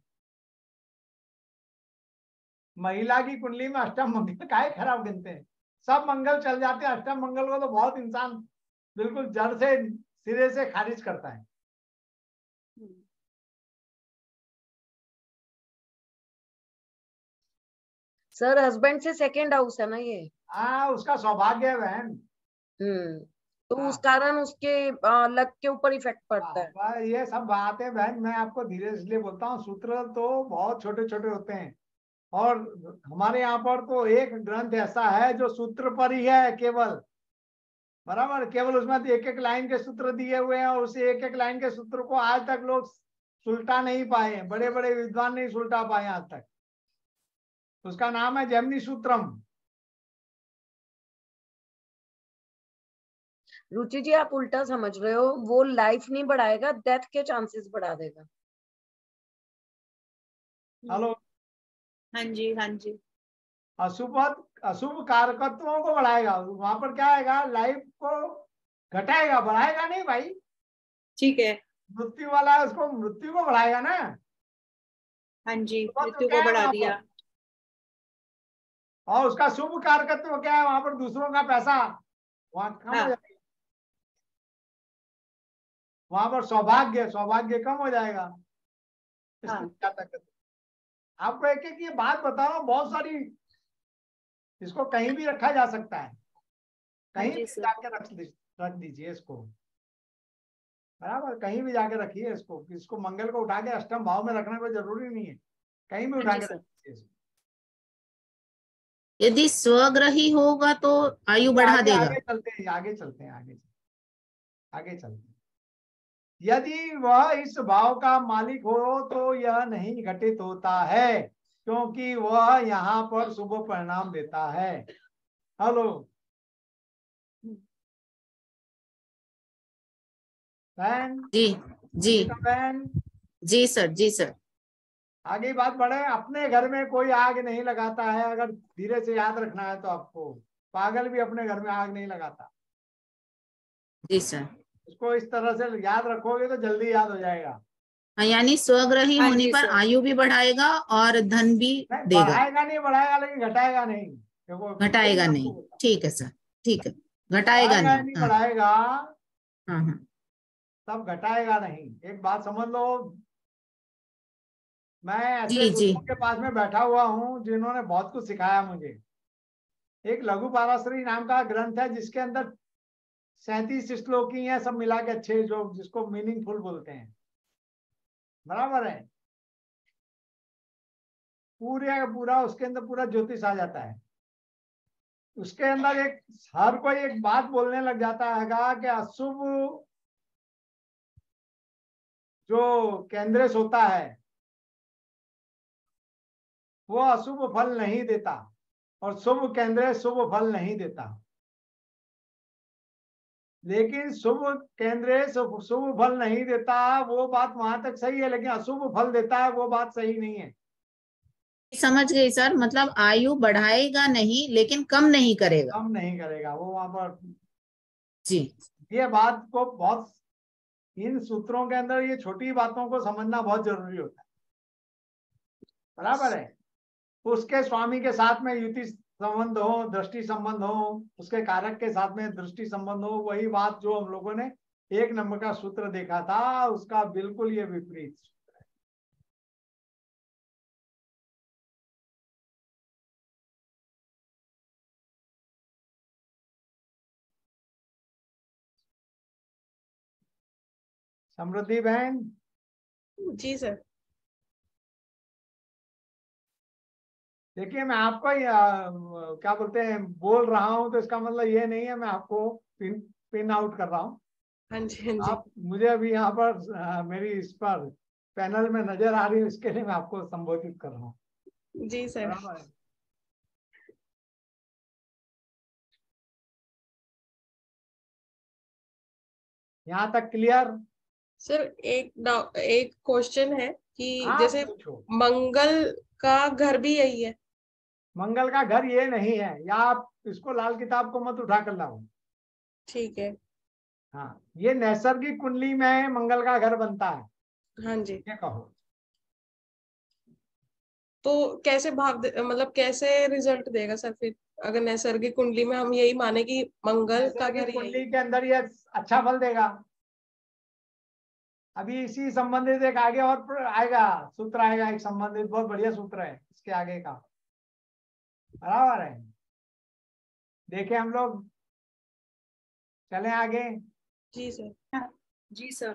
Speaker 1: महिला की कुंडली में अष्टम मंगल काहे खराब गिनते हैं? सब मंगल चल जाते हैं, अष्टम मंगल को तो बहुत इंसान बिल्कुल जड़ से सिरे से खारिज करता है।
Speaker 4: सर हस्बैंड से सेकंड हाउस है ना ये।
Speaker 1: हाँ, उसका सौभाग्य है बहन।
Speaker 4: हम्म तो
Speaker 1: हाँ।
Speaker 4: उस कारण उसके लक के ऊपर इफेक्ट पड़ता है।
Speaker 1: हाँ, ये सब बातें बहन मैं आपको धीरे इसलिए बोलता हूँ, सूत्र तो बहुत छोटे छोटे होते हैं, और हमारे यहाँ पर तो एक ग्रंथ ऐसा है जो सूत्र पर ही है केवल, बराबर। केवल उसमें एक एक लाइन के सूत्र दिए हुए हैं, और उसे एक एक लाइन के सूत्र को आज तक लोग सुलटा नहीं पाए, बड़े बड़े विद्वान नहीं सुलटा पाए आज तक। उसका नाम है जेमिनी सूत्रम।
Speaker 4: रुचि जी आप उल्टा समझ रहे हो, वो लाइफ नहीं बढ़ाएगा, डेथ के चांसेस बढ़ा देगा।
Speaker 1: हेलो,
Speaker 3: हाँ जी। हाँ जी।
Speaker 1: अशुभ अशुभ कारकत्वों को बढ़ाएगा, वहां पर क्या आएगा? लाइफ को घटाएगा, बढ़ाएगा नहीं भाई।
Speaker 3: ठीक है।
Speaker 1: मृत्यु वाला है, उसको मृत्यु को बढ़ाएगा ना।
Speaker 3: हाँ जी,
Speaker 1: तो
Speaker 3: मृत्यु
Speaker 1: क्या
Speaker 3: को
Speaker 1: है
Speaker 3: बढ़ा
Speaker 1: वहां
Speaker 3: दिया।
Speaker 1: पर? और उसका शुभ कारकत्व क्या है? वहां पर दूसरों का पैसा वहां कम हो
Speaker 3: हाँ।
Speaker 1: जाएगा, वहां पर सौभाग्य सौभाग्य कम हो जाएगा। इसमें
Speaker 3: हाँ।
Speaker 1: क्या ताकत है? आपको एक एक ये बात बताओ, बहुत सारी, इसको कहीं भी रखा जा सकता है,
Speaker 3: हाँ
Speaker 1: कहीं
Speaker 3: जी
Speaker 1: भी
Speaker 3: सर।
Speaker 1: जाके रख दी- रख दीजिए इसको, बराबर। कहीं भी जाके रखिए इसको, इसको मंगल को उठा के अष्टम भाव में रखना कोई जरूरी नहीं है, कहीं भी उठा
Speaker 3: हाँ
Speaker 1: के
Speaker 3: जी
Speaker 1: रख
Speaker 3: सर।
Speaker 1: दीजिए इसको।
Speaker 7: यदि स्वग्रही होगा तो आयु बढ़ा
Speaker 1: आगे,
Speaker 7: देगा।
Speaker 1: आगे चलते हैं, आगे चलते हैं, आगे आगे चलते हैं। यदि वह इस भाव का मालिक हो तो यह नहीं घटित होता है, क्योंकि वह यहाँ पर शुभ परिणाम देता है। हेलो बहन,
Speaker 7: जी जी
Speaker 1: गीता बहन,
Speaker 7: जी सर, जी सर।
Speaker 1: आगे बात बढ़े। अपने घर में कोई आग नहीं लगाता है, अगर धीरे से याद रखना है तो आपको, पागल भी अपने घर में आग नहीं लगाता।
Speaker 7: जी सर।
Speaker 1: इसको इस तरह से याद रखोगे तो जल्दी याद हो जाएगा।
Speaker 7: हाँ, यानी स्वग्रही
Speaker 8: हाँ
Speaker 7: होने
Speaker 8: जी
Speaker 7: पर
Speaker 8: सर।
Speaker 7: आयु भी बढ़ाएगा और धन भी
Speaker 1: नहीं,
Speaker 7: देगा।
Speaker 1: बढ़ाएगा नहीं, बढ़ाएगा लेकिन घटाएगा नहीं। देखो ये
Speaker 7: घटाएगा
Speaker 1: मैं
Speaker 7: नहीं,
Speaker 1: आपको बताऊं।
Speaker 7: ठीक है सर, ठीक है, घटाएगा
Speaker 1: बढ़ाएगा
Speaker 7: नहीं।
Speaker 1: नहीं,
Speaker 7: हाँ
Speaker 1: बढ़ाएगा
Speaker 7: हाँ हाँ।
Speaker 1: तब घटाएगा नहीं। एक बात समझ लो, मैं ऐसे
Speaker 7: जी जी
Speaker 1: गुरुओं के पास में बैठा हुआ हूँ जिन्होंने बहुत कुछ सिखाया मुझे। एक लघु पाराशरी नाम का ग्रंथ है जिसके अंदर सैंतीस श्लोकी हैं, सब मिला के अच्छे, जो जिसको मीनिंगफुल बोलते हैं, बराबर है। पूरे का पूरा उसके अंदर पूरा ज्योतिष आ जाता है। उसके अंदर एक हर कोई एक बात बोलने लग जाता है कि अशुभ जो केंद्रेश होता है वो अशुभ फल नहीं देता, और शुभ केंद्रेश शुभ फल नहीं देता। लेकिन शुभ केंद्रेश शुभ फल नहीं देता, वो बात वहां तक सही है, लेकिन अशुभ फल देता है वो बात सही नहीं है।
Speaker 7: समझ गई सर, मतलब आयु बढ़ाएगा नहीं लेकिन कम नहीं करेगा।
Speaker 1: कम नहीं करेगा वो वहां पर।
Speaker 7: जी
Speaker 1: ये बात को बहुत, इन सूत्रों के अंदर ये छोटी बातों को समझना बहुत जरूरी होता है, बराबर है। उसके स्वामी के साथ में युति संबंध हो, दृष्टि संबंध हो, उसके कारक के साथ में दृष्टि संबंध हो, वही बात जो हम लोगों ने एक नंबर का सूत्र देखा था उसका बिल्कुल ये विपरीत। समृद्धि बहन,
Speaker 8: जी सर।
Speaker 1: देखिए मैं आपको ही, आ, क्या बोलते हैं, बोल रहा हूं तो इसका मतलब ये नहीं है मैं आपको पिन पिन आउट कर रहा हूं।
Speaker 8: हाँ जी हाँ जी।
Speaker 1: आप मुझे अभी यहाँ पर आ, मेरी इस पर पैनल में नजर आ रही है, इसके लिए मैं आपको संबोधित कर रहा हूँ,
Speaker 8: जी सर।
Speaker 1: बराबर है। यहाँ तक क्लियर?
Speaker 8: सर एक डाउ- एक क्वेश्चन है कि
Speaker 1: हाँ
Speaker 8: जैसे
Speaker 1: पूछो।
Speaker 8: मंगल का घर भी यही है।
Speaker 1: मंगल का घर ये नहीं है, या आप इसको लाल किताब को मत उठा कर लाओ।
Speaker 8: ठीक है।
Speaker 1: हाँ, ये नैसर्गिक कुंडली में मंगल का घर बनता है,
Speaker 8: हाँ जी।
Speaker 1: ये कहो।
Speaker 8: तो कैसे भाव दे, मतलब कैसे रिजल्ट देगा सर फिर, अगर नैसर्गिक कुंडली में हम यही माने कि मंगल का घर
Speaker 1: नैसर्गिक
Speaker 8: यही
Speaker 1: कुंडली
Speaker 8: है।
Speaker 1: के अंदर ये अच्छा फल देगा। अभी इसी संबंधित एक आगे और प्र- आएगा, सूत्र आएगा एक संबंधित, बहुत बढ़िया सूत्र है इसके आगे का, बराबर है। देखे हम लोग, चलें आगे।
Speaker 8: जी सर।
Speaker 3: जी सर।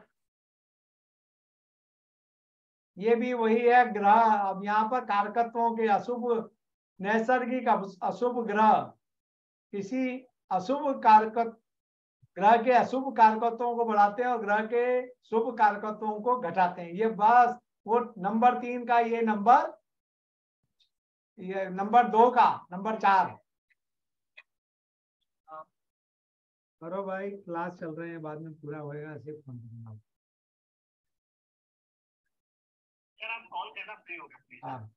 Speaker 1: ये भी वही है ग्रह। अब यहाँ पर कारकत्वों के अशुभ, नैसर्गिक अभ- अशुभ ग्रह किसी अशुभ कारक, ग्रह के अशुभ कारकत्वों को बढ़ाते हैं और ग्रह के शुभ कारकत्वों को घटाते हैं। ये बस वो नंबर तीन का, ये नंबर, ये नंबर दो का नंबर चार है। करो भाई, क्लास चल रहे हैं, बाद में पूरा होएगा, ऐसे फोन करना। हाँ।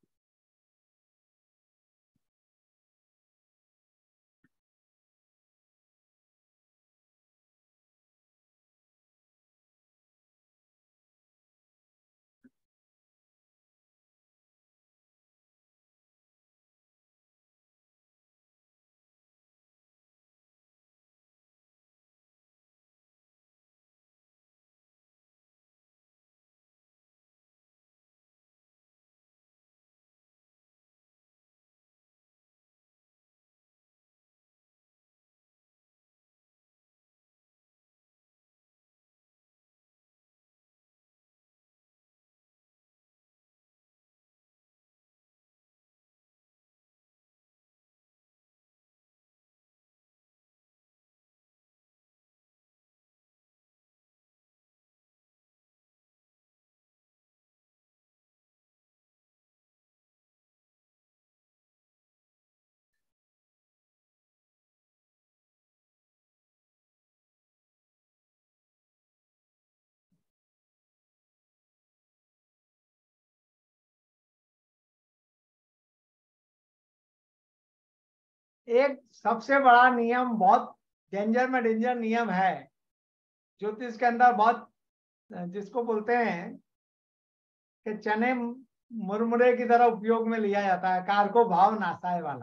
Speaker 1: एक सबसे बड़ा नियम, बहुत डेंजर में डेंजर नियम है ज्योतिष के अंदर, बहुत जिसको बोलते हैं कि चने मुरमुरे की तरह उपयोग में लिया जाता है, कारको भाव नासाय वाला।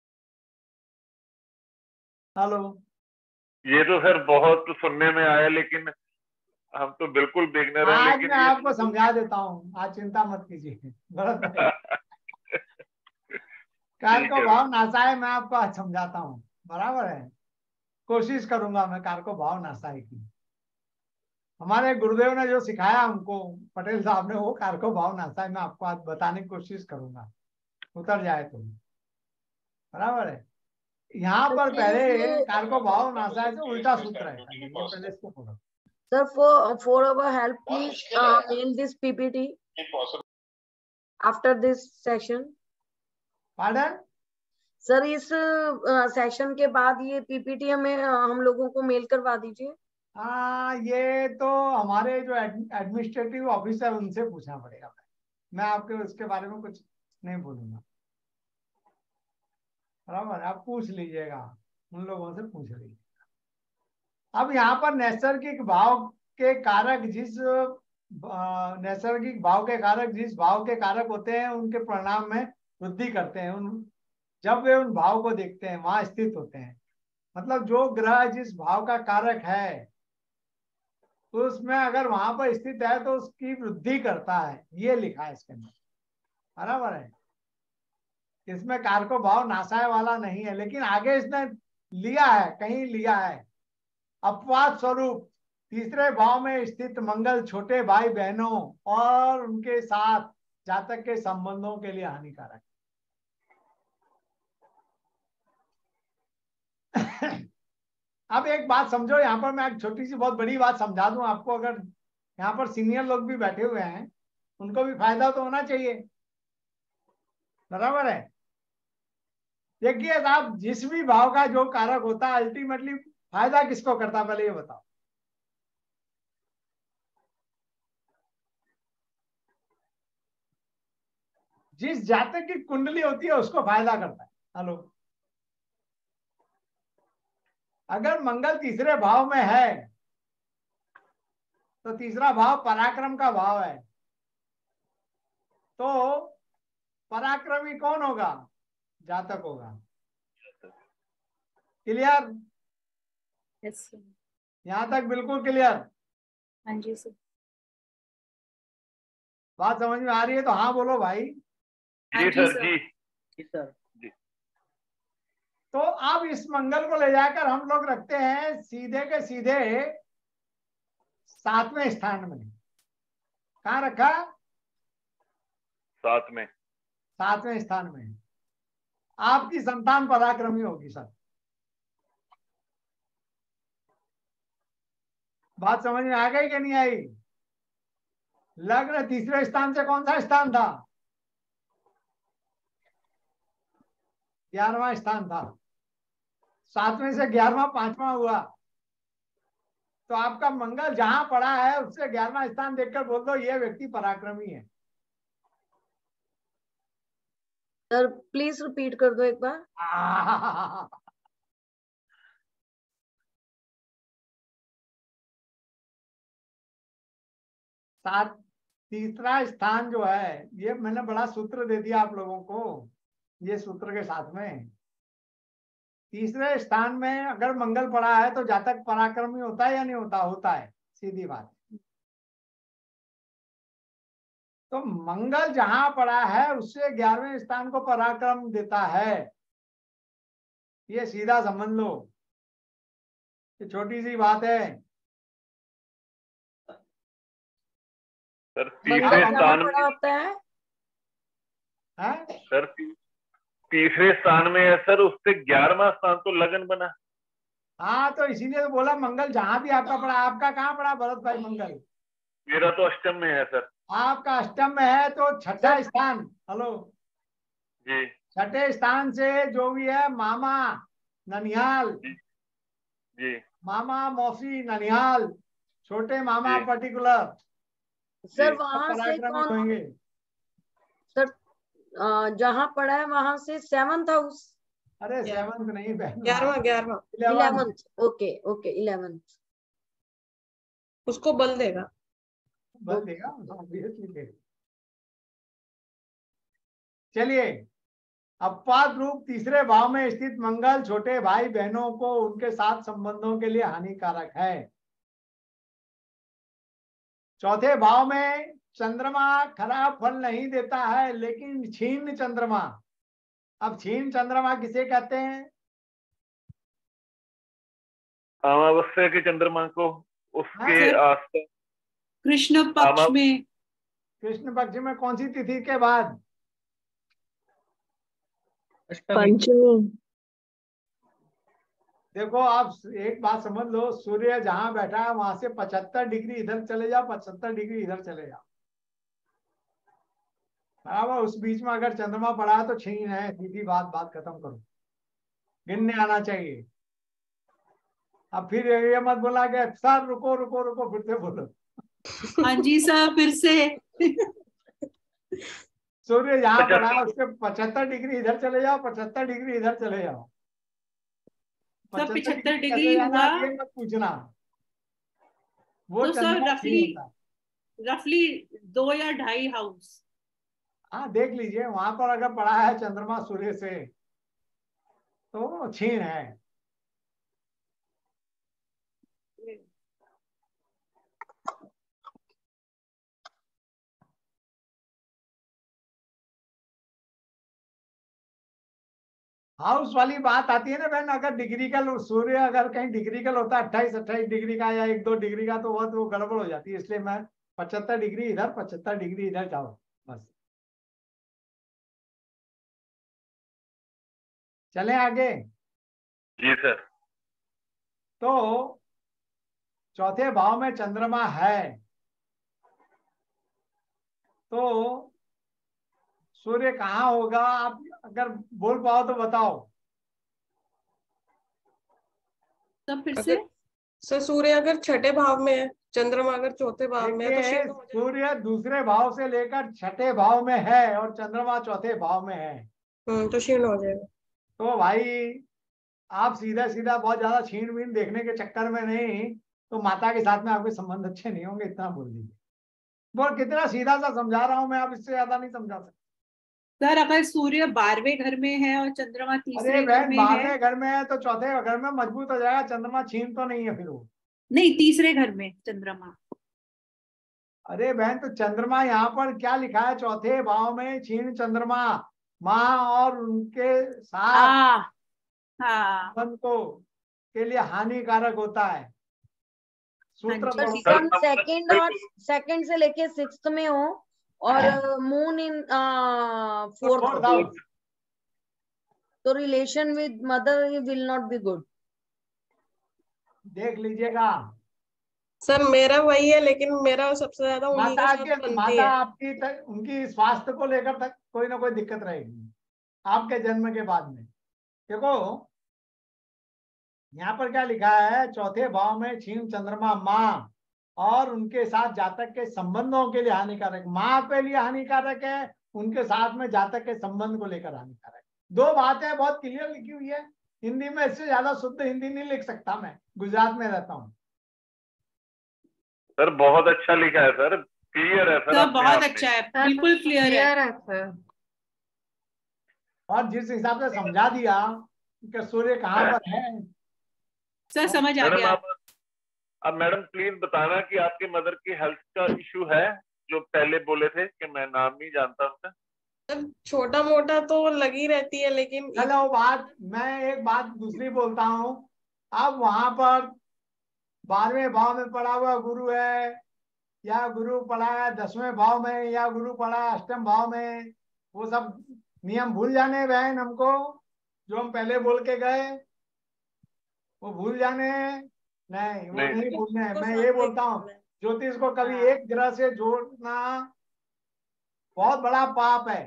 Speaker 1: हेलो,
Speaker 5: ये तो सर बहुत सुनने में आया, लेकिन हम तो बिल्कुल बिगनर हैं।
Speaker 1: आज
Speaker 5: लेकिन
Speaker 1: मैं
Speaker 5: ये
Speaker 1: आपको समझा देता हूँ, आज चिंता मत कीजिए। भरत भाई, कारको
Speaker 5: है।
Speaker 1: भाव नासाय मैं आपको आज समझाता हूँ, बराबर है। कोशिश करूंगा मैं कारको भाव नासाय की। हमारे गुरुदेव ने जो सिखाया हमको, पटेल साहब ने, वो कारको भाव नासाय मैं आपको आज बताने की कोशिश करूंगा, उतर जाए तो, बराबर है। यहाँ पर पहले कारको भाव नासाय से उल्टा सूत्र है, ये पहले इसको पढ़ो।
Speaker 4: Sir, for for our help, please uh, mail this P P T after this session.
Speaker 1: Pardon?
Speaker 4: Sir, इस सेशन के बाद ये पीपीटी हमें uh, हम लोगों को मेल करवा दीजिए।
Speaker 1: हाँ, ये तो हमारे जो एडमिनिस्ट्रेटिव ऑफिसर उनसे पूछना पड़ेगा। मैं आपके उसके बारे में कुछ नहीं बोलूंगा, बराबर। आप पूछ लीजिएगा, उन लोगों से पूछ लीजिएगा। अब यहाँ पर नैसर्गिक भाव के कारक, जिस नैसर्गिक भाव के कारक जिस भाव के कारक होते हैं, उनके परिणाम में वृद्धि करते हैं। उन जब वे उन भाव को देखते हैं, वहां स्थित होते हैं। मतलब जो ग्रह जिस भाव का कारक है, तो उसमें अगर वहां पर स्थित है तो उसकी वृद्धि करता है, ये लिखा है इसके अंदर, बराबर है। इसमें कारको भाव नासाय वाला नहीं है, लेकिन आगे इसने लिया है, कहीं लिया है, अपवाद स्वरूप तीसरे भाव में स्थित मंगल छोटे भाई बहनों और उनके साथ जातक के संबंधों के लिए हानिकारक। अब एक बात समझो, यहाँ पर मैं एक छोटी सी बहुत बड़ी बात समझा दूं आपको। अगर यहाँ पर सीनियर लोग भी बैठे हुए हैं, उनको भी फायदा तो होना चाहिए, बराबर है। देखिए साहब, जिस भी भाव का जो कारक होता है, अल्टीमेटली फायदा किसको करता है, पहले ये बताओ। जिस जातक की कुंडली होती है उसको फायदा करता है। हेलो, अगर मंगल तीसरे भाव में है तो तीसरा भाव पराक्रम का भाव है, तो पराक्रमी कौन होगा? जातक होगा। क्लियर?
Speaker 3: Yes sir.
Speaker 1: यहां तक बिल्कुल क्लियर?
Speaker 3: हाँ जी सर।
Speaker 1: बात समझ में आ रही है तो हाँ बोलो भाई।
Speaker 5: जी सर, जी
Speaker 10: जी सर।
Speaker 1: तो अब इस मंगल को ले जाकर हम लोग रखते हैं सीधे के सीधे सातवें स्थान में। कहाँ रखा?
Speaker 5: साथ में,
Speaker 1: सातवें स्थान में। आपकी संतान पराक्रमी होगी सर। बात समझ में आ गई कि नहीं आई? लग्न तीसरे स्थान से कौन सा स्थान था? ग्यारहवां स्थान था। सातवें से ग्यारहवां पांचवा हुआ, तो आपका मंगल जहां पड़ा है उससे ग्यारहवां स्थान देखकर बोल दो ये व्यक्ति पराक्रमी है।
Speaker 4: सर प्लीज रिपीट कर दो एक बार।
Speaker 1: सात तीसरा स्थान जो है, ये मैंने बड़ा सूत्र दे दिया आप लोगों को, ये सूत्र के साथ में। तीसरे स्थान में अगर मंगल पड़ा है तो जातक पराक्रमी होता है या नहीं होता? होता है, सीधी बात। तो मंगल जहां पड़ा है उससे ग्यारहवें स्थान को पराक्रम देता है, ये सीधा समझ लो। ये छोटी सी बात है।
Speaker 5: सर तीसरे स्थान में
Speaker 4: होता है,
Speaker 1: है?
Speaker 5: सर तीसरे स्थान में है सर, उससे ग्यारहवां स्थान तो लगन बना।
Speaker 1: हाँ, तो इसीलिए तो बोला मंगल जहां भी आपका पड़ा। आपका कहाँ पड़ा भरत भाई मंगल?
Speaker 5: मेरा तो अष्टम में है सर।
Speaker 1: आपका अष्टम में है तो छठा स्थान। हेलो
Speaker 5: जी,
Speaker 1: छठे स्थान से जो भी है मामा ननिहाल,
Speaker 5: जी,
Speaker 1: मामा मौसी ननिहाल, छोटे मामा
Speaker 5: जी।
Speaker 1: पर्टिकुलर,
Speaker 4: सर वहां से
Speaker 1: पराक्रमी
Speaker 4: कौन?
Speaker 1: होंगे।
Speaker 4: सर जहां पड़ा है वहां से सेवंथ हाउस
Speaker 1: अरे सेवंथ नहीं बहन,
Speaker 8: ग्यारहवा ग्यारहवा
Speaker 4: इलेवेंथ। Okay okay eleventh.
Speaker 8: उसको बल देगा।
Speaker 1: बल देगा ऑब्वियसली देगा। चलिए, अपवाद रूप तीसरे भाव में स्थित मंगल छोटे भाई बहनों को उनके साथ संबंधों के लिए हानिकारक है। चौथे भाव में चंद्रमा खराब फल नहीं देता है, लेकिन क्षीण चंद्रमा, अब क्षीण चंद्रमा किसे कहते हैं?
Speaker 5: अमावस्या के चंद्रमा को, उसके
Speaker 3: हाँ,
Speaker 5: आसपास।
Speaker 3: कृष्ण पक्ष में।
Speaker 1: कृष्ण पक्ष में कौन सी तिथि के बाद?
Speaker 4: पंचमी।
Speaker 1: देखो आप एक बात समझ लो, सूर्य जहां बैठा है वहां से पचहत्तर डिग्री इधर चले जाओ, पचहत्तर डिग्री इधर चले जाओ, बराबर। उस बीच में अगर चंद्रमा पड़ा है तो छीन है, सीधी बात, बात खत्म करो, गिनने आना चाहिए। अब फिर ये मत बोला कि सर रुको रुको रुको, फिर से बोलो।
Speaker 3: हाँ जी सर, फिर से।
Speaker 1: सूर्य जहां पड़ा है उसके पचहत्तर डिग्री इधर चले जाओ, पचहत्तर डिग्री इधर चले जाओ।
Speaker 3: सर पचहत्तर
Speaker 1: कैसे
Speaker 3: डिग्री
Speaker 1: जाना
Speaker 3: हुआ
Speaker 1: ये मत पूछना, वो
Speaker 3: तो सर
Speaker 1: चंद्रमा
Speaker 3: रफली
Speaker 1: छीन होता है।
Speaker 3: रफली दो या ढाई हाउस।
Speaker 1: हाँ देख लीजिए, वहां पर अगर पड़ा है चंद्रमा सूर्य से तो छीन है। हाउस वाली बात आती है ना बहन, अगर डिग्री का सूर्य अगर कहीं डिग्री का होता है अट्ठाईस अट्ठाईस डिग्री का या एक दो डिग्री का, तो वह तो गड़बड़ हो जाती है। इसलिए मैं पचहत्तर डिग्री इधर पचहत्तर डिग्री इधर जाओ बस। चलें आगे।
Speaker 5: जी सर।
Speaker 1: तो चौथे भाव में चंद्रमा है तो सूर्य कहाँ होगा? आप अगर बोल पाओ तो बताओ।
Speaker 3: तब फिर से
Speaker 8: सर सूर्य अगर छठे भाव में है, चंद्रमा अगर चौथे भाव में है, तो
Speaker 1: देखिए,
Speaker 8: क्षीण हो जाएगा।
Speaker 1: सूर्य दूसरे भाव से लेकर छठे भाव में है और चंद्रमा चौथे भाव में है,
Speaker 8: हम्म तो क्षीण हो जाएगा।
Speaker 1: तो भाई आप सीधा सीधा बहुत ज्यादा छीन बीन देखने के चक्कर में नहीं, तो माता के साथ में आपके संबंध अच्छे नहीं होंगे, इतना बोल दीजिए। बोल कितना सीधा सा समझा रहा हूं मैं, आप इससे ज्यादा नहीं समझा सकते।
Speaker 3: सर अगर सूर्य बारहवें घर में है और चंद्रमा तीसरे
Speaker 1: अरे
Speaker 3: घर
Speaker 1: बहन,
Speaker 3: में है,
Speaker 1: बारहवें घर में है तो चौथे घर में मजबूत हो जाएगा। चंद्रमा छीन तो नहीं है फिर वो।
Speaker 3: नहीं तीसरे घर में चंद्रमा।
Speaker 1: अरे बहन, तो चंद्रमा यहाँ पर क्या लिखा है? चौथे भाव में छीन चंद्रमा माँ और उनके साथ
Speaker 3: आ हाँ
Speaker 1: संबंध को के लिए हानिकारक होता है। सूत्र
Speaker 3: हाँ जी।
Speaker 1: पढ़ो।
Speaker 4: सन सेकंड और सेकंड से लेके सिक्स्थ में हो और मून इन फोर्थ
Speaker 1: फोर्थ
Speaker 4: हो,
Speaker 1: हाउस।
Speaker 4: तो relation with mother will not be good.
Speaker 1: देख लीजिएगा,
Speaker 8: सर मेरा वही है, लेकिन मेरा सबसे ज्यादा उन्हीं के
Speaker 1: माता
Speaker 8: साथ
Speaker 1: के
Speaker 8: बनती
Speaker 1: माता
Speaker 8: है।
Speaker 1: आपकी तक उनकी स्वास्थ्य को लेकर तक कोई ना कोई दिक्कत रहेगी आपके जन्म के बाद में। देखो यहाँ पर क्या लिखा है? चौथे भाव में छीन चंद्रमा माँ और उनके साथ जातक के संबंधों के लिए हानिकारक। माँ के लिए हानिकारक है, उनके साथ में जातक के संबंध को लेकर हानिकारक। दो बातें बहुत क्लियर लिखी हुई है हिंदी में, इससे ज्यादा शुद्ध हिंदी नहीं लिख सकता मैं, गुजरात में रहता हूँ।
Speaker 5: सर बहुत अच्छा लिखा है सर, क्लियर है सर।
Speaker 3: सर
Speaker 5: अपने
Speaker 3: बहुत
Speaker 5: आप में।
Speaker 3: अच्छा है, बिल्कुल क्लियर है।
Speaker 4: सर
Speaker 1: और जिस हिसाब से समझा दिया कि सूर्य कहाँ पर है,
Speaker 3: सर समझ आ
Speaker 5: मैडम
Speaker 3: गया।
Speaker 5: आप अब मैडम प्लीज बताना कि आपकी मदर की हेल्थ का इशू है, जो पहले बोले थे कि मैं नाम नहीं जानता उनका।
Speaker 8: सर छोटा मोटा तो लगी रहती है, लेकिन
Speaker 1: चलो बात, मैं एक बात दूसरी बोलता हूँ। अब वहां पर बारहवें भाव में पड़ा हुआ गुरु है, या गुरु पड़ा है दसवें भाव में, या गुरु पड़ा है अष्टम भाव में, वो सब नियम भूल जाने बहन हमको, जो हम पहले बोल के गए वो भूल जाने। नहीं वो
Speaker 5: नहीं।
Speaker 1: नहीं भूलने हैं।
Speaker 8: तो
Speaker 1: मैं
Speaker 8: सब
Speaker 1: ये बोलता हूँ,
Speaker 8: देखना है।
Speaker 1: ज्योतिष को कभी
Speaker 3: हाँ।
Speaker 1: एक ग्रह से जोड़ना बहुत बड़ा पाप है।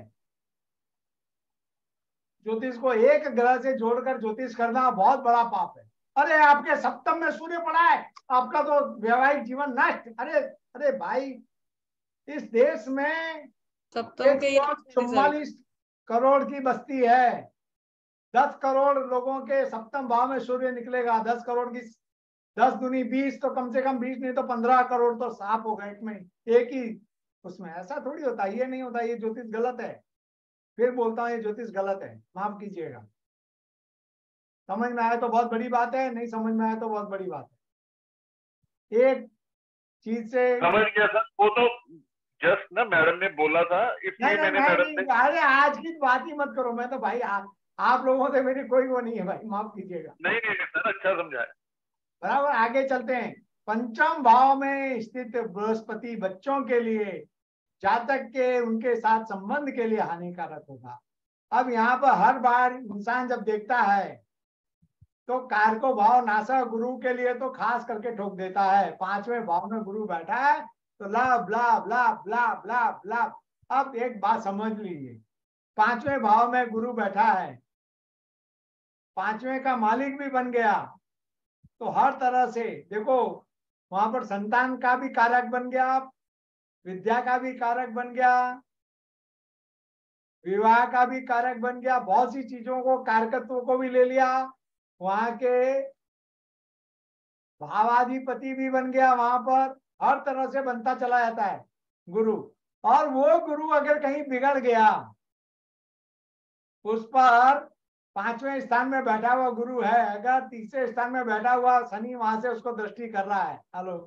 Speaker 1: ज्योतिष को एक ग्रह से जोड़कर ज्योतिष करना बहुत बड़ा पाप है। अरे आपके सप्तम में सूर्य पड़ा है, आपका तो वैवाहिक जीवन नष्ट। अरे अरे भाई, इस देश में
Speaker 8: सप्तम के
Speaker 1: एक सौ चौवालीस करोड़ की बस्ती है, दस करोड़ लोगों के सप्तम भाव में सूर्य निकलेगा, दस करोड़ की दस दुनी बीस, तो कम से कम बीस नहीं तो पंद्रह करोड़ तो साफ होगा एक में, एक ही उसमें। ऐसा थोड़ी होता है, ये नहीं होता, ये ज्योतिष गलत है। फिर बोलता हूँ ये ज्योतिष गलत है, माफ कीजिएगा। समझ में आया तो बहुत बड़ी बात है, नहीं समझ में आया तो बहुत बड़ी बात है। एक चीज से
Speaker 5: समझ गया सर, वो तो जस्ट ना मैडम ने बोला था इसलिए
Speaker 1: नहीं, नहीं,
Speaker 5: मैंने
Speaker 1: मैं
Speaker 5: मैडम
Speaker 1: नहीं,
Speaker 5: से।
Speaker 1: अरे आज की बात ही मत करो। मैं तो भाई आ, आप लोगों से मेरी कोई वो नहीं है भाई, माफ कीजिएगा।
Speaker 5: नहीं नहीं नहीं सर, अच्छा समझाया।
Speaker 1: बराबर, आगे चलते हैं। पंचम भाव में स्थित बृहस्पति बच्चों के लिए, जातक के उनके साथ संबंध के लिए हानिकारक होगा। अब यहाँ पर हर बार इंसान जब देखता है तो कारको भाव नासा गुरु के लिए तो खास करके ठोक देता है। पांचवें भाव में गुरु बैठा है तो लाभ लाभ लाभ लाभ लाभ लाभ। अब एक बात समझ लीजिए, पांचवें भाव में गुरु बैठा है, पांचवें का मालिक भी बन गया, तो हर तरह से देखो वहां पर संतान का भी कारक बन गया, विद्या का भी कारक बन गया, विवाह का भी कारक बन गया, बहुत सी चीजों को कारकत्व को भी ले लिया। वहां के भावाधिपति भी बन गया, वहां पर हर तरह से बनता चला जाता है गुरु। और वो गुरु अगर कहीं बिगड़ गया, उस पर पांचवें स्थान में बैठा हुआ गुरु है, अगर तीसरे स्थान में बैठा हुआ शनि वहां से उसको दृष्टि कर रहा है, हेलो,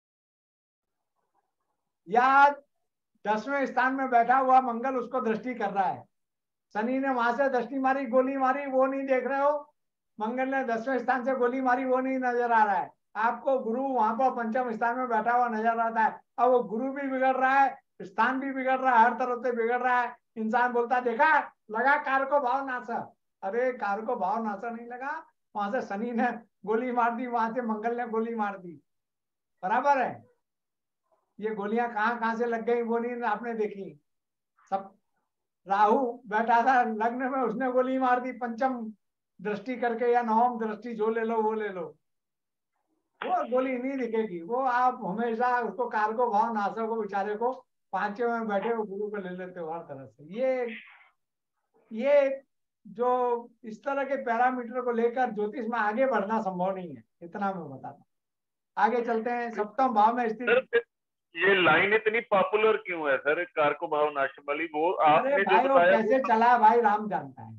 Speaker 1: या दसवें स्थान में बैठा हुआ मंगल उसको दृष्टि कर रहा है, शनि ने वहां से दृष्टि मारी, गोली मारी, वो नहीं देख रहे हो, मंगल ने दसवें स्थान से गोली मारी, वो नहीं नजर आ रहा है आपको। गुरु वहां पर पंचम स्थान में बैठा हुआ नजर आता है। अब वो गुरु भी बिगड़ रहा है, स्थान भी बिगड़ रहा है, हर तरफ से बिगड़ रहा है। इंसान बोलता देखा लगा कार को भाव नासा, अरे कार को भाव नासा नहीं लगा, वहां से शनि ने गोली मार दी, वहां से मंगल ने गोली मार दी, बराबर है। ये गोलियां कहाँ कहाँ से लग गई वो नहीं आपने देखी। सब राहु बैठा था लग्न में, उसने गोली मार दी पंचम दृष्टि करके, या नवम दृष्टि जो ले लो वो ले लो, वो गोली नहीं दिखेगी। वो आप हमेशा उसको कारको भाव नासो को बेचारे को पांचवे में बैठे वो गुरु को ले लेते हो हर तरह से। ये ये जो इस तरह के पैरामीटर को लेकर ज्योतिष में आगे बढ़ना संभव नहीं है, इतना मैं बताता हूँ। आगे चलते हैं। सप्तम भाव में स्थित,
Speaker 5: ये लाइन इतनी पॉपुलर क्यों है सर, कारको भाव नाश वाली? वो आपने
Speaker 1: अरे
Speaker 5: जो
Speaker 1: भाई वो
Speaker 5: बताया
Speaker 1: कैसे चला भाई राम जानता है,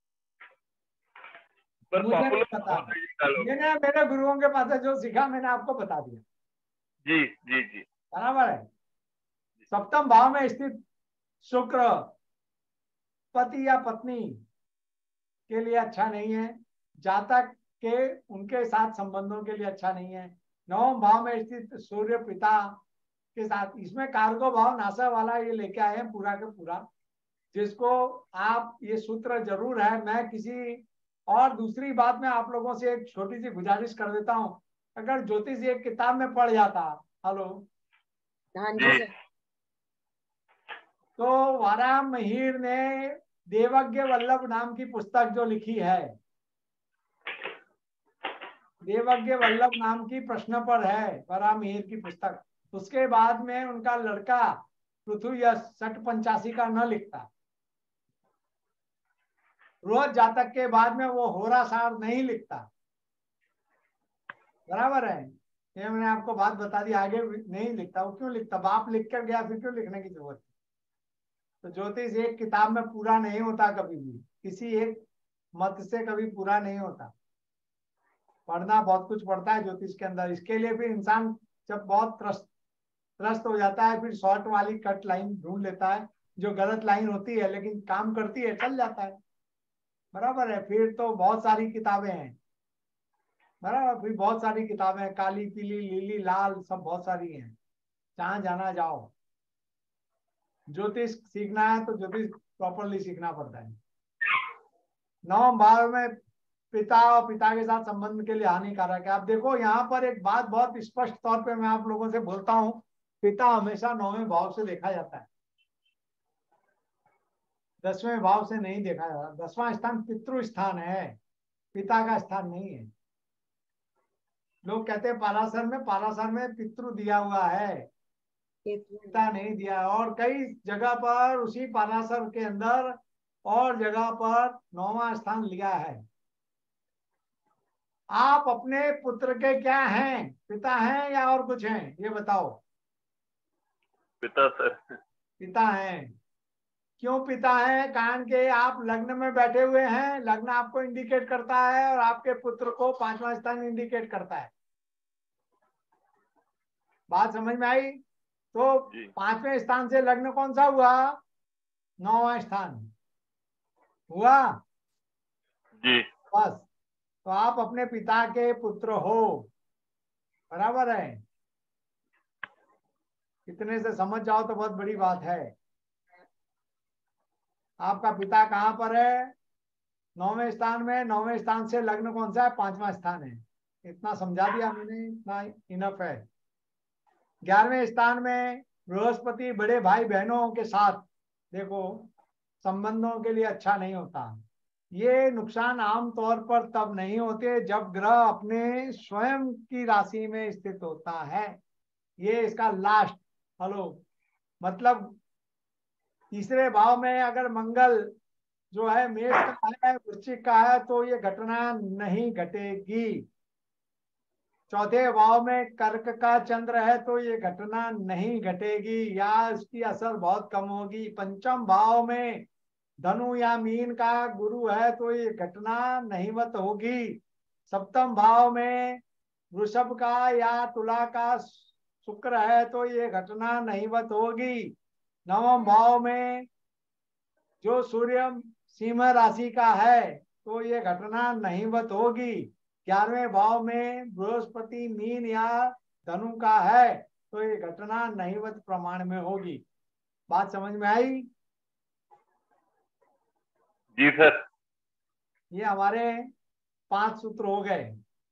Speaker 5: पर
Speaker 1: मुझे नहीं
Speaker 5: पॉपुलर
Speaker 1: पता।
Speaker 5: बहुत है ये डायलॉग।
Speaker 1: मैंने मेरे गुरुओं के पास से जो सीखा मैंने आपको बता दिया,
Speaker 5: जी जी जी
Speaker 1: बराबर है। सप्तम भाव में स्थित शुक्र पति या पत्नी के लिए अच्छा नहीं है, जातक के उनके साथ संबंधों के लिए अच्छा नहीं है। नवम भाव में स्थित सूर्य पिता के साथ, इसमें कारको भाव नासा वाला ये लेके आए हैं पूरा के पूरा, जिसको आप ये सूत्र जरूर है। मैं किसी और दूसरी बात में आप लोगों से एक छोटी सी गुजारिश कर देता हूं, अगर ज्योतिष एक किताब में पढ़ जाता, हेलो,
Speaker 4: हाँ जी सर,
Speaker 1: तो वाराम महिर ने देवज्ञ वल्लभ नाम की पुस्तक जो लिखी है, देवज्ञ वल्लभ नाम की प्रश्न पर है वाराम महिर की पुस्तक, उसके बाद में उनका लड़का पृथ्वी या सठ पंचासी का न लिखता, रोज जातक के बाद में वो होरा सार नहीं लिखता, बराबर है। ये मैंने आपको बात बता दी, आगे नहीं लिखता। वो क्यों लिखता, बाप लिख कर गया, फिर क्यों लिखने की जरूरत है? तो ज्योतिष एक किताब में पूरा नहीं होता, कभी भी किसी एक मत से कभी पूरा नहीं होता। पढ़ना बहुत कुछ पड़ता है ज्योतिष के अंदर। इसके लिए फिर इंसान जब बहुत त्रस्त त्रस्त हो जाता है, फिर शॉर्ट वाली कट लाइन ढूंढ लेता है, जो गलत लाइन होती है लेकिन काम करती है, चल जाता है, बराबर है। फिर तो बहुत सारी किताबें हैं, बराबर, फिर बहुत सारी किताबें हैं, काली पीली लीली लाल सब बहुत सारी हैं, जहां जाना जाओ। ज्योतिष सीखना है तो ज्योतिष प्रॉपरली सीखना पड़ता है। नवम भाव में पिता और पिता के साथ संबंध के लिए हानिकारक है। आप देखो यहाँ पर एक बात बहुत स्पष्ट तौर पे मैं आप लोगों से बोलता हूँ, पिता हमेशा नौवें भाव से देखा जाता है, दसवें भाव से नहीं देखा जाता। दसवां स्थान पितृ स्थान है, पिता का स्थान नहीं है। लोग कहते हैं पाराशर में, पाराशर में पितृ दिया हुआ है, पिता नहीं दिया। और कई जगह पर उसी पाराशर के अंदर और जगह पर नौवां स्थान लिया है। आप अपने पुत्र के क्या हैं, पिता हैं या और कुछ हैं, ये बताओ।
Speaker 5: पिता सर।
Speaker 1: पिता हैं। क्यों पिता हैं? कारण के आप लग्न में बैठे हुए हैं, लग्न आपको इंडिकेट करता है और आपके पुत्र को पांचवा स्थान इंडिकेट करता है। बात समझ में आई? तो पांचवें स्थान से लग्न कौन सा हुआ? नौवां स्थान हुआ
Speaker 5: जी।
Speaker 1: बस। तो आप अपने पिता के पुत्र हो, बराबर है। इतने से समझ जाओ तो बहुत बड़ी बात है। आपका पिता कहाँ पर है? नौवें स्थान में। नौवें स्थान से लग्न कौन सा है? पांचवा स्थान है। इतना समझा दिया मैंने, इतना इनफ है। ग्यारहवें स्थान में बृहस्पति बड़े भाई बहनों के साथ, देखो संबंधों के लिए अच्छा नहीं होता। ये नुकसान आमतौर पर तब नहीं होते जब ग्रह अपने स्वयं की राशि में स्थित होता है। ये इसका लास्ट हेलो मतलब तीसरे भाव में अगर मंगल जो है मेष का है, वृश्चिक का है, तो ये घटना नहीं घटेगी। चौथे भाव में कर्क का चंद्र है तो ये घटना नहीं घटेगी या इसकी असर बहुत कम होगी। पंचम भाव में धनु या मीन का गुरु है तो ये घटना नहींवत होगी। सप्तम भाव में वृषभ का या तुला का शुक्र है तो ये घटना नहींवत होगी। नवम भाव में जो सूर्य सिंह राशि का है तो ये घटना नहींवत होगी। ग्यारहवें भाव में बृहस्पति मीन या धनु का है तो ये घटना नहींवत प्रमाण में होगी। बात समझ में आई?
Speaker 5: जी सर।
Speaker 1: ये हमारे पांच सूत्र हो गए।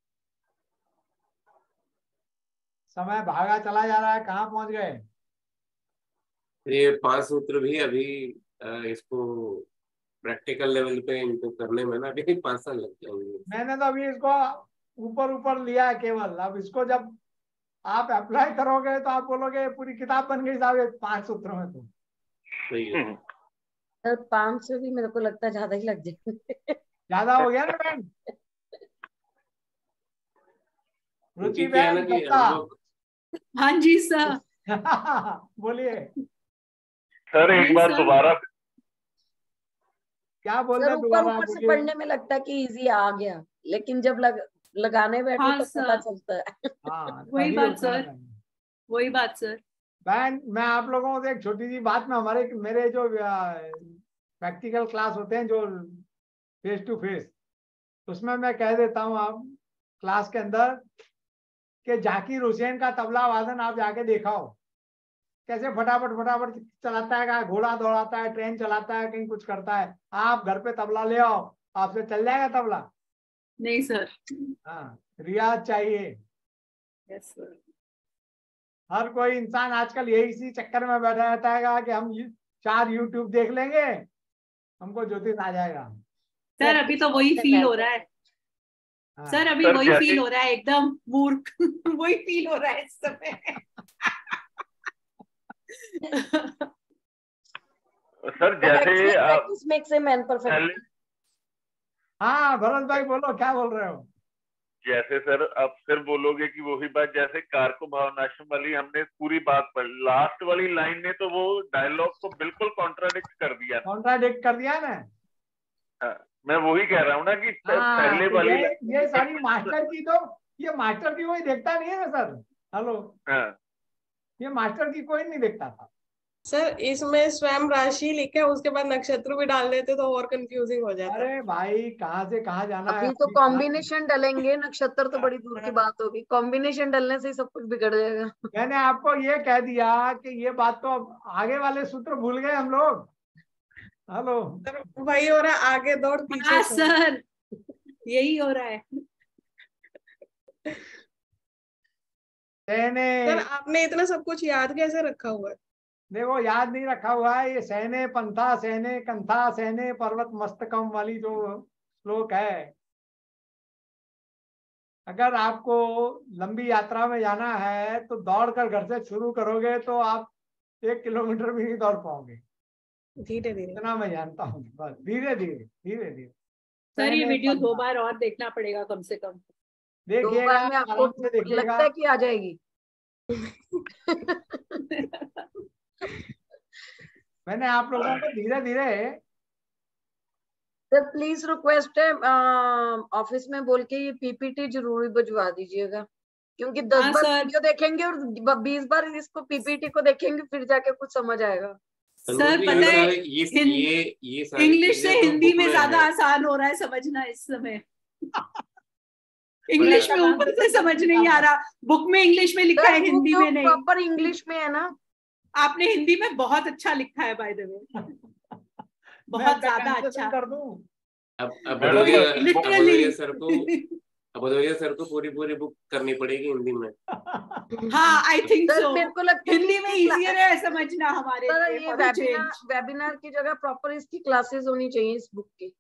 Speaker 1: समय भागा चला जा रहा है, कहाँ पहुंच गए?
Speaker 2: ये पांच सूत्र भी अभी अ, इसको प्रैक्टिकल लेवल पे इनको करने में ना अभी पांच साल लग जाएंगे।
Speaker 1: मैंने तो अभी इसको ऊपर ऊपर लिया है केवल। अब इसको जब आप अप्लाई करोगे तो आप बोलोगे पूरी किताब बन गई साहब ये पांच सूत्रों में। तो
Speaker 2: सही है।
Speaker 4: सर पाँच सौ भी मेरे को लगता है ज्यादा ही लग जाएंगे।
Speaker 1: ज्यादा हो गया ना मैम? रुचि
Speaker 2: क्योंकि क्या है ना
Speaker 1: बहन
Speaker 2: कि
Speaker 1: बता।
Speaker 2: हम लोग
Speaker 3: हाँ जी सर।
Speaker 1: बोलिए।
Speaker 5: सर एक
Speaker 3: नहीं
Speaker 5: बार
Speaker 3: सर।
Speaker 5: दोबारा।
Speaker 1: क्या बोल
Speaker 4: सर
Speaker 1: रहे
Speaker 4: ऊपर
Speaker 1: दोबारा
Speaker 4: ऊपर से
Speaker 1: बोलिए।
Speaker 4: पढ़ने में लगता है कि इजी आ गया, लेकिन जब लग, लगाने बैठो
Speaker 3: हाँ
Speaker 4: तो पता
Speaker 3: सर।
Speaker 4: चलता है।
Speaker 1: हाँ
Speaker 3: वही
Speaker 1: तभी
Speaker 3: बात
Speaker 1: होता है
Speaker 3: सर।
Speaker 1: मैम।
Speaker 3: वही बात सर।
Speaker 1: बहन मैं आप लोगों से एक छोटी सी बात में, हमारे मेरे जो प्रैक्टिकल क्लास होते हैं जो फेस टू फेस, उसमें मैं कह देता हूँ आप क्लास के अंदर कि जाकिर हुसैन का तबला वादन आप जाके दिखाओ कैसे फटाफट फटाफट चलाता है, कहाँ घोड़ा दौड़ाता है, ट्रेन चलाता है, कहीं कुछ करता है। आप घर पे तबला ले आओ, आपसे चल जाएगा तबला?
Speaker 3: नहीं सर।
Speaker 1: हाँ, रियाज चाहिए।
Speaker 3: Yes sir.
Speaker 1: हर कोई इंसान आजकल यही इसी चक्कर में बैठा रहता है कि हम यू- चार यूट्यूब देख लेंगे हमको ज्योतिष आ जाएगा।
Speaker 3: सर अभी तो वही फील हो रहा है।
Speaker 1: हाँ।
Speaker 3: सर अभी
Speaker 5: सर,
Speaker 3: वही
Speaker 5: जैसे-
Speaker 3: फील हो रहा है, एकदम मूर्ख वही फील हो रहा है इस समय।
Speaker 5: सर जैसे आप
Speaker 4: प्रैक्टिस मेक्स ए मैन
Speaker 5: पहले
Speaker 4: परफेक्ट।
Speaker 1: हाँ भरत भाई बोलो, क्या बोल रहे हो?
Speaker 5: जैसे सर आप फिर बोलोगे कि वही बात, जैसे कारको भावनाशम वाली हमने पूरी बात पढ़ी, लास्ट वाली लाइन ने तो वो डायलॉग को बिल्कुल कॉन्ट्राडिक्ट कर दिया ना।
Speaker 1: कॉन्ट्राडिक्ट कर दिया ना?
Speaker 5: हाँ, मैं वही कह रहा हूँ ना कि प-
Speaker 1: हाँ,
Speaker 5: पहले
Speaker 1: तो
Speaker 5: वाली
Speaker 1: ये
Speaker 5: लाइन
Speaker 1: ये सारी मास्टर की, तो ये मास्टर की कोई देखता नहीं है ना सर। हेलो,
Speaker 5: हाँ
Speaker 1: ये मास्टर की कोई नहीं देखता था।
Speaker 8: सर इसमें स्वयं राशि लिखे उसके बाद नक्षत्र भी डाल देते तो और कंफ्यूजिंग हो जाता।
Speaker 1: अरे भाई कहाँ से कहाँ जाना है
Speaker 4: अभी तो
Speaker 1: अभी।
Speaker 4: कॉम्बिनेशन डलेंगे, नक्षत्र तो बड़ी दूर की बात होगी, कॉम्बिनेशन डलने से ही सब कुछ बिगड़ जाएगा।
Speaker 1: मैंने आपको ये कह दिया कि ये बात तो अब आगे वाले सूत्र भूल गए हम लोग। हेलो,
Speaker 8: सर वही हो रहा है, आगे दौड़ पीछे
Speaker 3: हाँ
Speaker 8: छोड़।
Speaker 3: सर यही हो रहा है।
Speaker 1: सहने,
Speaker 8: सर आपने इतना सब कुछ याद कैसे रखा हुआ है?
Speaker 1: देखो याद नहीं रखा हुआ है। ये सहने पंथा सहने कंथा सहने पर्वत मस्तकम वाली जो श्लोक है, अगर आपको लंबी यात्रा में जाना है तो दौड़ कर घर से शुरू करोगे तो आप एक किलोमीटर भी नहीं दौड़ पाओगे।
Speaker 8: धीरे धीरे।
Speaker 1: इतना मैं जानता हूँ, बस धीरे धीरे धीरे धीरे।
Speaker 3: सर ये
Speaker 1: पहले
Speaker 3: वीडियो दो
Speaker 1: पढ़ना।
Speaker 3: बार और देखना पड़ेगा कम से कम।
Speaker 4: दो
Speaker 1: देखिएगा,
Speaker 4: बार में आपको
Speaker 1: आराम से देखिएगा।
Speaker 4: लगता है कि आ जाएगी?
Speaker 1: मैंने आप लोगों को धीरे धीरे,
Speaker 4: सर प्लीज रिक्वेस्ट है, ऑफिस में बोल के ये पीपीटी जरूर भिजवा दीजिएगा, क्योंकि दस
Speaker 3: हाँ,
Speaker 4: बार
Speaker 3: सर।
Speaker 4: वीडियो देखेंगे और बीस बार इसको पीपीटी को देखेंगे, फिर जाके कुछ समझ आएगा।
Speaker 3: सर
Speaker 2: तन्वी जी,
Speaker 3: पता
Speaker 2: ये
Speaker 3: है
Speaker 2: सारे ये
Speaker 3: हिं-
Speaker 2: ये ये सारी
Speaker 3: इंग्लिश से
Speaker 2: चीजें तो
Speaker 3: हिंदी
Speaker 2: बुक
Speaker 3: में ज्यादा
Speaker 2: है।
Speaker 3: आसान हो रहा है समझना इस समय। इंग्लिश में ऊपर से समझ नहीं आ रहा, बुक में इंग्लिश में लिखा है,
Speaker 4: सर बुक
Speaker 3: हिंदी
Speaker 4: जो
Speaker 3: में नहीं।
Speaker 4: प्रॉपर इंग्लिश में है ना,
Speaker 3: आपने हिंदी में बहुत अच्छा लिखा है बाय द वे, बहुत ज्यादा अच्छा।
Speaker 1: कर दूं।
Speaker 2: अब अब
Speaker 5: मैडम,
Speaker 2: भदौरिया
Speaker 5: बस-
Speaker 2: अब
Speaker 3: लिटरली
Speaker 2: भदौरिया सर को अब भदौरिया सर को पूरी पूरी बुक करनी पड़ेगी हिंदी में।
Speaker 3: हाँ आई थिंक
Speaker 4: सर
Speaker 3: सो।
Speaker 4: मेरे को लगता है कि
Speaker 3: हिंदी में
Speaker 4: इसकी
Speaker 3: इजियर है समझना हमारे
Speaker 4: सर
Speaker 3: लिए।
Speaker 4: ये
Speaker 3: for a
Speaker 4: webinar
Speaker 3: change।
Speaker 4: Webinar की जगह प्रॉपर इसकी क्लासेस होनी चाहिए इस बुक की।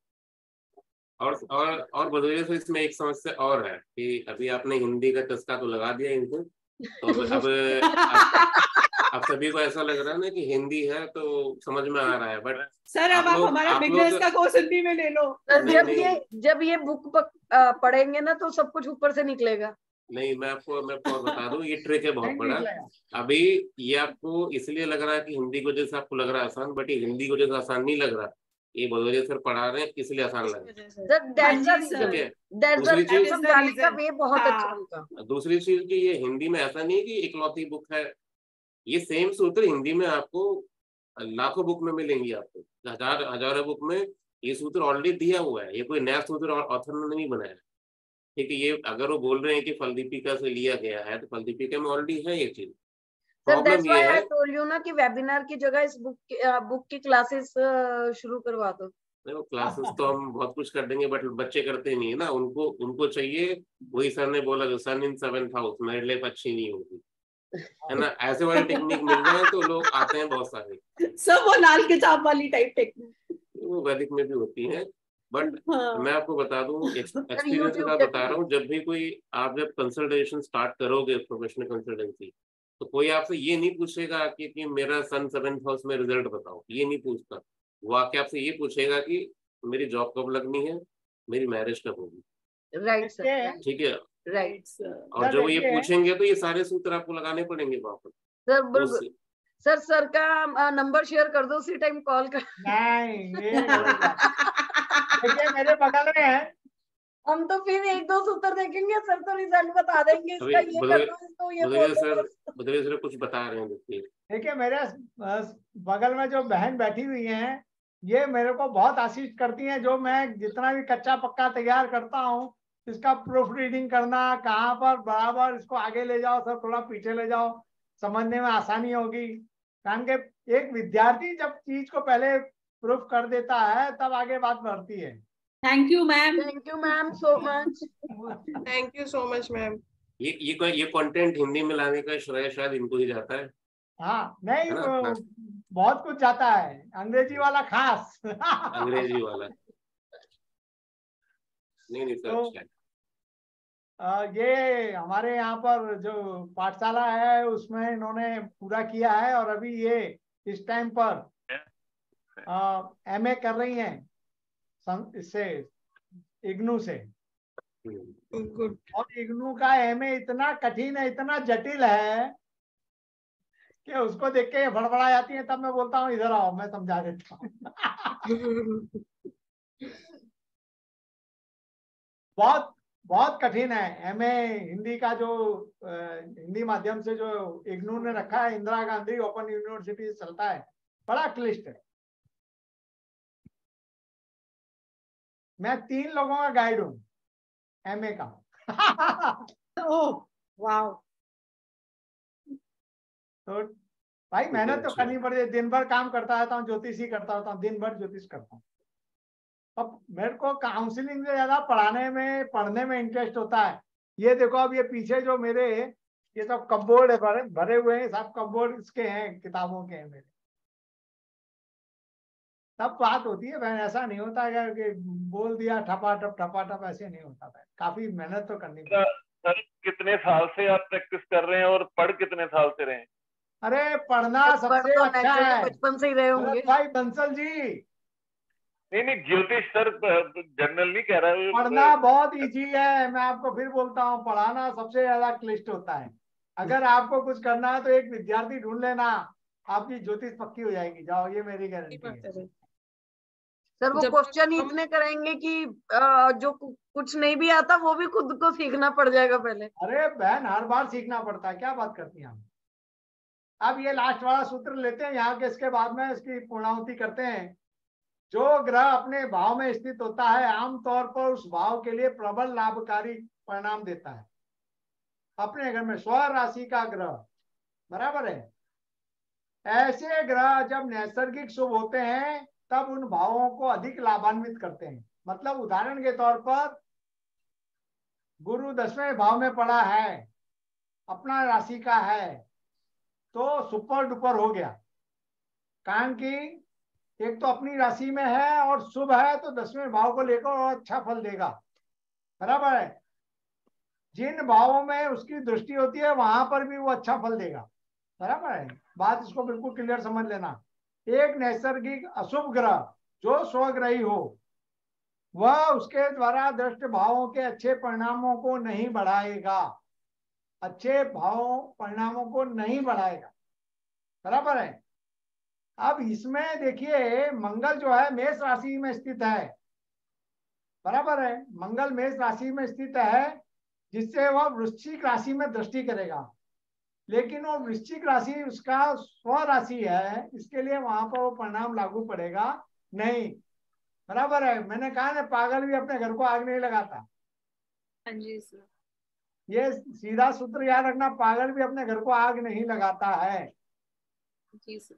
Speaker 2: और और और भदौरिया सर, इसमें एक समस्या और है कि अभी आपने हिंदी का चस्का तो लगा दिया इनको, तो अब अब अब, अब सभी को ऐसा लग रहा है ना कि हिंदी है तो समझ में आ रहा है, बट
Speaker 3: सर अब आप
Speaker 2: लोग-
Speaker 3: हमारा
Speaker 2: आप
Speaker 3: बिजनेस
Speaker 2: लोग-
Speaker 3: का कोर्स हिंदी में ले लो।
Speaker 4: सर
Speaker 2: नहीं,
Speaker 4: जब
Speaker 2: नहीं।
Speaker 4: ये जब ये बुक प- अ, पढ़ेंगे ना तो सब कुछ ऊपर से निकलेगा।
Speaker 2: नहीं, मैं आपको मैं आपको और बता दूं, ये ट्रिक है बहुत
Speaker 1: नहीं
Speaker 2: बड़ा।
Speaker 1: निकलेगा।
Speaker 2: अभी ये आपको इसलिए लग रहा है कि हिंदी को जैसे आपको लग रहा है आसान, बट ये हिंदी को जैसे आसान नहीं लग रहा। ये भदौरिया सर पढ़ा रहे हैं इसलिए आसान लग रहा है।
Speaker 4: सर
Speaker 3: हाँ
Speaker 4: दैट्स द
Speaker 3: जी,
Speaker 4: रीजन,
Speaker 3: सर।
Speaker 2: ठीक है।
Speaker 4: दैट्स द
Speaker 2: दूसरी चीज-
Speaker 4: समझाने का वे बहुत
Speaker 3: हाँ।
Speaker 4: अच्छा उनका।
Speaker 2: दूसरी चीज की ये हिंदी में ऐसा नहीं है कि इकलौती बुक है, ये सेम सूत्र हिंदी में आपको लाखों बुक में मिलेंगी, आपको हजार हजारों बुक में ये सूत्र ऑलरेडी दिया हुआ है। ये कोई नया सूत्र ऑथर ने नहीं बनाया। ठीक है, ये अगर वो बोल रहे हैं कि फल दीपिका से लिया गया है तो फल दीपिका में ऑलरेडी है ये चीज।
Speaker 4: सर दैट्स
Speaker 2: प्रॉब्लम
Speaker 4: व्हाई
Speaker 2: ये
Speaker 4: आई
Speaker 2: है,
Speaker 4: टोल्ड यू ना कि वेबिनार की जगह इस बुक की बुक की क्लासेस शुरू करवा दो।
Speaker 2: देखो क्लासेस तो हम बहुत कुछ कर देंगे, बट बच्चे करते नहीं है ना। उनको उनको चाहिए, वही सर ने बोला जो सन इन सेवेंथ हाउस मेरे लिए अच्छी नहीं होगी, है ना। ऐसे वाली टेक्निक मिल जाए तो लोग आते हैं बहुत सारे।
Speaker 3: सब वो लाल किताब वाली टाइप टेक्निक।
Speaker 2: वो वैदिक में भी होती है, बट
Speaker 3: हाँ।
Speaker 2: मैं आपको बता दूं एक्सपीरियंस के
Speaker 4: YouTube
Speaker 2: साथ
Speaker 4: पे
Speaker 2: बता रहा हूँ, जब भी कोई आप जब कंसल्टेशन स्टार्ट करोगे प्रोफेशनल कंसल्टेंसी, तो कोई आपसे ये नहीं पूछेगा कि, कि मेरा सन सेवेंथ हाउस में रिजल्ट बताओ, ये नहीं पूछता। वो आके आपसे ये पूछेगा कि मेरी जॉब कब लगनी है, मेरी मैरिज कब होगी।
Speaker 4: राइट सर,
Speaker 2: ठीक है,
Speaker 4: राइट
Speaker 2: और जब वो ये
Speaker 1: देखिए-
Speaker 2: पूछेंगे तो ये सारे सूत्र आपको लगाने पड़ेंगे वहां पर।
Speaker 4: सर
Speaker 2: तो
Speaker 4: बिल्कुल।
Speaker 2: उस-
Speaker 4: सर सर का नंबर शेयर कर दो, उसी टाइम कॉल कर।
Speaker 1: नहीं, ये गलत बात है। देखिए मेरे बगल में है,
Speaker 4: हम तो फिर एक दो सूत्र देखेंगे, सर तो रिजल्ट बता देंगे, इसका
Speaker 2: अभी
Speaker 4: ये कर
Speaker 2: बदौरिया-
Speaker 4: दो, इसको ये
Speaker 2: बदौरिया
Speaker 4: बोल दो
Speaker 2: सर
Speaker 4: बस।
Speaker 2: बदौरिया सर कुछ बता रहे हैं, देखिए।
Speaker 1: देखिए मेरे अ, बगल में जो बहन बैठी हुई हैं, ये मेरे को बहुत आशीष करती हैं। जो मैं जितना भी कच्चा पक्का तैयार करता हूँ, इसका प्रूफ रीडिंग करना, कहाँ पर बराबर इसको आगे ले जाओ, सर थोड़ा पीछे ले जाओ, समझने में आसानी होगी। कारण के एक विद्यार्थी जब चीज को पहले प्रूफ कर देता है तब आगे बात बढ़ती है।
Speaker 3: Thank you ma'am.
Speaker 4: Thank you ma'am so much.
Speaker 8: Thank you so much ma'am.
Speaker 2: ये ये कोई ये कंटेंट हिंदी में लाने का श्रेय शायद इनको ही जाता है।
Speaker 1: हाँ नहीं,
Speaker 2: है ना?
Speaker 1: वो
Speaker 2: हाँ।
Speaker 1: बहुत कुछ जाता है, अंग्रेजी वाला खास।
Speaker 2: अंग्रेजी वाला। नहीं नहीं सर,
Speaker 1: तो-
Speaker 2: अच्छा है।
Speaker 1: अ, ये हमारे यहाँ पर जो पाठशाला है उसमें इन्होंने पूरा किया है, और अभी ये इस टाइम पर एमए कर रही हैं सं- इससे इग्नू से।
Speaker 2: हम्म।
Speaker 8: गुड।
Speaker 1: और इग्नू का एमए इतना कठिन है, इतना जटिल है कि उसको देख के भड़बड़ा जाती है। तब मैं बोलता हूँ इधर आओ, मैं समझा देता हूँ। बहुत बहुत कठिन है एमए हिंदी का, जो अ, हिंदी माध्यम से जो इग्नू ने रखा है, इंदिरा गांधी ओपन यूनिवर्सिटी चलता है, बड़ा क्लिष्ट है। मैं तीन लोगों का गाइड हूँ एमए का।
Speaker 3: Oh wow.
Speaker 1: तो भाई मेहनत तो
Speaker 2: अच्छा।
Speaker 1: करनी पड़ती है। दिन भर काम करता रहता हूँ, ज्योतिष ही करता होता हूँ, दिन भर ज्योतिष करता हूँ। अब मेरे को काउंसलिंग से ज्यादा पढ़ाने में पढ़ने में इंटरेस्ट होता है। ये देखो, अब ये पीछे जो मेरे ये सब कपबोर्ड है, भरे भरे हुए हैं, सब कपबोर्ड इसके हैं, किताबों के हैं मेरे। तब बात होती है बहन, ऐसा नहीं होता है कि बोल दिया ठपाठप ठपाठप, ऐसे नहीं होता है। काफी मेहनत तो करनी पड़ती है।
Speaker 5: सर कितने साल से आप प्रैक्टिस कर रहे हैं और पढ़ कितने साल से रहे हैं?
Speaker 1: अरे पढ़ना
Speaker 4: पढ़
Speaker 1: सबसे
Speaker 4: तो
Speaker 1: अच्छा
Speaker 4: नेचुरली
Speaker 1: है
Speaker 4: बचपन से ही रहे
Speaker 1: भरत
Speaker 4: होंगे।
Speaker 1: भाई बंसल जी।
Speaker 5: नहीं नहीं ज्योतिष सर जनरल नहीं कह रहा
Speaker 1: पढ़ना बहुत इजी है, मैं आपको फिर बोलता हूँ, पढ़ाना सबसे ज्यादा क्लिष्ट होता है। अगर आपको कुछ करना है तो एक विद्यार्थी ढूंढ लेना, आपकी ज्योतिष पक्की हो जाएगी। जाओ, ये मेरी गारंटी है।
Speaker 4: सर वो
Speaker 8: जब
Speaker 4: क्वेश्चन ही
Speaker 8: हम-
Speaker 4: इतने करेंगे कि अ, जो कु- कुछ नहीं भी आता वो भी खुद को सीखना पड़ जाएगा पहले।
Speaker 1: अरे बहन, हर बार सीखना पड़ता है, क्या बात करती हैं आप। अब ये लास्ट वाला सूत्र लेते हैं यहाँ के, इसके बाद में इसकी पूर्णाहुति करते हैं। जो ग्रह अपने भाव में स्थित होता है आमतौर पर उस भाव के लिए प्रबल लाभकारी परिणाम देता है। अपने घर में स्व राशि का ग्रह, बराबर है। ऐसे ग्रह जब नैसर्गिक शुभ होते हैं तब उन भावों को अधिक लाभान्वित करते हैं। मतलब उदाहरण के तौर पर गुरु दसवें भाव में पड़ा है, अपना राशि का है, तो सुपर डुपर हो गया। कारण कि एक तो अपनी राशि में है और शुभ है, तो दसवें भाव को लेकर और अच्छा फल देगा, बराबर है। जिन भावों में उसकी दृष्टि होती है वहां पर भी वो अच्छा फल देगा, बराबर है। बात इसको बिल्कुल क्लियर समझ लेना। एक नैसर्गिक अशुभ ग्रह जो स्वग्रही हो वह उसके द्वारा दृष्ट भावों के अच्छे परिणामों को नहीं बढ़ाएगा, अच्छे भावों परिणामों को नहीं बढ़ाएगा, बराबर है। अब इसमें देखिए मंगल जो है मेष राशि में स्थित है, बराबर है। मंगल मेष राशि में स्थित है जिससे वह वृश्चिक राशि में दृष्टि करेगा, लेकिन वो वृश्चिक राशि उसका स्व राशि है, इसके लिए वहां पर वो परिणाम लागू पड़ेगा नहीं, बराबर है। मैंने कहा ना, पागल भी अपने घर को आग नहीं लगाता।
Speaker 3: हाँ जी सर।
Speaker 1: ये सीधा सूत्र याद रखना, पागल भी अपने घर को आग नहीं लगाता है।
Speaker 3: जी सर।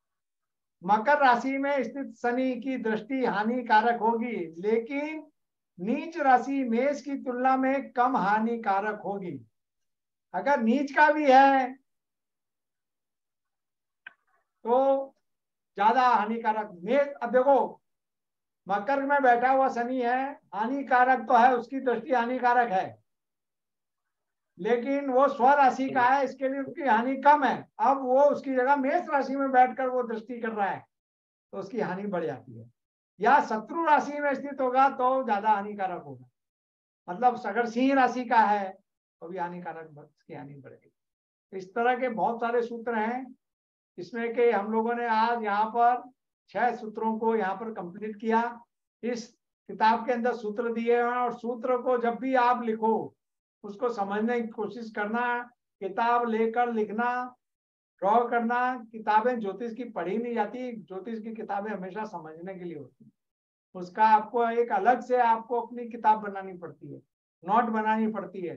Speaker 1: मकर राशि में स्थित शनि की दृष्टि हानिकारक होगी, लेकिन नीच राशि मेष की तुलना में कम हानिकारक होगी। अगर नीच का भी है तो ज्यादा हानिकारक। मेष, अब देखो मकर में बैठा हुआ शनि है, हानिकारक तो है, उसकी दृष्टि हानिकारक है, लेकिन वो स्व राशि का है, इसके लिए उसकी हानि कम है। अब वो उसकी जगह मेष राशि में बैठकर वो दृष्टि कर रहा है तो उसकी हानि बढ़ जाती है। या शत्रु राशि में स्थित होगा तो ज्यादा हानिकारक होगा। मतलब अगर सिंह राशि का है तो भी हानिकारक, उसकी हानि बढ़ेगी। इस तरह के बहुत सारे सूत्र हैं इसमें के हम लोगों ने आज यहाँ पर छह सूत्रों को यहाँ पर कंप्लीट किया। इस किताब के अंदर सूत्र दिए हैं और सूत्र को जब भी आप लिखो उसको समझने की कोशिश करना, किताब लेकर लिखना, ड्रॉ करना। किताबें ज्योतिष की पढ़ी नहीं जाती, ज्योतिष की किताबें हमेशा समझने के लिए होती है। उसका आपको एक अलग से आपको अपनी किताब बनानी पड़ती है, नोट बनानी पड़ती है।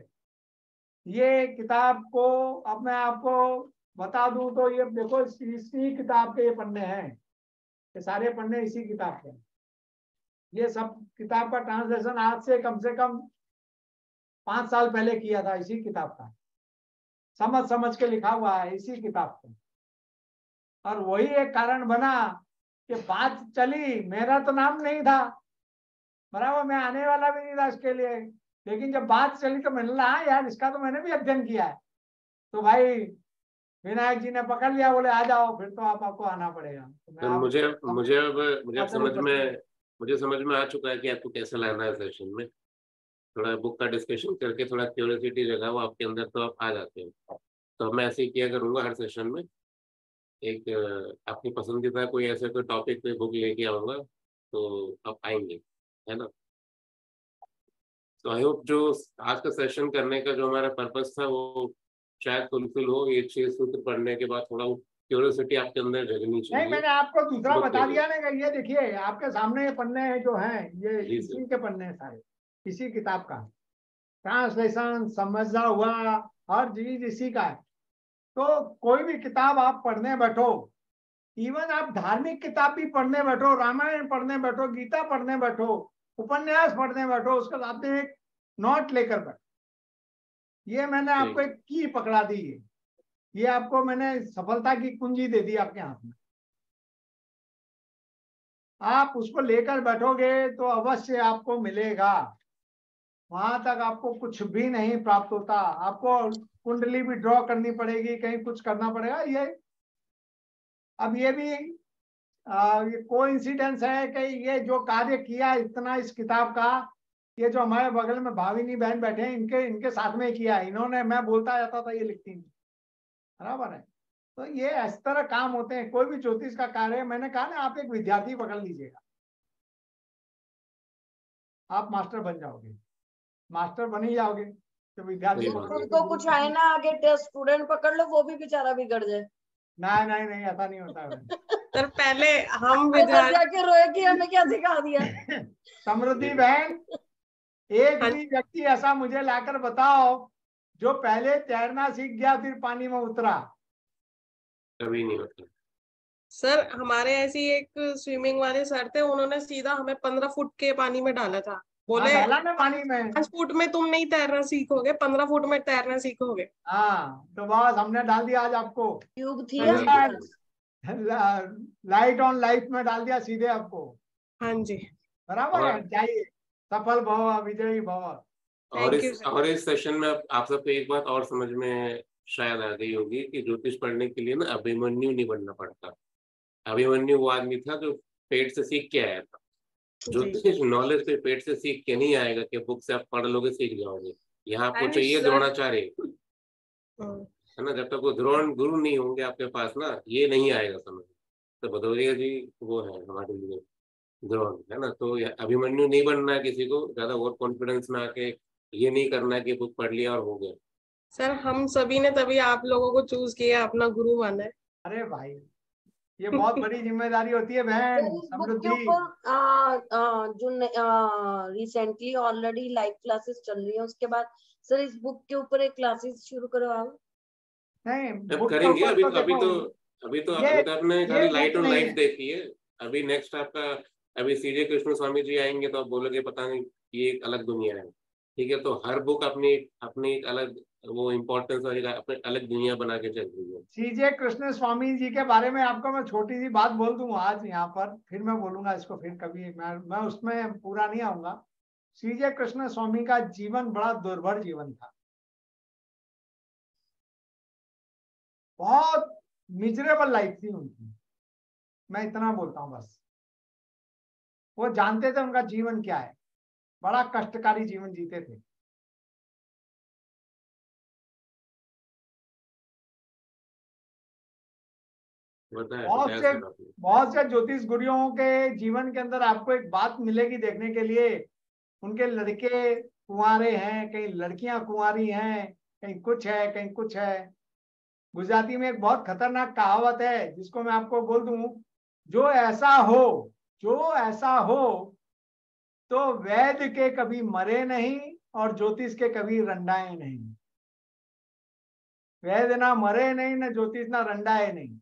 Speaker 1: ये किताब को अब मैं आपको बता दूं तो ये देखो, इसी किताब के ये पन्ने हैं, ये सारे पन्ने इसी किताब के। ये सब किताब का ट्रांसलेशन आज से कम से कम पांच साल पहले किया था, इसी किताब का समझ समझ के लिखा हुआ है इसी किताब को। और वही एक कारण बना कि बात चली, मेरा तो नाम नहीं था, बराबर, मैं आने वाला भी नहीं था इसके लिए, लेकिन जब बात चली तो मैंने कहा यार इसका तो मैंने भी अध्ययन किया है। तो भाई विनायक जी ने पकड़ लिया, बोले आ जाओ, फिर तो आप आपको आना पड़ेगा। तो मैं
Speaker 2: तो
Speaker 1: आप,
Speaker 2: मुझे मुझे अब मुझे अब समझ
Speaker 1: उपस्थित-
Speaker 2: में मुझे समझ में आ चुका है कि आपको कैसे लाना है सेशन में। थोड़ा बुक का डिस्कशन करके थोड़ा क्यूरियोसिटी जगह वो आपके अंदर, तो आप आ जाते हो। तो मैं ऐसे ही किया करूंगा हर सेशन में, एक अ, आपकी पसंदीदा कोई ऐसे कोई टॉपिक पे बुक लेके आऊंगा तो आप आएंगे, है ना। तो आई होप जो आज का सेशन करने का जो हमारा पर्पस था वो शायद फुलफिल हो। ये छह सूत्र पढ़ने के बाद थोड़ा क्यूरियोसिटी आपके अंदर जगनी
Speaker 1: नहीं,
Speaker 2: चाहिए।
Speaker 1: मैंने आपको दूसरा
Speaker 2: बुक
Speaker 1: बता
Speaker 2: के
Speaker 1: दिया ना कि ये देखिए आपके सामने ये पन्ने हैं जो हैं, ये
Speaker 2: जी सर।
Speaker 1: इसी के पन्ने हैं सारे, इसी किताब का ट्रांसलेशन समझा हुआ, हर चीज इसी का है। तो कोई भी किताब आप पढ़ने बैठो, इवन आप धार्मिक किताब भी पढ़ने बैठो, रामायण पढ़ने बैठो, गीता पढ़ने बैठो, उपन्यास पढ़ने बैठो, उसके साथ में एक नोट लेकर बैठो। ये मैंने आपको एक की पकड़ा दी है, ये आपको मैंने सफलता की कुंजी दे दी आपके हाथ में। आप उसको लेकर बैठोगे तो अवश्य आपको मिलेगा। वहां तक आपको कुछ भी नहीं प्राप्त होता। आपको कुंडली भी ड्रॉ करनी पड़ेगी, कहीं कुछ करना पड़ेगा। ये अब ये भी आ, ये कोइंसिडेंस है कि ये जो कार्य किया इतना इस किताब का, ये जो हमारे बगल में भाविनी बहन बैठे हैं, इनके इनके साथ में किया है इन्होंने। मैं बोलता जाता था, ये लिखती नहीं। बराबर है। तो ये इस तरह काम होते हैं। कोई भी ज्योतिष का कार्य, मैंने कहा ना, आप एक विद्यार्थी पकड़ लीजिएगा, आप मास्टर बन जाओगे। मास्टर बन ही जाओगे तो विद्यार्थी
Speaker 2: सही बात है।
Speaker 4: उनको कुछ आए ना आगे, स्टूडेंट पकड़ लो, वो भी बेचारा बिगड़ जाए।
Speaker 1: नहीं नहीं नहीं, ऐसा नहीं होता है।
Speaker 8: सर पहले हम
Speaker 4: उधर
Speaker 8: विद्यार्थी
Speaker 4: जाके रोए कि हमें क्या सिखा दिया।
Speaker 1: समृद्धि बहन, एक
Speaker 8: हाँ।
Speaker 1: भी व्यक्ति ऐसा मुझे लाकर बताओ जो पहले तैरना सीख गया फिर पानी में उतरा।
Speaker 2: कभी नहीं होता।
Speaker 8: सर हमारे ऐसी एक स्विमिंग वाले सर थे, उन्होंने सीधा हमें पंद्रह फुट के पानी में डाला था। बोले
Speaker 1: हाँ, डाला ना पानी में।
Speaker 8: पांच फुट में तुम नहीं तैरना सीखोगे, पंद्रह फुट में तैरना सीखोगे।
Speaker 1: हाँ, तो बस हमने डाल दिया आज आपको
Speaker 4: युग थी
Speaker 8: हाँ
Speaker 4: यार।
Speaker 8: जी।
Speaker 1: लाइट ऑन लाइफ में डाल दिया सीधे आपको।
Speaker 8: हाँ जी।
Speaker 1: बराबर है।
Speaker 2: और
Speaker 1: जाइए, सफल भव, विजयी भव।
Speaker 2: और
Speaker 8: थैंक यू
Speaker 2: इस
Speaker 8: सर।
Speaker 2: और इस सेशन में आप, आप सबको एक बात और समझ में शायद आ गई होगी कि ज्योतिष पढ़ने के लिए ना अभिमन्यु नहीं बनना पड़ता। अभिमन्यु वो आदमी था जो पेट से सीख के आया था।
Speaker 8: जी।
Speaker 2: ज्योतिष नॉलेज पे पेट से सीख के नहीं आएगा कि बुक से आप पढ़ लोगे सीख जाओगे। यहाँ आपको
Speaker 8: And
Speaker 2: चाहिए
Speaker 8: sir-
Speaker 2: द्रोणाचार्य,
Speaker 8: हाँ।
Speaker 2: है ना। जब तक वो द्रोण गुरु नहीं होंगे आपके पास ना, ये नहीं आएगा समझ। तो भदौरिया जी वो है हमारे लिए द्रोण, है ना। तो ये अभिमन्यु नहीं बनना है किसी को, ज्यादा ओवर कॉन्फिडेंस में आके ये नहीं करना है कि बुक पढ़ लिया और हो गया।
Speaker 8: सर हम सभी ने तभी आप लोगों को चूज किया, अपना गुरु माना है।
Speaker 1: अरे भाई, ये बहुत बड़ी जिम्मेदारी होती है बहन।
Speaker 4: इस बुक के
Speaker 1: समृद्धि,
Speaker 4: ऊपर आ, आ, जो रिसेंटली ऑलरेडी लाइव क्लासेस चल रही है, उसके बाद सर इस बुक के ऊपर एक क्लासेस शुरू करो आप।
Speaker 1: नहीं
Speaker 2: अब
Speaker 1: बुक के
Speaker 2: करेंगे।
Speaker 1: ऊपर
Speaker 2: अभी
Speaker 1: तो
Speaker 2: तो अभी
Speaker 1: देखो,
Speaker 2: तो अभी तो
Speaker 1: ये
Speaker 2: अभी तो आपने
Speaker 1: ये
Speaker 2: खाली
Speaker 1: बुक
Speaker 2: लाइट ऑन
Speaker 1: नहीं
Speaker 2: लाइफ
Speaker 1: है।
Speaker 2: देखी है। अभी नेक्स्ट आपका, अभी सीजे कृष्ण स्वामी जी आएंगे तो आप बोलोगे पता नहीं ये एक अलग दुनिया है। ठीक है, तो हर बुक अपनी अपनी एक अलग वो इम्पोर्टेंस और एक अपनी अलग दुनिया बना के चल रही है।
Speaker 1: सीजे कृष्ण स्वामी जी के बारे में आपको मैं छोटी सी बात बोल दूं आज यहाँ पर, फिर मैं बोलूंगा इसको फिर कभी। मैं मैं उसमें पूरा नहीं आऊंगा। सीजे कृष्ण स्वामी का जीवन बड़ा दुर्भर जीवन था। बहुत मिजरेबल लाइफ थी उनकी। मैं इतना बोलता हूँ बस। वो जानते थे उनका जीवन क्या है। बड़ा कष्टकारी जीवन जीते थे।
Speaker 2: बताया
Speaker 1: बहुत
Speaker 2: बताया
Speaker 1: से
Speaker 2: सर आपने।
Speaker 1: बहुत से ज्योतिष गुरुओं के जीवन के अंदर आपको एक बात मिलेगी देखने के लिए। उनके लड़के कुंवारे हैं, कहीं लड़कियां कुंवारी हैं, कहीं कुछ है कहीं कुछ है। गुजराती में एक बहुत खतरनाक कहावत है जिसको मैं आपको बोल दूं, जो ऐसा हो जो ऐसा हो तो वैद्य के कभी मरे नहीं और ज्योतिष के कभी रंडाए नहीं। वैद्य ना मरे नहीं, ना ज्योतिष ना रंडाए नहीं।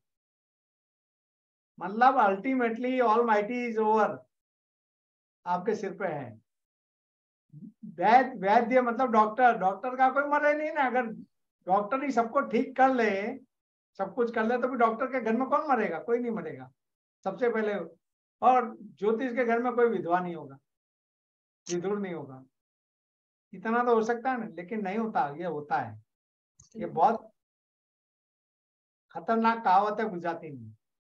Speaker 1: मतलब ultimately almighty is over, आपके सिर पे है। वैद्य वैद्य मतलब डॉक्टर, डॉक्टर का कोई मरे नहीं ना। अगर डॉक्टर ही सबको ठीक कर ले, सब कुछ कर ले, तो भी डॉक्टर के घर में कौन मरेगा? कोई नहीं मरेगा सबसे पहले। और ज्योतिष के घर में कोई विधवा नहीं होगा, विधुर नहीं होगा। इतना तो हो सकता है ना, लेकिन नहीं होता। ये होता है। ये बहुत खतरनाक कहावत है गुजराती में।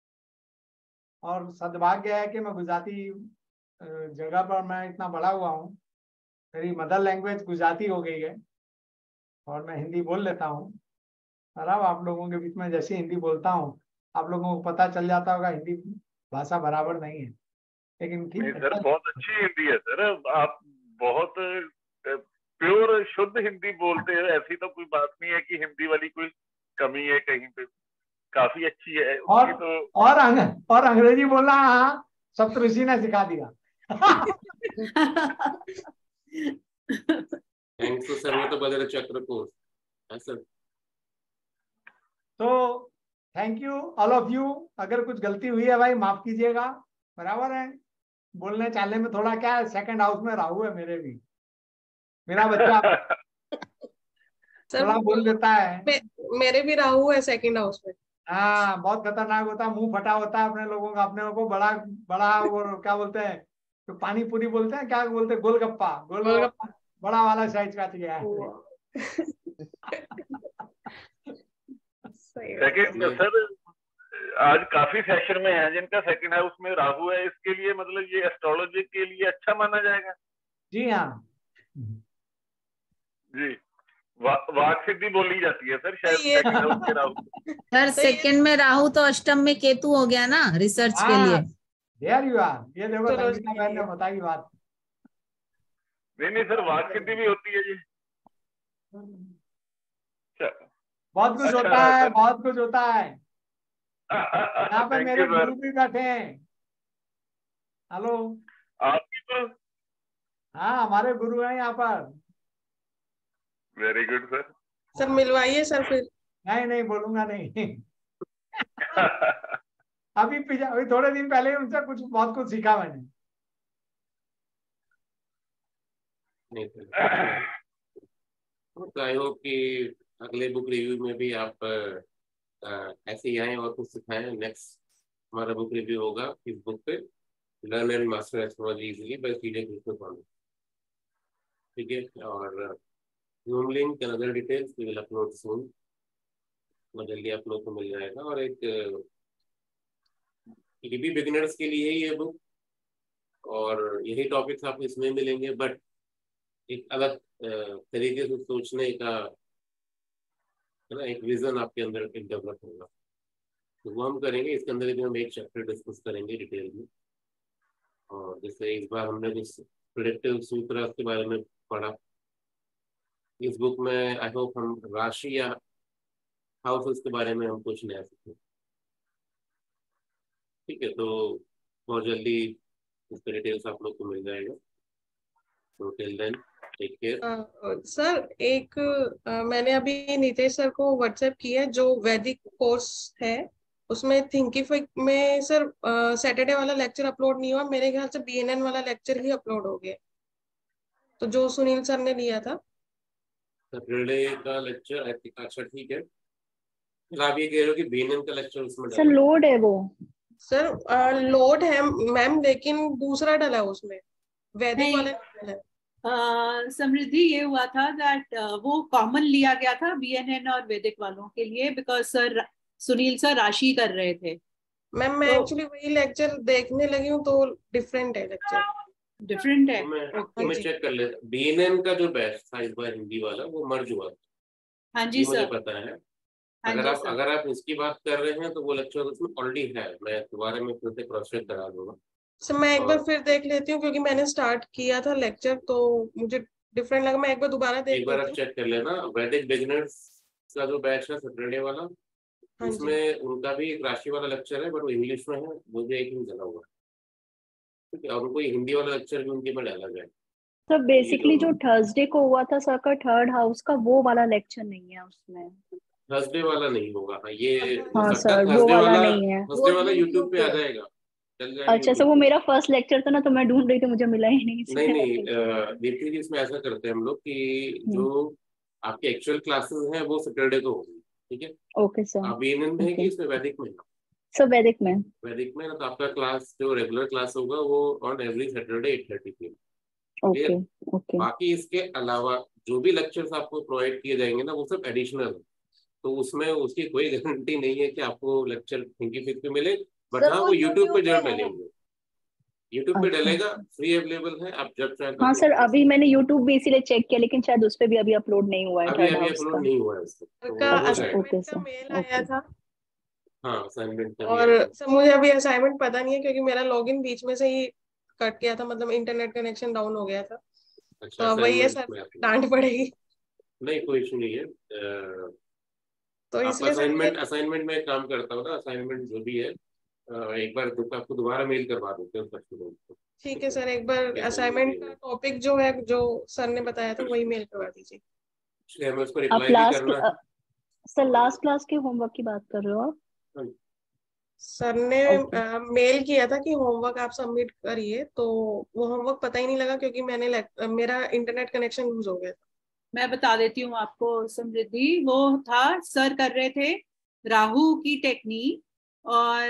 Speaker 1: और सद्भाग्य है कि मैं गुजराती जगह पर मैं इतना बड़ा हुआ हूँ। मेरी मदर लैंग्वेज गुजराती हो गई है और मैं हिंदी बोल लेता हूँ। और अब आप लोगों के बीच में जैसे हिंदी बोलता हूँ, आप लोगों को पता चल जाता होगा हिंदी भाषा बराबर नहीं है, लेकिन ठीक
Speaker 5: नहीं
Speaker 1: है।
Speaker 5: सर, बहुत अच्छी हिंदी है सर। आप बहुत प्योर शुद्ध हिंदी बोलते हैं। ऐसी तो कोई बात नहीं है कि हिंदी वाली कोई कमी है कहीं पे। काफी अच्छी है
Speaker 1: और
Speaker 5: उसकी तो।
Speaker 1: और अंग, और अंग्रेजी बोलना हाँ सप्तऋषि ने सिखा दिया।
Speaker 2: थैंक्स टू सर्वत बदर चक्र को सर।
Speaker 1: तो thank you all of you. अगर कुछ गलती हुई है भाई माफ कीजिएगा। बराबर है। बोलने चालने में थोड़ा क्या, सेकंड हाउस में राहु है मेरे भी। मेरा बच्चा थोड़ा बोल देता है।
Speaker 8: मे, मेरे भी राहु है सेकंड हाउस में।
Speaker 1: हाँ, बहुत खतरनाक होता है। मुंह फटा होता है अपने लोगों का। अपने को बड़ा बड़ा वो क्या बोलते हैं, तो पानी पूरी बोलते हैं, क्या बोलते हैं, गोलगप्पा गोलगप्पा बड़ा वाला साइज का चाहिए है।
Speaker 5: सेकंड सर, आज काफी सेशन में है जिनका सेकंड हाउस में राहु है, इसके लिए मतलब ये एस्ट्रोलॉजी के लिए अच्छा माना जाएगा?
Speaker 1: जी हाँ
Speaker 5: जी, वा, वाक सिद्धि बोली जाती है सर शायद
Speaker 8: ये-
Speaker 5: सेकंड हाउस के राहु।
Speaker 7: सर
Speaker 8: तो ये-
Speaker 7: सेकंड में राहु तो अष्टम में केतु हो गया ना रिसर्च के लिए।
Speaker 1: देयर यू आर, ये देखो
Speaker 8: Astrology
Speaker 1: संगीता
Speaker 8: के
Speaker 1: बहन ने
Speaker 8: लिए।
Speaker 1: बताई बात।
Speaker 5: नहीं नहीं सर, वाक सिद्धि भी होती है जी। अच्छा,
Speaker 1: बहुत कुछ
Speaker 5: अच्छा
Speaker 1: होता है,
Speaker 5: सर।
Speaker 1: बहुत कुछ होता है। यहाँ पे
Speaker 5: थैंक
Speaker 1: मेरे
Speaker 5: यू सर।
Speaker 1: गुरु भी बैठे हैं। हेलो,
Speaker 5: आपकी तो
Speaker 1: हाँ हमारे गुरु हैं यहाँ पर।
Speaker 5: Very good sir.
Speaker 8: सर मिलवाइए सर फिर।
Speaker 1: नहीं नहीं बोलूंगा नहीं। अभी पिछले अभी थोड़े दिन पहले उनसे कुछ बहुत कुछ सीखा मैंने।
Speaker 2: नहीं सर, तो आई होप कि अगले बुक रिव्यू में भी आप अ, ऐसे ही आए और कुछ सिखाएं। नेक्स्ट हमारा बुक रिव्यू होगा इस बुक पे, learn and master astrology easily by CJ Krishna Swami. ठीक है, और zoom link and other details we will upload soon, बहुत जल्दी आप लोग को मिल जाएगा। और एक ये भी बिगिनर्स के लिए ही ये बुक, और यही टॉपिक्स आपको इसमें मिलेंगे, बट एक अलग अ, तरीके से सोचने का है ना, एक विजन आपके अंदर एक डेवलप होगा, तो वो हम करेंगे। इसके अंदर भी हम एक चैप्टर डिस्कस करेंगे डिटेल में। और जैसे इस बार हमने कुछ प्रेडिक्टिव सूत्र के बारे में पढ़ा, इस बुक में आई होप हम राशि या हाउसेस के बारे में हम कुछ नया सीखें। ठीक है, तो बहुत जल्दी इसका डिटेल्स आप लोग को मिल जाएगा। तो टिल देन टेक केयर।
Speaker 8: अ, सर एक अ, मैंने अभी नीतेश सर को व्हाट्सएप किया है, जो वैदिक कोर्स है उसमें थिंकिफिक में सर सैटरडे वाला लेक्चर अपलोड नहीं हुआ, मेरे ख्याल से बीएनएन वाला लेक्चर ही अपलोड हो गया, तो जो सुनील सर ने लिया था।
Speaker 2: सैटरडे का लेक्चर आई थिंक, अच्छा ठीक है। फिर आप ये कह रहे हो कि बीएनएन का लेक्चर उसमें
Speaker 10: सर
Speaker 2: डालो।
Speaker 10: लोड है वो।
Speaker 8: सर लोड है मैम, लेकिन दूसरा डला है उसमें, वैदिक
Speaker 3: नहीं।
Speaker 8: वाला नहीं डला है।
Speaker 3: अ, समृद्धि, ये हुआ था दैट वो कॉमन लिया गया था बीएनएन और वैदिक वालों के लिए, बिकॉज सर सुनील सर राशि कर रहे थे।
Speaker 8: मैम मैं
Speaker 3: तो-
Speaker 8: एक्चुअली वही लेक्चर देखने लगी हूँ, तो डिफरेंट है लेक्चर।
Speaker 3: डिफरेंट है।
Speaker 2: तो मैं
Speaker 3: ओके।
Speaker 2: तो मैं चेक कर लेता। बीएनएन का जो बैच था इस बार हिंदी वाला, वो मर्ज हुआ था,
Speaker 3: हाँ जी
Speaker 2: ये मुझे
Speaker 3: सर।
Speaker 2: पता है।
Speaker 3: हाँ
Speaker 2: अगर
Speaker 3: जी
Speaker 2: आप
Speaker 3: सर।
Speaker 2: अगर आप उसकी बात कर रहे हैं तो वो लेक्चर उसमें ऑलरेडी है, मैं दोबारा में फिर से क्रॉस चेक करा दूंगा।
Speaker 8: सर मैं एक बार
Speaker 2: और-
Speaker 8: फिर देख लेती हूँ, क्योंकि मैंने स्टार्ट किया था लेक्चर तो मुझे डिफरेंट लगा, मैं एक बार दोबारा देख
Speaker 2: एक बार
Speaker 8: लेती
Speaker 2: आप
Speaker 8: हूँ।
Speaker 2: चेक कर लेना। वैदिक बिगिनर्स का जो बैच है सैटरडे वाला,
Speaker 8: हाँ जी।
Speaker 2: उसमें उनका भी एक राशि वाला लेक्चर है, बट वो इंग्लिश में है, मुझे एक ही चला हुआ है। ठीक है, और उनको ये हिंदी वाला लेक्चर भी उनके में डाला जाए।
Speaker 10: सर बेसिकली
Speaker 2: जो-
Speaker 10: जो थर्सडे को हुआ था सर का थर्ड हाउस का, वो वाला लेक्चर नहीं है उसमें।
Speaker 2: थर्सडे वाला नहीं होगा। हाँ, ये हो
Speaker 10: हाँ
Speaker 2: सकता है
Speaker 10: सर वो
Speaker 2: थर्सडे
Speaker 10: वाला
Speaker 2: वाला
Speaker 10: नहीं है।
Speaker 2: थर्सडे वाला
Speaker 8: वो
Speaker 2: यूट्यूब पे आ
Speaker 8: YouTube पे।
Speaker 2: जाएगा, चल जाएगा
Speaker 10: अच्छा सर
Speaker 2: YouTube
Speaker 10: वो
Speaker 2: पे।
Speaker 10: मेरा फर्स्ट लेक्चर था ना, तो मैं ढूंढ रही थी, मुझे मिला ही नहीं
Speaker 2: नहीं
Speaker 10: इसलिए मैं
Speaker 2: नहीं
Speaker 10: पूछ रही
Speaker 2: अ, दीप्ति जी, इसमें ऐसा करते हैं हम लोग कि
Speaker 10: हूँ।
Speaker 2: जो आपकी एक्चुअल क्लासेस हैं वो सैटरडे को होगी। ठीक है,
Speaker 10: ओके सर।
Speaker 2: आप बीएनएन में है कि
Speaker 10: ओके
Speaker 2: इसमें वैदिक में?
Speaker 10: सर वैदिक में।
Speaker 2: वैदिक में ना, तो आपका क्लास जो रेगुलर क्लास होगा वो on every Saturday at thirty P M.
Speaker 10: Okay okay
Speaker 2: बाकी इसके अलावा जो भी लेक्चर्स आपको प्रोवाइड किए जाएंगे ना, वो सब एडिशनल है, तो उसमें उसकी कोई गारंटी नहीं है कि आपको लेक्चर थिंकिफिक पे मिले, बट
Speaker 8: सर
Speaker 2: हाँ
Speaker 8: वो
Speaker 2: वो यूट्यूब पे
Speaker 8: YouTube
Speaker 2: जरूर
Speaker 8: पे है।
Speaker 2: डलेंगे। यूट्यूब पे
Speaker 10: अच्छा
Speaker 2: डलेगा, फ्री अवेलेबल है, आप जब चाहे
Speaker 10: हाँ
Speaker 2: तब
Speaker 10: सर,
Speaker 2: देख
Speaker 10: अभी मैंने यूट्यूब भी इसीलिए चेक किया, लेकिन शायद उस पे भी अभी अपलोड नहीं हुआ है
Speaker 2: अभी
Speaker 10: थर्ड
Speaker 2: अभी
Speaker 10: हाउस
Speaker 2: अपलोड
Speaker 10: का।
Speaker 2: नहीं हुआ है उसको,
Speaker 8: सर
Speaker 2: तो
Speaker 8: का
Speaker 2: वो हो
Speaker 10: अच्छा
Speaker 2: जाएगा।
Speaker 10: ओके
Speaker 8: असाइनमेंट का
Speaker 10: सर
Speaker 8: मेल आया
Speaker 10: ओके।
Speaker 8: था,
Speaker 2: हाँ, असाइनमेंट का भी
Speaker 8: और
Speaker 2: आया था।
Speaker 8: सर मुझे अभी असाइनमेंट पता नहीं है, क्योंकि मेरा लॉगिन बीच में से ही कट गया था, मतलब इंटरनेट कनेक्शन डाउन हो गया था,
Speaker 2: अच्छा,
Speaker 8: तो अब वही है
Speaker 2: असाइनमेंट
Speaker 8: सर,
Speaker 2: में आपको
Speaker 8: डांट पड़ेगी,
Speaker 2: नहीं, कोई इशू नहीं है। अ,
Speaker 8: तो
Speaker 2: आप
Speaker 8: इसलिए सर मुझे।
Speaker 2: असाइनमेंट असाइनमेंट में एक काम करता हूँ ना, असाइनमेंट जो भी है अ, एक बार दो- आपको दोबारा मेल करवा देते हैं सबके लोगों को।
Speaker 8: ठीक है सर, एक बार
Speaker 2: क्या
Speaker 8: असाइनमेंट
Speaker 2: assignment
Speaker 8: का
Speaker 2: है?
Speaker 8: टॉपिक जो है, जो सर ने बताया था, वही मेल करवा दीजिए।
Speaker 2: इसलिए हमें उसको
Speaker 10: आप
Speaker 2: रिप्लाई भी
Speaker 10: लास्ट
Speaker 2: करना है।
Speaker 10: सर
Speaker 2: और
Speaker 10: लास्ट क्लास के होमवर्क की बात कर रहे हो आप?
Speaker 8: सर ने
Speaker 10: ओके
Speaker 8: मेल किया था कि होमवर्क आप सबमिट करिए, तो वो होमवर्क पता ही नहीं लगा, क्योंकि मैंने lec- मेरा इंटरनेट कनेक्शन लूज हो गया था।
Speaker 3: मैं बता देती हूँ आपको समृद्धि, वो था सर कर रहे थे राहु की टेक्निक,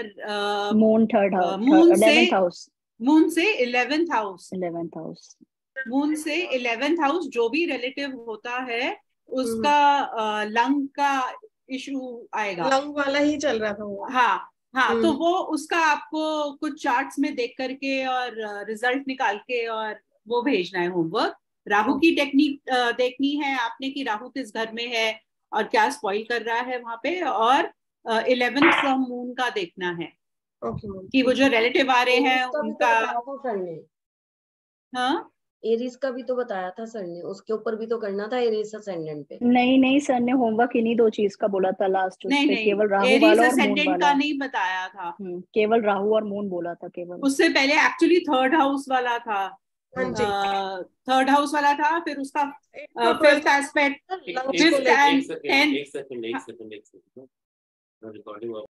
Speaker 3: और
Speaker 10: मून थर्ड हाउस,
Speaker 3: मून से
Speaker 10: इलेवेंथ हाउस
Speaker 3: मून से eleventh house,
Speaker 10: eleventh house
Speaker 3: moon से इलेवेंथ हाउस जो भी रिलेटिव होता है उसका लंग का इशू आएगा।
Speaker 8: लंग वाला ही चल रहा था वो।
Speaker 3: हाँ हाँ, तो
Speaker 8: हम्म।
Speaker 3: वो उसका आपको कुछ चार्ट्स में देख करके और रिजल्ट निकाल के और वो भेजना है होमवर्क। राहु की टेक्निक देखनी है आपने कि राहु किस घर में है और क्या स्पॉइल कर रहा है वहां पे, और इलेवेंथ फ्रॉम मून का देखना है
Speaker 8: ओके
Speaker 3: कि वो जो रिलेटिव आ रहे हैं
Speaker 4: एरीज का भी तो
Speaker 3: उनका।
Speaker 4: बताया था सर ने।
Speaker 3: हाँ,
Speaker 4: एरीज का भी तो बताया था सर ने, उसके ऊपर भी तो करना था एरीज असेंडेंट पे।
Speaker 10: नहीं नहीं सर ने होमवर्क इन्हीं दो चीज का बोला था लास्ट उस
Speaker 3: नहीं
Speaker 10: पे,
Speaker 3: नहीं,
Speaker 10: केवल राहु
Speaker 3: एरीज
Speaker 10: वाला और मून
Speaker 3: असेंडेंट
Speaker 10: वाला।
Speaker 3: का नहीं बताया था।
Speaker 10: हम्म, केवल राहु और मून बोला था केवल।
Speaker 3: उससे पहले एक्चुअली थर्ड हाउस वाला था।
Speaker 8: हाँ जी।
Speaker 3: थर्ड हाउस वाला था, फिर उसका
Speaker 8: एक तो
Speaker 3: फिफ्थ एस्पेक्ट,
Speaker 8: लंग्स को
Speaker 3: फिफ्थ
Speaker 8: लेके
Speaker 3: एंड
Speaker 2: एक सेकंड
Speaker 3: टेंथ।
Speaker 2: एक सेकंड एक सेकंड एक सेकंड रिकॉर्डिंग